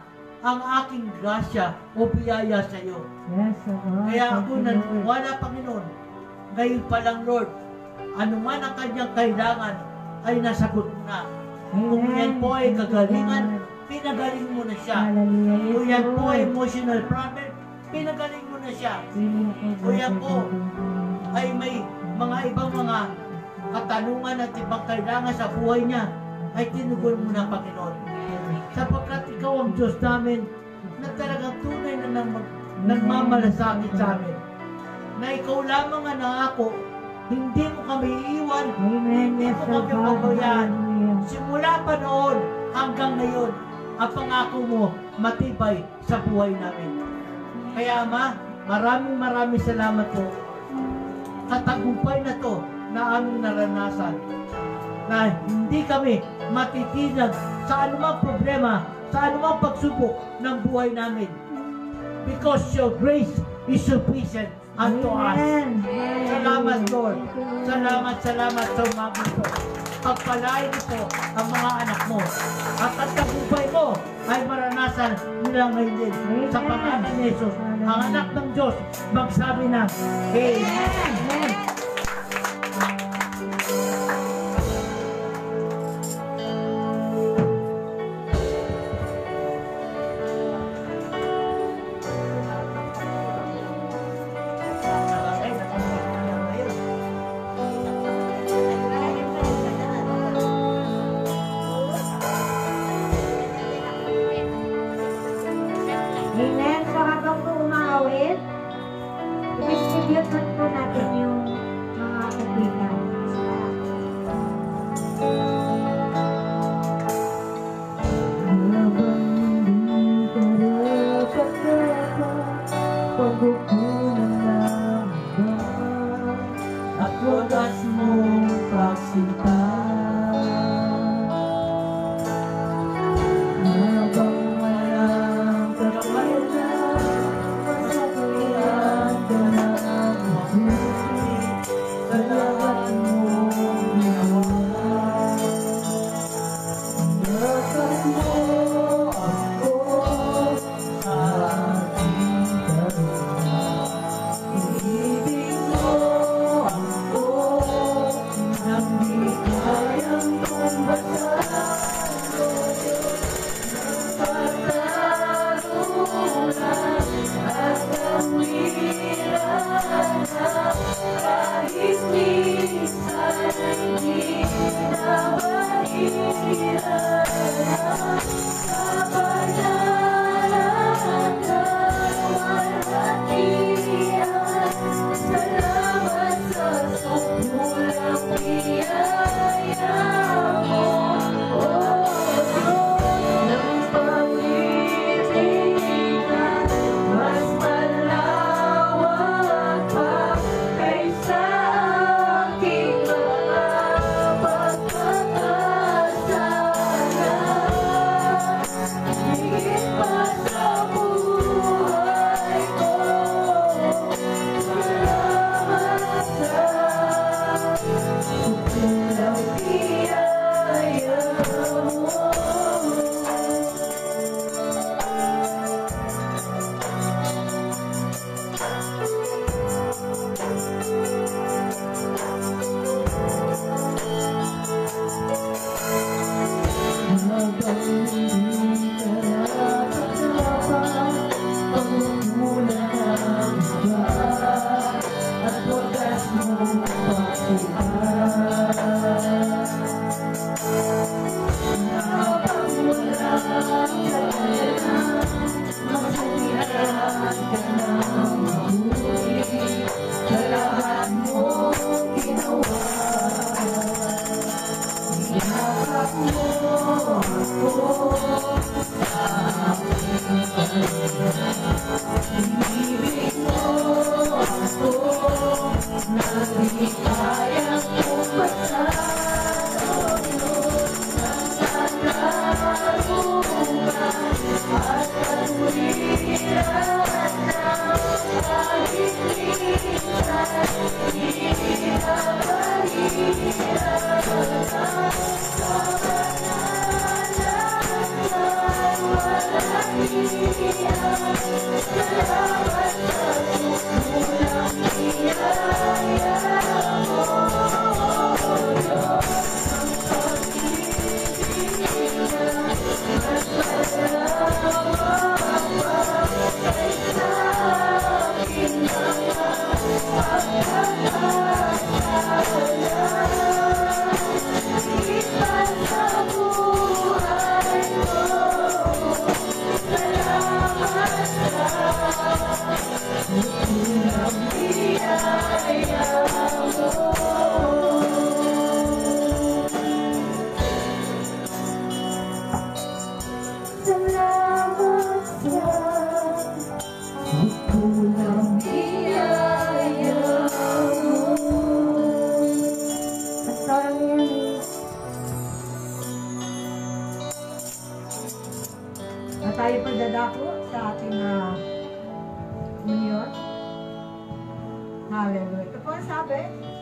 ang aking grasya o biyaya sa iyo. Yes, Lord. Kaya ako Thank you, Lord. naniniwala, Panginoon, ngayon pa lang, Lord, anuman ang kanyang kailangan ay nasagot mo na. Kung Amen. yan po ay Thank you, kagalingan, Lord. pinagaling mo na siya. Hallelujah. Yes, Kung yan po ay Lord. emotional problem, pinagaling mo na siya. Healing po, Kung yan po Lord. ay may mga ibang mga katanungan at ibang kailangan sa buhay niya, ay tinugon mo na, Panginoon. Sapagkat ikaw ang Diyos namin na talagang tunay na nagmamalasakit sa amin. Na ikaw lamang ang nangako, hindi mo kami iiwan, Amen. hindi Yes, mo kami Lord. pabayaan. Hallelujah. Simula pa noon hanggang ngayon, ang pangako mo matibay sa buhay namin. Kaya Ama, maraming salamat po. Katagumpay na to na aming naranasan. Na hindi kami matitinag sa anumang problema, sa anumang pagsubok ng buhay namin. Because your grace is sufficient unto us. Amen. Salamat, Lord. Thank you, Lord. Salamat sa umaga ito. Pagpalain mo ang mga anak mo. At ang tagumpay mo ay maranasan nila ngayon din. Sa pangalan ni Jesus, ang anak ng Diyos, magsabi na, Amen. Amen. Amen. So habang po umaawit, i-distribute po natin yung mga kaibigan. At wagas mong pagsinta. Habang walang kakailan, masasayan ka na ang mabuti sa lahat mong ginawa. Yakap mo ako sa aking karuna. Ibig mo ako nang di kayang kumbasan. Pagkarulan at kawiran na kahit minsan hindi nabaliran kabanalan at walhatian. Salamat sa sumulang biyaya mo, O Diyos ng pag-ibig. Mas malawak pa kaysa aking mga pagkakasala. Higit pa sa buhay ko, salamat sa sumulang biyaya mo. Habang hindi ka nakakapa, pagmumulan ang iba, at wagas mong pagsipa. Habang wala kang kailangan, masasayan ka na mabuti sa lahat mong ginawa. Yakap mo ako sa aking karuna. Ibig mo ako na di kayang kumbasan. O Diyos ng katarungan at kawiran na kahit minsan di nabaliran. At tayo pa dadako sa ating union. Hallelujah. Ito po ang sabi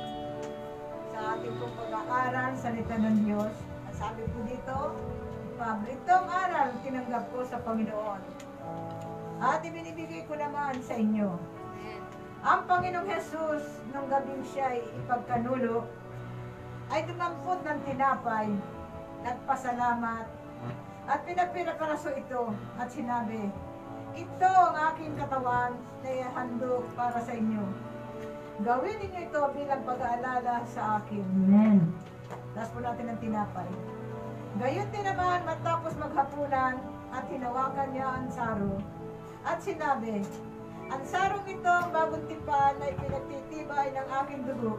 sa ating pong pag-aaral, salita ng Diyos. Ang sabi po dito, Pablo, itong aral tinanggap ko sa Panginoon. At ibinibigay ko naman sa inyo. Ang Panginoong Jesus, nung gabing siya'y ipagkanulo, ay dumampot ng tinapay, nagpasalamat, at pinagpinakaraso ito, at sinabi, ito ang aking katawan na ihandog para sa inyo. Gawin ninyo ito bilang pag-aalala sa akin. Amen. Tapos po natin ang tinapay. Gayon din naman matapos maghapunan at hinawakan niya ang saro. At sinabi, ang sarong ito ang bagong tipan na ipinagtitibay ng aking dugo.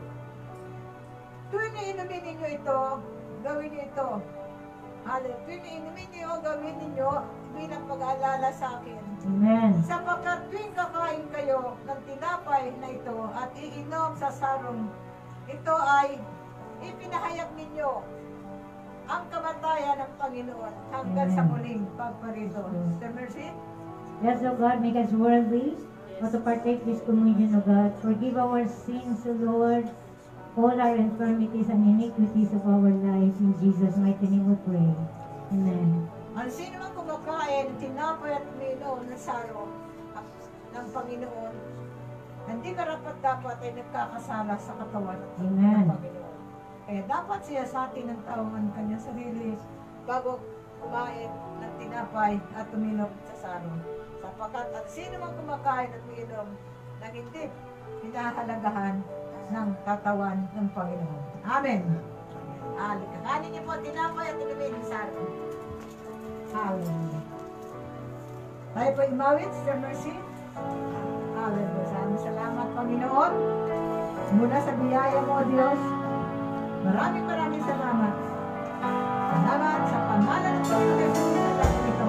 Tuwing iinumin ninyo ito, gawin niyo ito. Tuwing iinumin niyo, gawin ninyo bilang pag-aalala sa akin. Amen. Sapagkat tuwing kakain kayo ng tinapay na ito at iinom sa sarong, ito ay ipinahayag ninyo ang kamatayan ng Panginoon hanggang sa muling pagparito. Sister Mercy? Yes, O God, make us worthy to partake this communion, O God. Forgive our sins, O Lord, all our infirmities and iniquities of our lives. In Jesus' mighty name we pray. Amen. Ang sino man kumakain, tinapay at uminom ng saro ng Panginoon, hindi karapat-dapat ay nagkakasala sa katawan Amen. ng Panginoon. Kaya dapat siya sa atin ng tao ang kanyang sarili bago kumain ng tinapay at uminom sa saro. Sapagkat at sino man kumakain at uminom nang hindi pinahalagahan ng katawan ng Panginoon. Amen. Halika. Kanin niyo po tinapay at inumin ng saro. Hallelujah. Tayo po imawit, Sister Mercy. Hallelujah. Salamat, Panginoon. Mula sa biyaya mo, Diyos. Maraming salamat. Salamat sa pangalan ng Panginoon sa ito.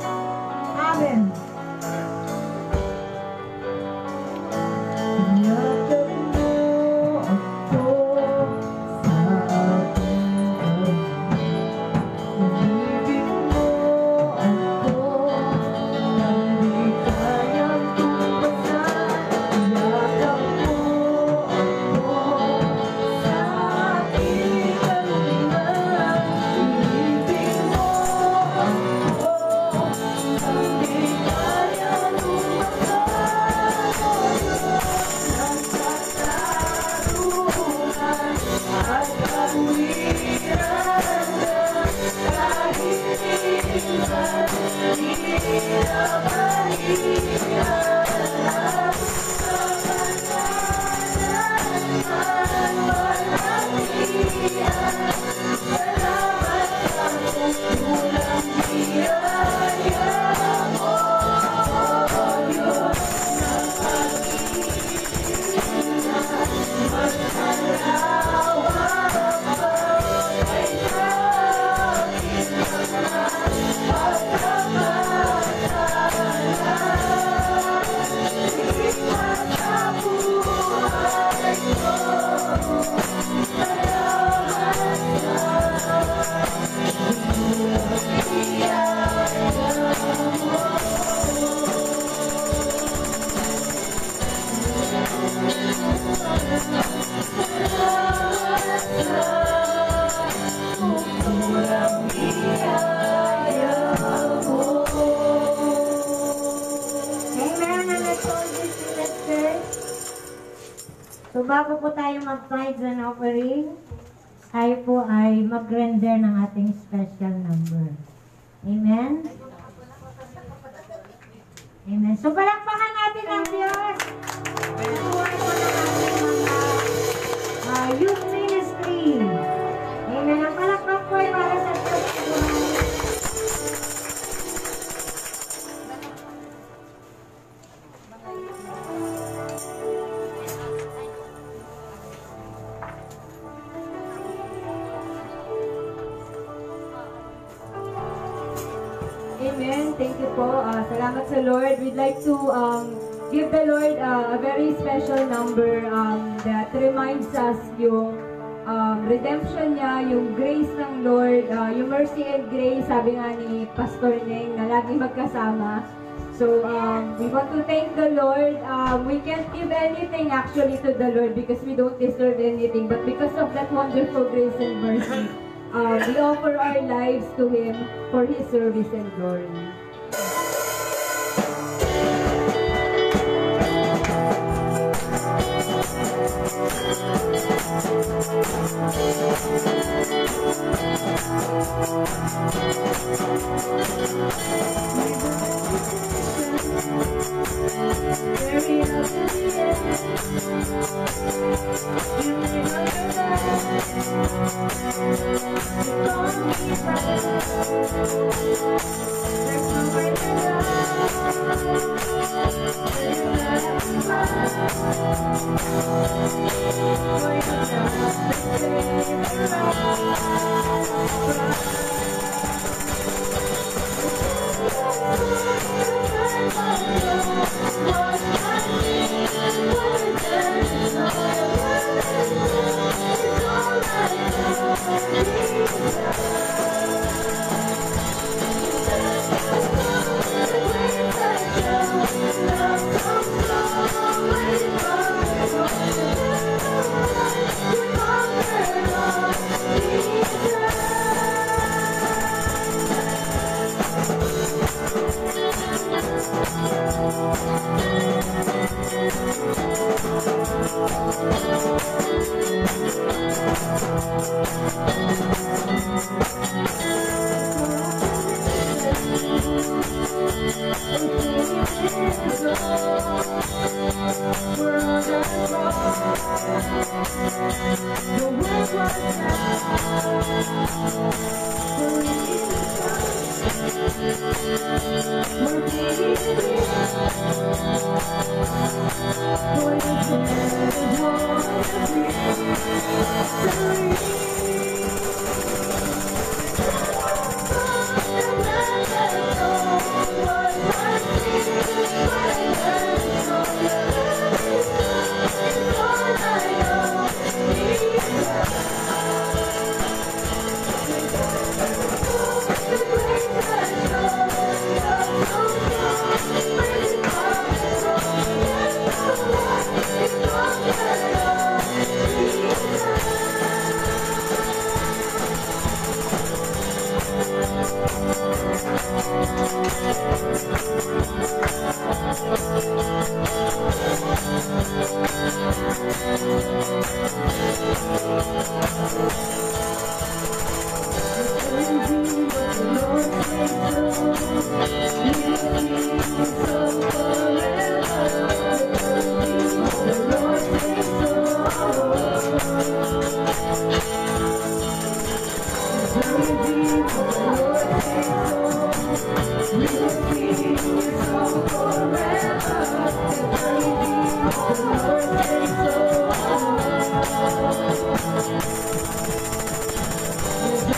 Amen. So bago po tayo mag-tithes and offering, tayo po ay mag-render ng ating special number. Amen? Amen. So palakpakan natin ang Diyos. Tuwan po ng ating mga youth ministry. Amen. Ang palakpak po ay para sa Diyos. Amen. Thank you po. Salamat sa Lord. We'd like to give the Lord a very special number that reminds us yung redemption niya, yung grace ng Lord, yung mercy and grace, sabi nga ni Pastor Neng, na lagi magkasama. So, we want to thank the Lord. We can't give anything actually to the Lord because we don't deserve anything. But because of that wonderful grace and mercy, we offer our lives to Him for His service and glory.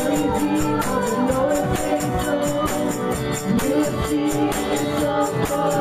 We'll see you so far.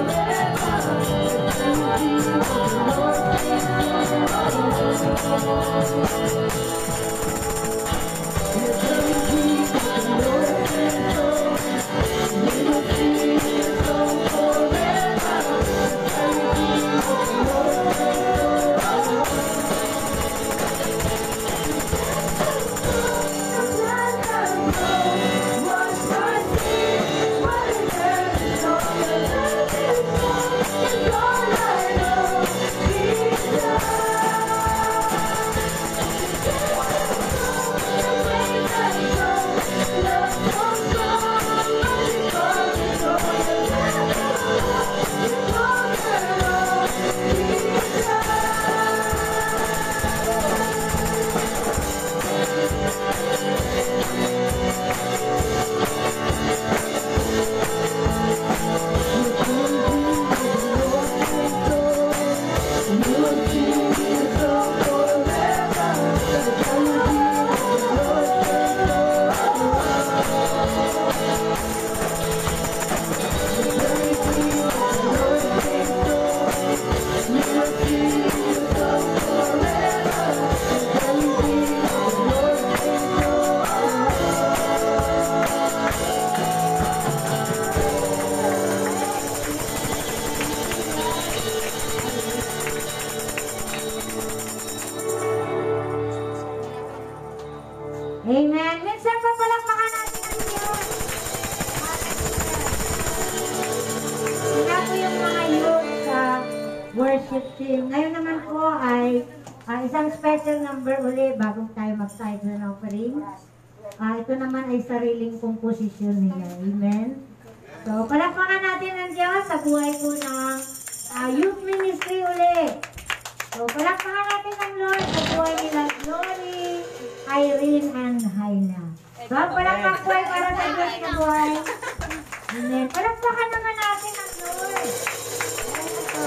worship team. Ngayon naman po ay isang special number uli bago tayo mag-tithe ng offering. Ito naman ay sariling komposisyon niya. Amen? So, palakpakan natin ang Diyos sa buhay ko ng youth ministry uli. So, palakpakan natin ang Lord sa buhay nila Glory, Irene, and Haina. So, ang palakpak po ay para sa Diyos na buhay. Amen. Palakpakan naman natin ang Lord. Amen po.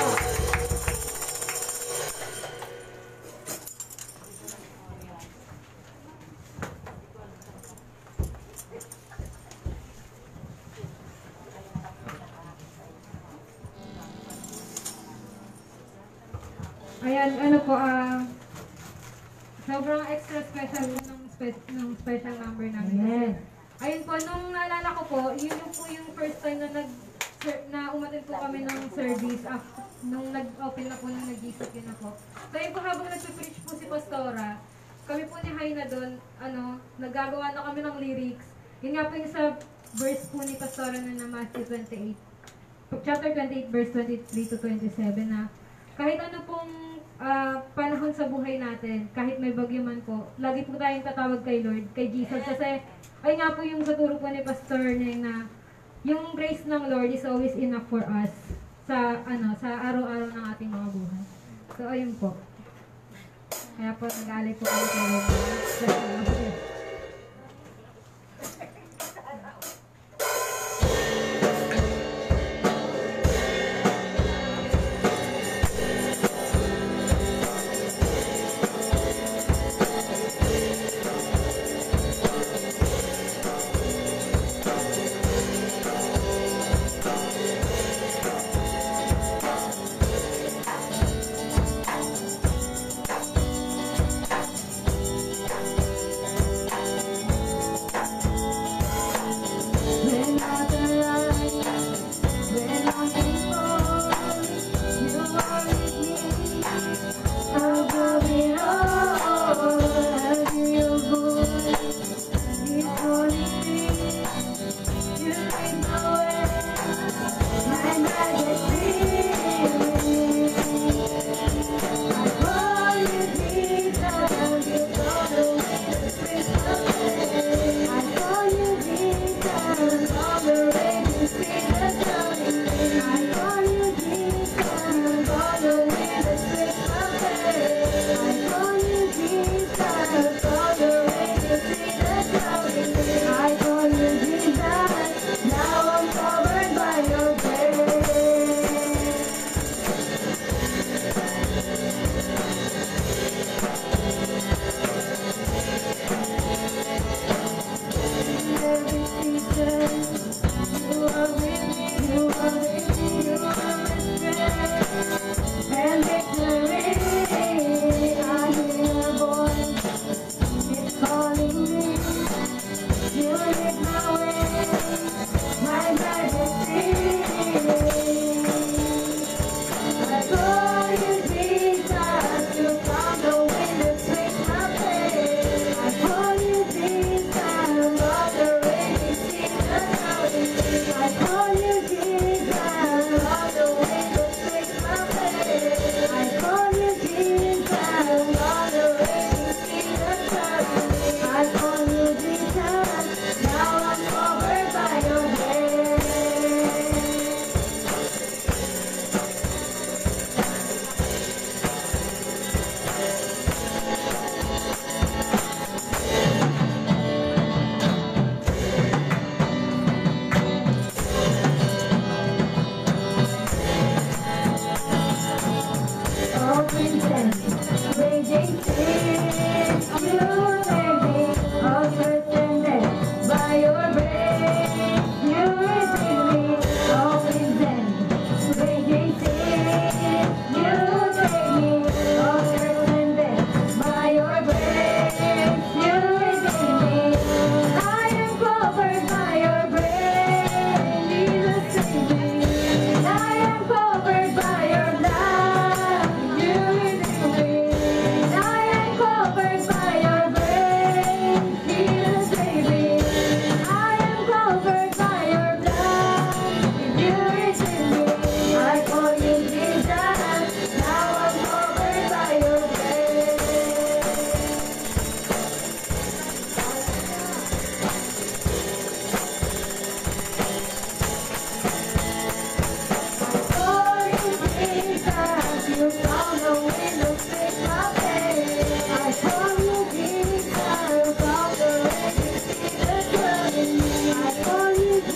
Ayan, ano po, sobrang extra special ng special number namin. Amen. Ayun po, nung naalala ko po, yun yung po yung first time na umatin po kami ng service nung nag-open na po, nung nag-isip yun na po. So yun po, habang nagpe-preach po si Pastora, kami po ni Haina doon, naggagawa na kami ng lyrics. Yun nga po yung sa verse po ni Pastora na Matthew 28. Chapter 28, verse 23 to 27 na kahit ano pong panahon sa buhay natin, kahit may bagyo man po, lagi po tayong tatawag kay Lord, kay Jesus. Kasi, ay nga po yung sa turo po ni Pastor na yung grace ng Lord is always enough for us sa araw-araw ng ating mga buhay. So, ayun po. Kaya po, nag-aalay po kami kay Lord.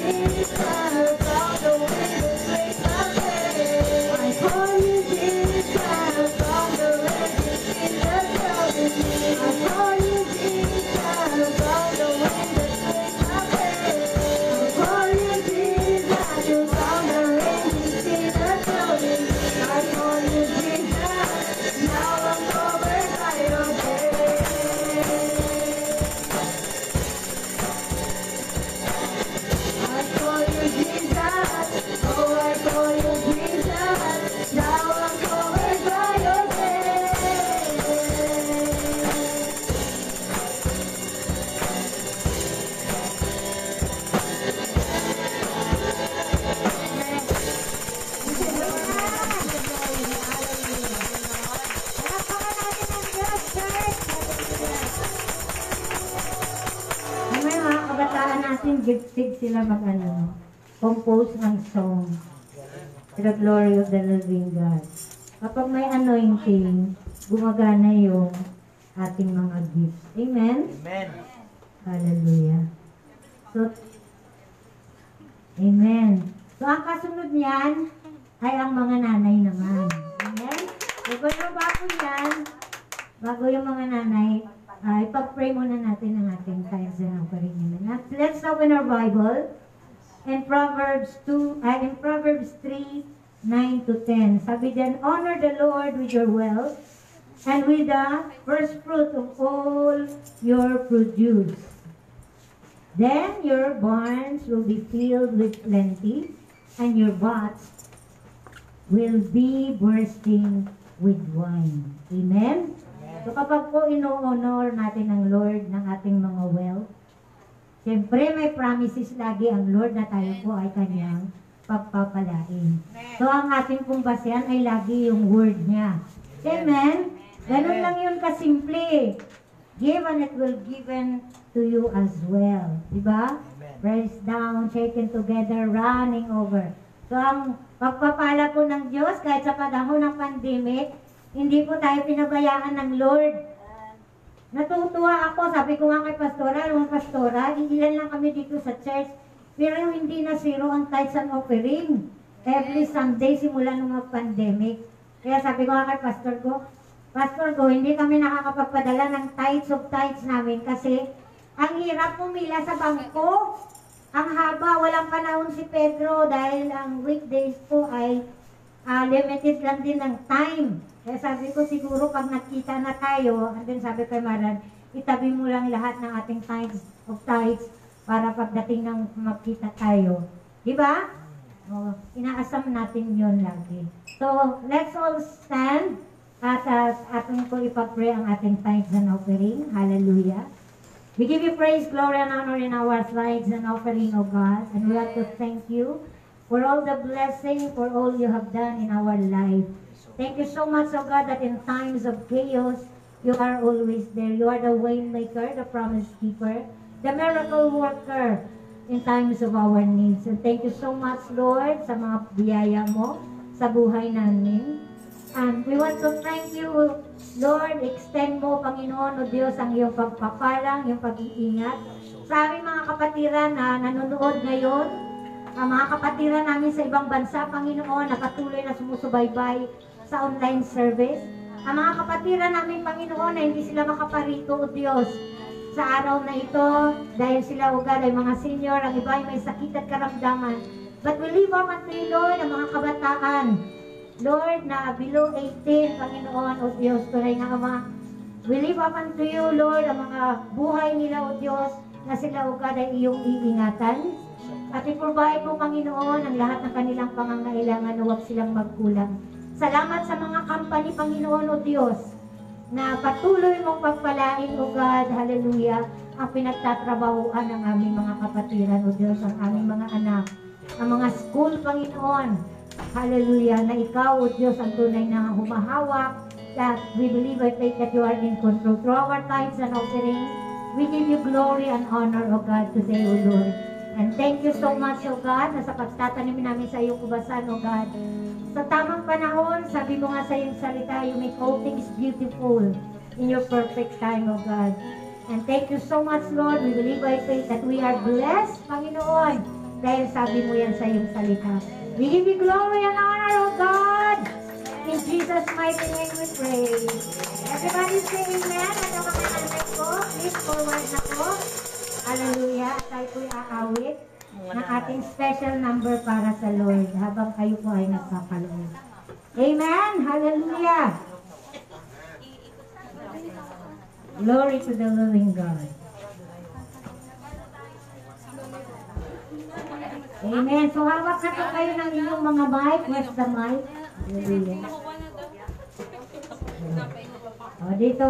Gifted sila compose ng song to the glory of the living God. Kapag may anointing, gumagana yung ating mga gifts. Amen? Amen. Hallelujah. So, amen. So, ang kasunod niyan ay ang mga nanay naman. Amen? So, bago yung mga nanay, ipag-pray muna natin ang ating tithes and offering. Let's open our Bible in Proverbs 3, 9-10. Sabi diyan, honor the Lord with your wealth and with the first fruit of all your produce. Then your barns will be filled with plenty and your vats will be bursting with wine. Amen? So kapag po ino-honor natin ang Lord ng ating mga wealth, siyempre may promises lagi ang Lord na tayo po ay kanyang pagpapalain. So ang ating pong basehan ay lagi yung word niya. Amen? Ganun lang yun kasimple. Give and it will given to you as well. Diba? Pressed down, shaken together, running over. So ang pagpapala po ng Diyos kahit sa panahon ng pandemic, hindi po tayo pinabayaan ng Lord. Natutuwa ako, sabi ko nga kay Pastora, ilan lang kami dito sa church, pero hindi na zero ang tithes and offering. Every Sunday, simula nung mag-pandemic. Kaya sabi ko nga kay Pastor ko, hindi kami nakakapagpadala ng tithes of tithes namin kasi ang hirap pumila sa bangko. Ang haba, walang panahon si Pedro dahil ang weekdays po ay limited lang din ng time. Kaya sabi ko siguro pag nakita na tayo, and then sabi kay Maran, itabi mo lang lahat ng ating tithes of tithes para pagdating ng makita tayo. Diba? O, inaasam natin yon lagi. So, let's all stand at ating ko ipag-pray ang ating tithes and offering. Hallelujah. We give you praise, glory, and honor in our tithes and offering, O God. And we want to thank you for all the blessing, for all you have done in our life. Thank you so much, O God, that in times of chaos, you are always there. You are the way maker, the promise keeper, the miracle worker in times of our needs. And thank you so much, Lord, sa mga biyaya mo sa buhay namin. And we want to thank you, Lord, extend mo, Panginoon, O Diyos, ang iyong pagpapalang, iyong pag-iingat sa aming mga kapatiran na nanonood ngayon, ang mga kapatiran namin sa ibang bansa, Panginoon, na patuloy na sumusubaybay sa online service. Ang mga kapatiran namin, Panginoon, na hindi sila makaparito, O Diyos, sa araw na ito, dahil sila, O God, ay mga senior, ang iba ay may sakit at karamdaman. But we live up unto you, Lord, ang mga kabataan, Lord, na below 18, Panginoon, O Diyos, tunay na Ama. We live up unto you, Lord, ang mga buhay nila, O Diyos, na sila, O God, ay iyong iingatan. At i-provide mo, Panginoon, ang lahat ng kanilang pangangailangan na huwag silang magkulang. Salamat sa mga company, Panginoon, O Diyos, na patuloy mong pagpalain, O God, hallelujah, ang pinagtatrabahuan ng aming mga kapatiran, O Diyos, ang aming mga anak, ang mga school, Panginoon, hallelujah, na ikaw, O Diyos, ang tunay na humahawak, that we believe by faith that you are in control. Through our tithes and offerings, we give you glory and honor, O God, today, O Lord. And thank you so much, O God, na sa pagtatanim namin sa iyong kubasan, O God. Sa tamang panahon, sabi mo nga sa iyong salita, you make all things beautiful in your perfect time, O God. And thank you so much, Lord. We believe by faith that we are blessed, Panginoon, Dahil sabi mo yan sa iyong salita. We give you glory and honor, O God. In Jesus' mighty name we pray. Everybody say amen. At ang mga nanay ko, please forward na po. Hallelujah. Tayo po'y aawit ng ating special number para sa Lord habang kayo po ay nagpapalood. Amen. Hallelujah. Glory to the living God. Amen. So hawak na po kayo ng inyong mga mic. Where's the mic? Hallelujah. O, dito.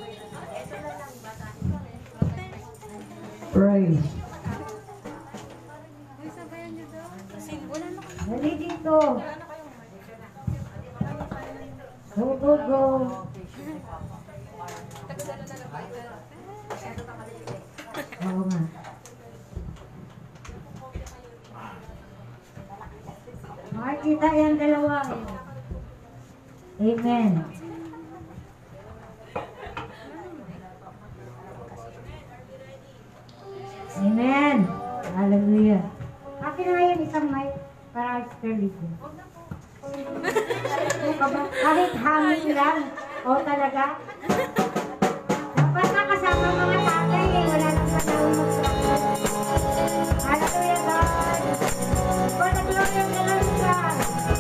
Praise. Dali dito. Go, go, go. Oo nga. Makikita yan dalawa. Amen. Amen. Hallelujah. Akin na ngayon isang mic para expertise ko. Kahit hangin lang. O talaga? Dapat nakasama mga tatay eh. Wala nang panahon mag-practice. Hallelujah God. For the glory of the Lord God.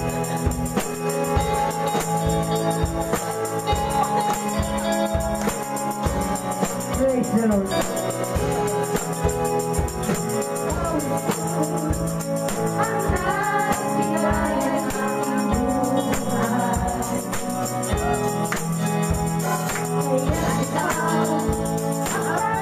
Praise the Lord. All right.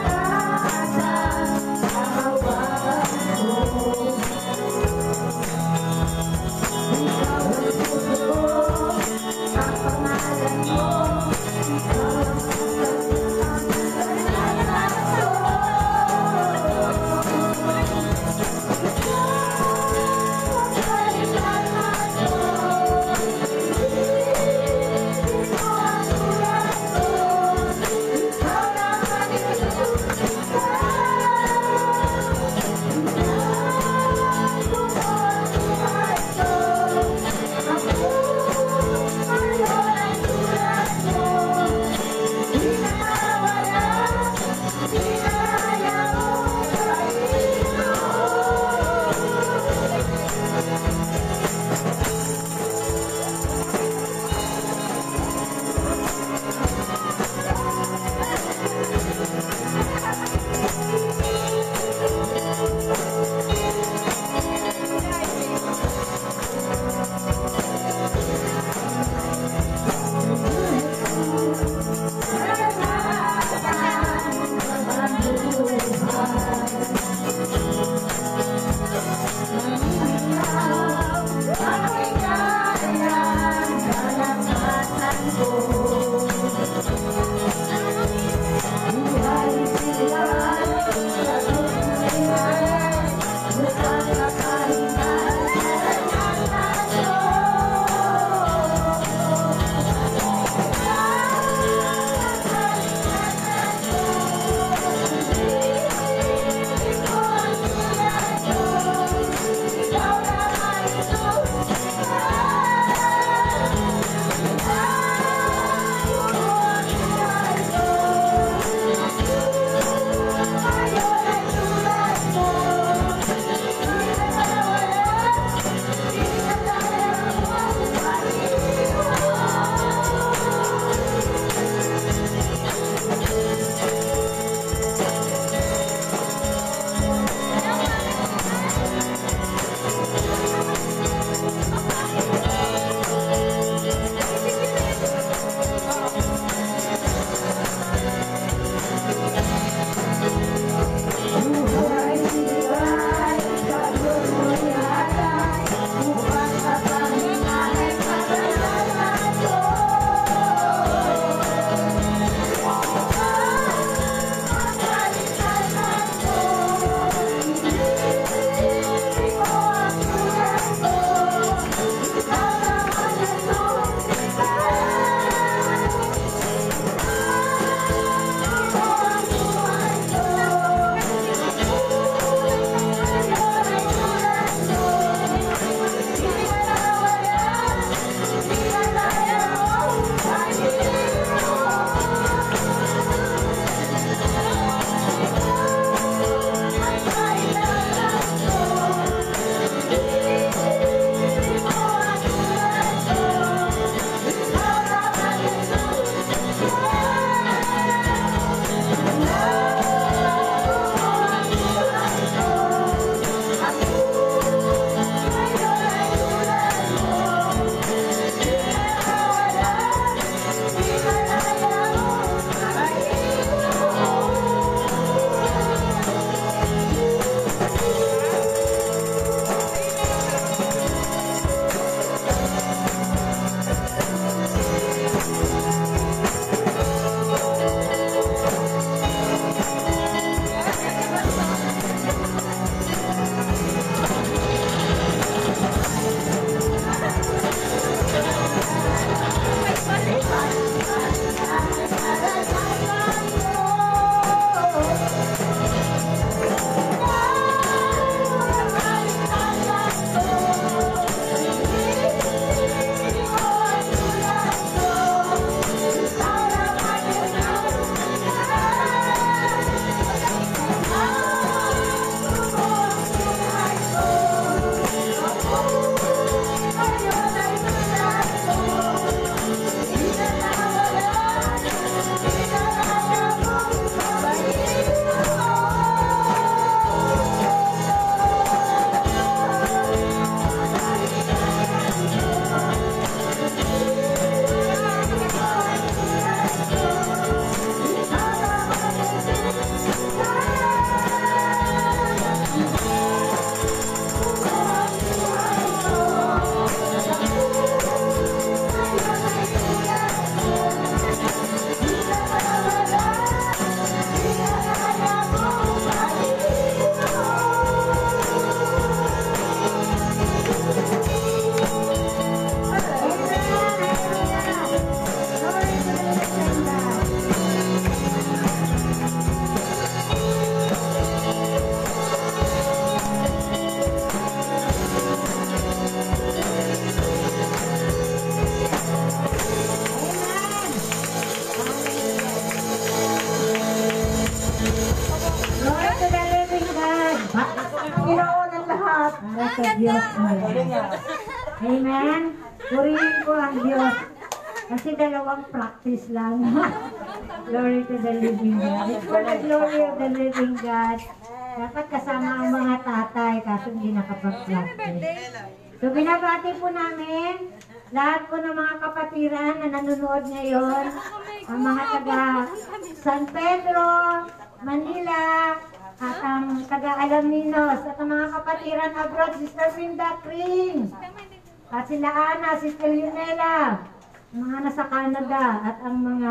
Para sa Diyos ngayon. Amen. Purihin ko ang Diyos. Kasi dalawang practice lang. Glory to the living God. It's for the glory of the living God. Dapat kasama ang mga tatay kaso hindi nakapag-practice. So binabati po namin lahat po ng mga kapatiran na nanonood ngayon. Ang mga taga San Pedro, Manila, at ang taga Alaminos, at ang mga kapatiran abroad, Sister Linda Kring, at sila Ana, Sister Yunela, mga nasa Canada, at ang mga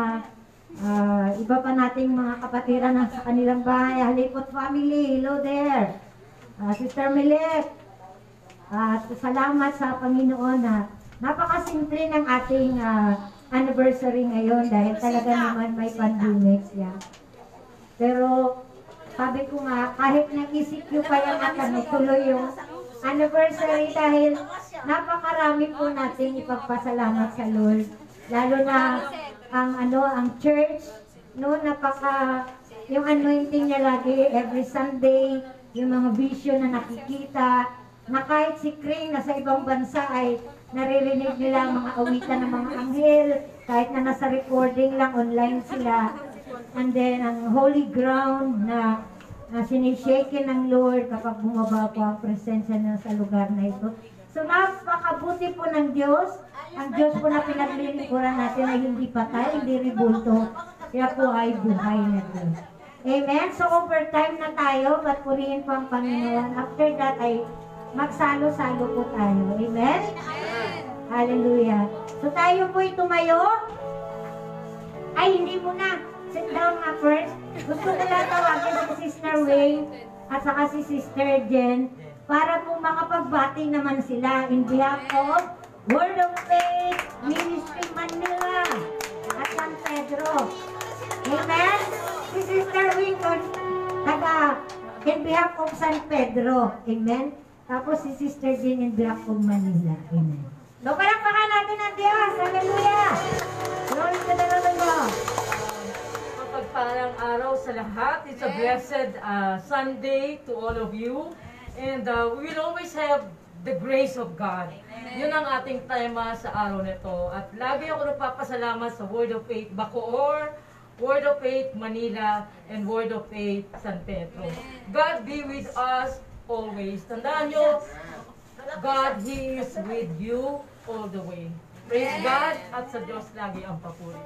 iba pa nating mga kapatiran sa kanilang bahay, Halipot family, hello there, Sister Milek, at salamat sa Panginoon na napakasimple ng ating anniversary ngayon dahil talaga naman may pandemic siya. Pero sabi ko nga, kahit nag-isip nyo pa yan at tuloy yung anniversary dahil napakarami po natin ipagpasalamat sa Lord. Lalo na ang church, no, yung anointing niya lagi every Sunday, yung mga vision na nakikita, na kahit si Kring na sa ibang bansa ay naririnig nila ang mga awitan ng mga anghel, kahit na nasa recording lang, online sila. And then, ang holy ground na sinishake ng Lord kapag bumaba po ang presensya niya sa lugar na ito. So, napakabuti po ng Diyos. Ang Diyos po na pinaglilingkuran natin ay hindi patay, hindi ribulto. Kaya po ay buhay na Diyos. Amen? So, overtime na tayo, but purihin po ang Panginoon. After that ay magsalo-salo po tayo. Amen? Hallelujah. So, tayo po'y tumayo. Ay, hindi muna. Sit down nga first. Gusto ko lang tawagin si Sister Wayne at saka si Sister Jen para po makapagbati naman sila in behalf of Word of Faith Ministry Manila at San Pedro. Amen? Si Sister Wayne taga in behalf of San Pedro. Amen? Tapos si Sister Jen in behalf of Manila. Amen. So, palakpakan natin ang Diyos. Hallelujah! Glory to the Lord. Mapagpalang araw sa lahat. It's a blessed Sunday to all of you. And we will always have the grace of God. Yun ang ating tema sa araw nito. At lagi ako nagpapasalamat sa Word of Faith Bacoor, Word of Faith Manila, and Word of Faith San Pedro. God be with us always. Tandaan nyo, God, He is with you all the way. Praise God at sa Diyos lagi ang papuri.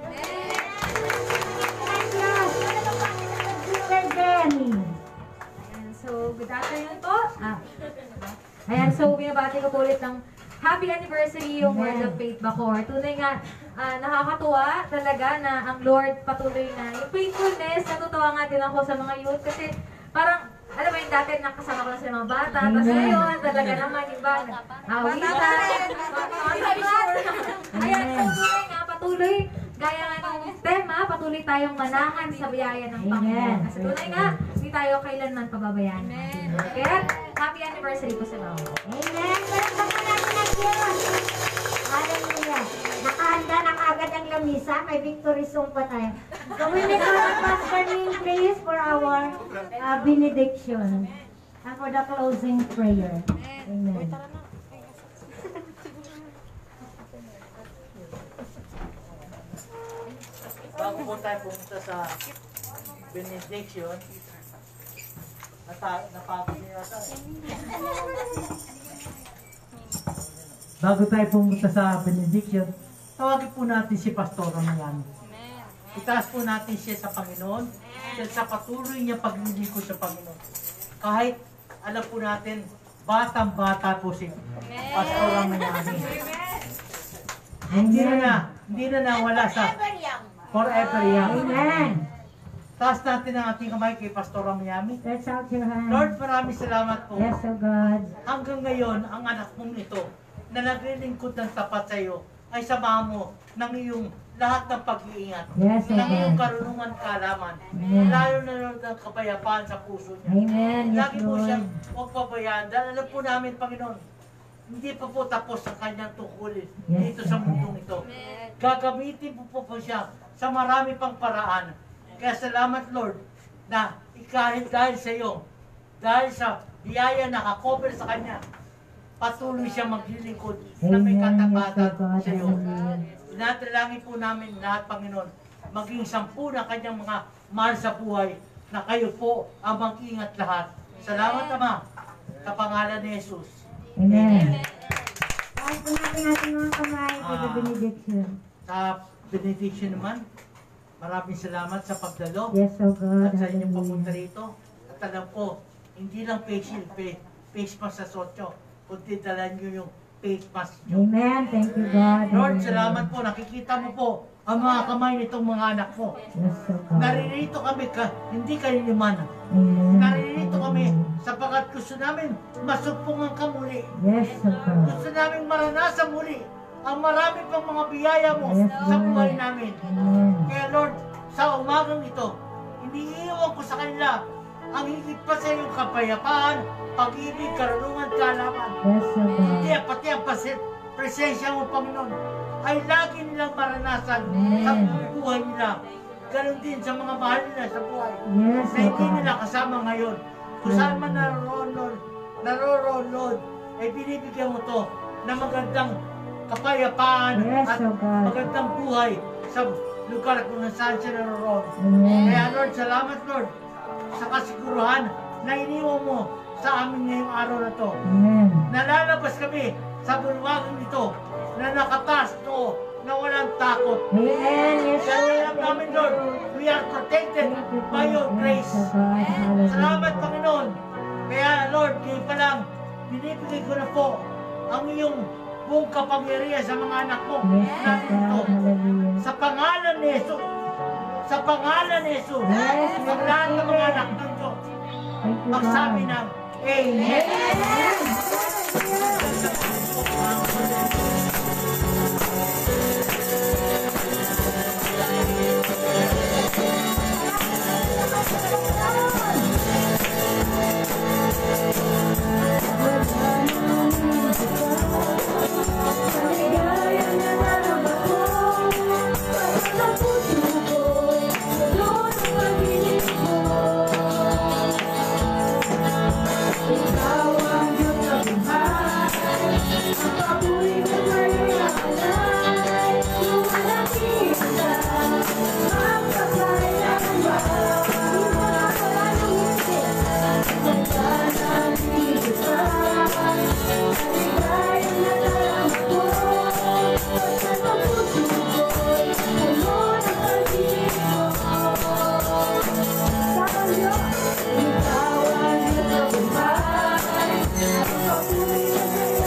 And so, good afternoon po. Ayan, so binabati ko po ulit ng happy anniversary yung Word of Faith Bacoor. Tunay nga, nakakatuwa talaga na ang Lord patuloy na yung faithfulness. Natutuwa nga din ako sa mga youth kasi parang, alam mo yung dati nakasama ko na sa mga bata, tapos ngayon talaga naman iba, awitan, ayan, so tunay nga, patuloy, gaya nga ng tema, patuloy tayong manahan sa biyaya ng Panginoon. Kasi tunay nga, hindi tayo kailanman pababayaan. Kaya, happy anniversary po sa mga. Amen. Palakpakan natin ang Diyos. Hallelujah. Nakahanda na kaagad ang lamisa. May victory song pa tayo. So we may call on Pastor Ning, please, for our benediction. And for the closing prayer. Amen. Bago po tayo pumunta sa benediction, napapos niyo yata. Bago tayo pumunta sa benediction, tawagin po natin si Pastor Ramayan. Itaas po natin siya sa Panginoon sa patuloy niya paglilingkod sa Panginoon. Kahit alam po natin, batang-bata po si Pastor Ramayan. Hindi na nawala sa forever young. Amen. Taas natin ang ating kamay kay Pastor Ramayami. Stretch out your hand. Lord, maraming salamat po. Yes, oh God. Hanggang ngayon, ang anak mong ito na naglilingkod ng tapat sa iyo ay samahan mo ng iyong lahat ng pag-iingat. Yes, oh ng iyong God. karunungan kalaman. Amen. Lalo na Lord ng kapayapaan sa puso niya. Amen. Yes, Lagi po Lord. siyang huwag pabayaan. Dahil alam po namin, Panginoon, hindi pa po tapos ang kanyang tungkulin dito sa mundong ito. Gagamitin po siya sa marami pang paraan. Kaya salamat, Lord, na kahit dahil sa iyo, dahil sa biyaya nakakover sa kanya. Patuloy siya maglilingkod na may katapatan sa iyo. Inatalangin po namin lahat, Panginoon, maging 10 na kanyang mga mahal sa buhay, na kayo po ang mag-ingat lahat. Salamat, Ama, sa pangalan ni Jesus. Amen. Taas po natin ating mga kamay for the benediction. Sa benediction naman, maraming salamat sa pagdalo Yes, oh God. at sa inyong Hallelujah. papunta rito. At alam ko, hindi lang face mask sa sotyo, kundi dala nyo yung face mask nyo. Amen. Thank you, God. Lord, Amen. salamat po. Nakikita mo po ang mga kamay nitong mga anak ko. Yes, oh God. Naririto kami, hindi kayo naman. Amen. Naririto kami sapagat gusto namin masumpungan ka muli. Yes, oh God. Gusto namin maranasan muli ang marami pang mga biyaya mo Yes, sa Lord. buhay namin. Amen. Kaya Lord, sa umagang ito, iniiwan ko sa kanila ang higit pa sa iyong kapayapaan, pag-ibig, karunungan, kaalaman. Yes, oh God. Hindi, pati ang presensya mo, Panginoon, ay lagi nilang maranasan sa buhay nila. Ganon din sa mga mahal nila sa buhay. Yes, Na oh hindi God. nila kasama ngayon. Kung saan man naroroon, Lord, ay binibigyan mo to na magandang kapayapaan Yes, at oh God. magandang buhay sa lugar kung saan siya naroroon. Amen. Kaya Lord, salamat Lord sa kasiguruhan na iniwan mo sa amin ngayong araw na to. Amen. Nalalabas kami sa bulwagang ito na nakatas to, na walang takot. Amen. Yes, Kaya Lord. alam namin Lord, we are protected Thank you, by your God. grace. Yes, oh God. Hallelujah. Salamat Panginoon. Kaya Lord, kayo pa lang, binibigay ko na po ang iyong buong kapangyarihan sa mga anak mo. Yes, oh Narito. God. Hallelujah. Sa pangalan ni Jesus. Sa pangalan ni Jesus. Yes, Ang lahat ng mga anak ng Diyos. Thank you, Magsabi God. ng Amen. Ikaw ang Diyos na buhay, ang papuri ng